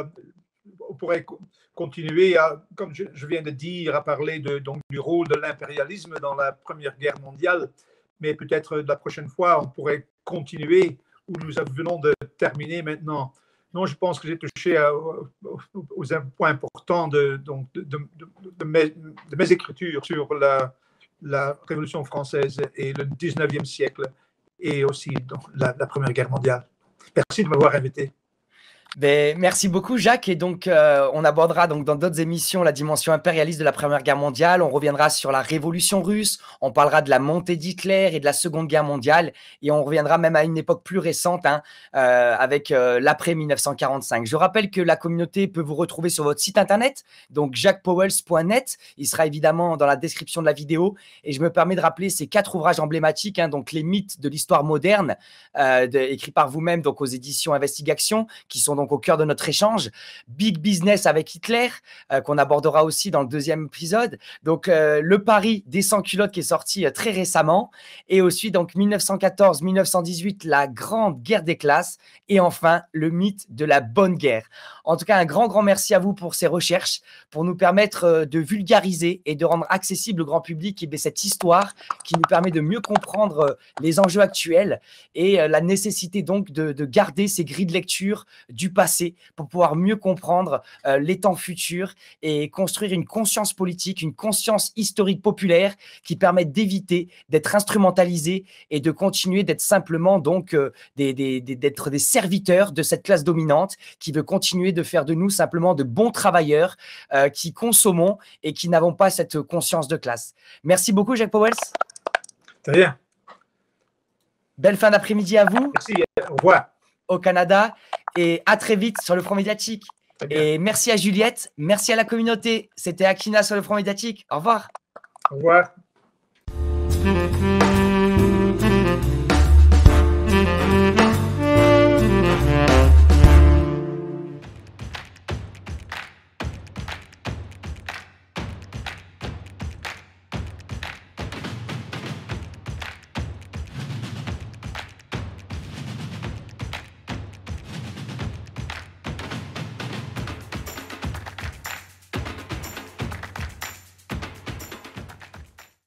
on pourrait continuer, à, comme je, je viens de dire, à parler de, donc, du rôle de l'impérialisme dans la Première Guerre mondiale, mais peut-être la prochaine fois, on pourrait continuer où nous venons de terminer maintenant. Non, je pense que j'ai touché à, aux, aux points importants de, donc, de, de, de, de, mes, de mes écritures sur la, la Révolution française et le dix-neuvième siècle et aussi donc, la, la Première Guerre mondiale. Merci de m'avoir invité. Ben, merci beaucoup Jacques et donc euh, on abordera donc dans d'autres émissions la dimension impérialiste de la Première Guerre mondiale, on reviendra sur la Révolution russe, on parlera de la montée d'Hitler et de la Seconde Guerre mondiale et on reviendra même à une époque plus récente hein, euh, avec euh, l'après mille neuf cent quarante-cinq. Je rappelle que la communauté peut vous retrouver sur votre site internet, donc jacques powells point net, il sera évidemment dans la description de la vidéo et je me permets de rappeler ces quatre ouvrages emblématiques, hein, donc les mythes de l'histoire moderne, euh, de, écrits par vous-même donc aux éditions Investigation, qui sont donc au cœur de notre échange, Big Business avec Hitler, euh, qu'on abordera aussi dans le deuxième épisode, donc euh, Le Pari des sans-culottes qui est sorti euh, très récemment, et aussi donc mille neuf cent quatorze mille neuf cent dix-huit, la grande guerre des classes, et enfin le mythe de la bonne guerre. En tout cas, un grand, grand merci à vous pour ces recherches, pour nous permettre euh, de vulgariser et de rendre accessible au grand public eh bien, cette histoire qui nous permet de mieux comprendre euh, les enjeux actuels et euh, la nécessité donc de, de garder ces grilles de lecture du passé pour pouvoir mieux comprendre euh, les temps futurs et construire une conscience politique, une conscience historique populaire qui permette d'éviter d'être instrumentalisé et de continuer d'être simplement donc euh, des, des, des, d'être des serviteurs de cette classe dominante qui veut continuer de faire de nous simplement de bons travailleurs euh, qui consommons et qui n'avons pas cette conscience de classe. Merci beaucoup Jacques Powells. Très bien. Belle fin d'après-midi à vous. Merci, au revoir. Au Canada et à très vite sur le Front médiatique. Et merci à Juliette, merci à la communauté. C'était Akina sur le Front médiatique. Au revoir. Au revoir.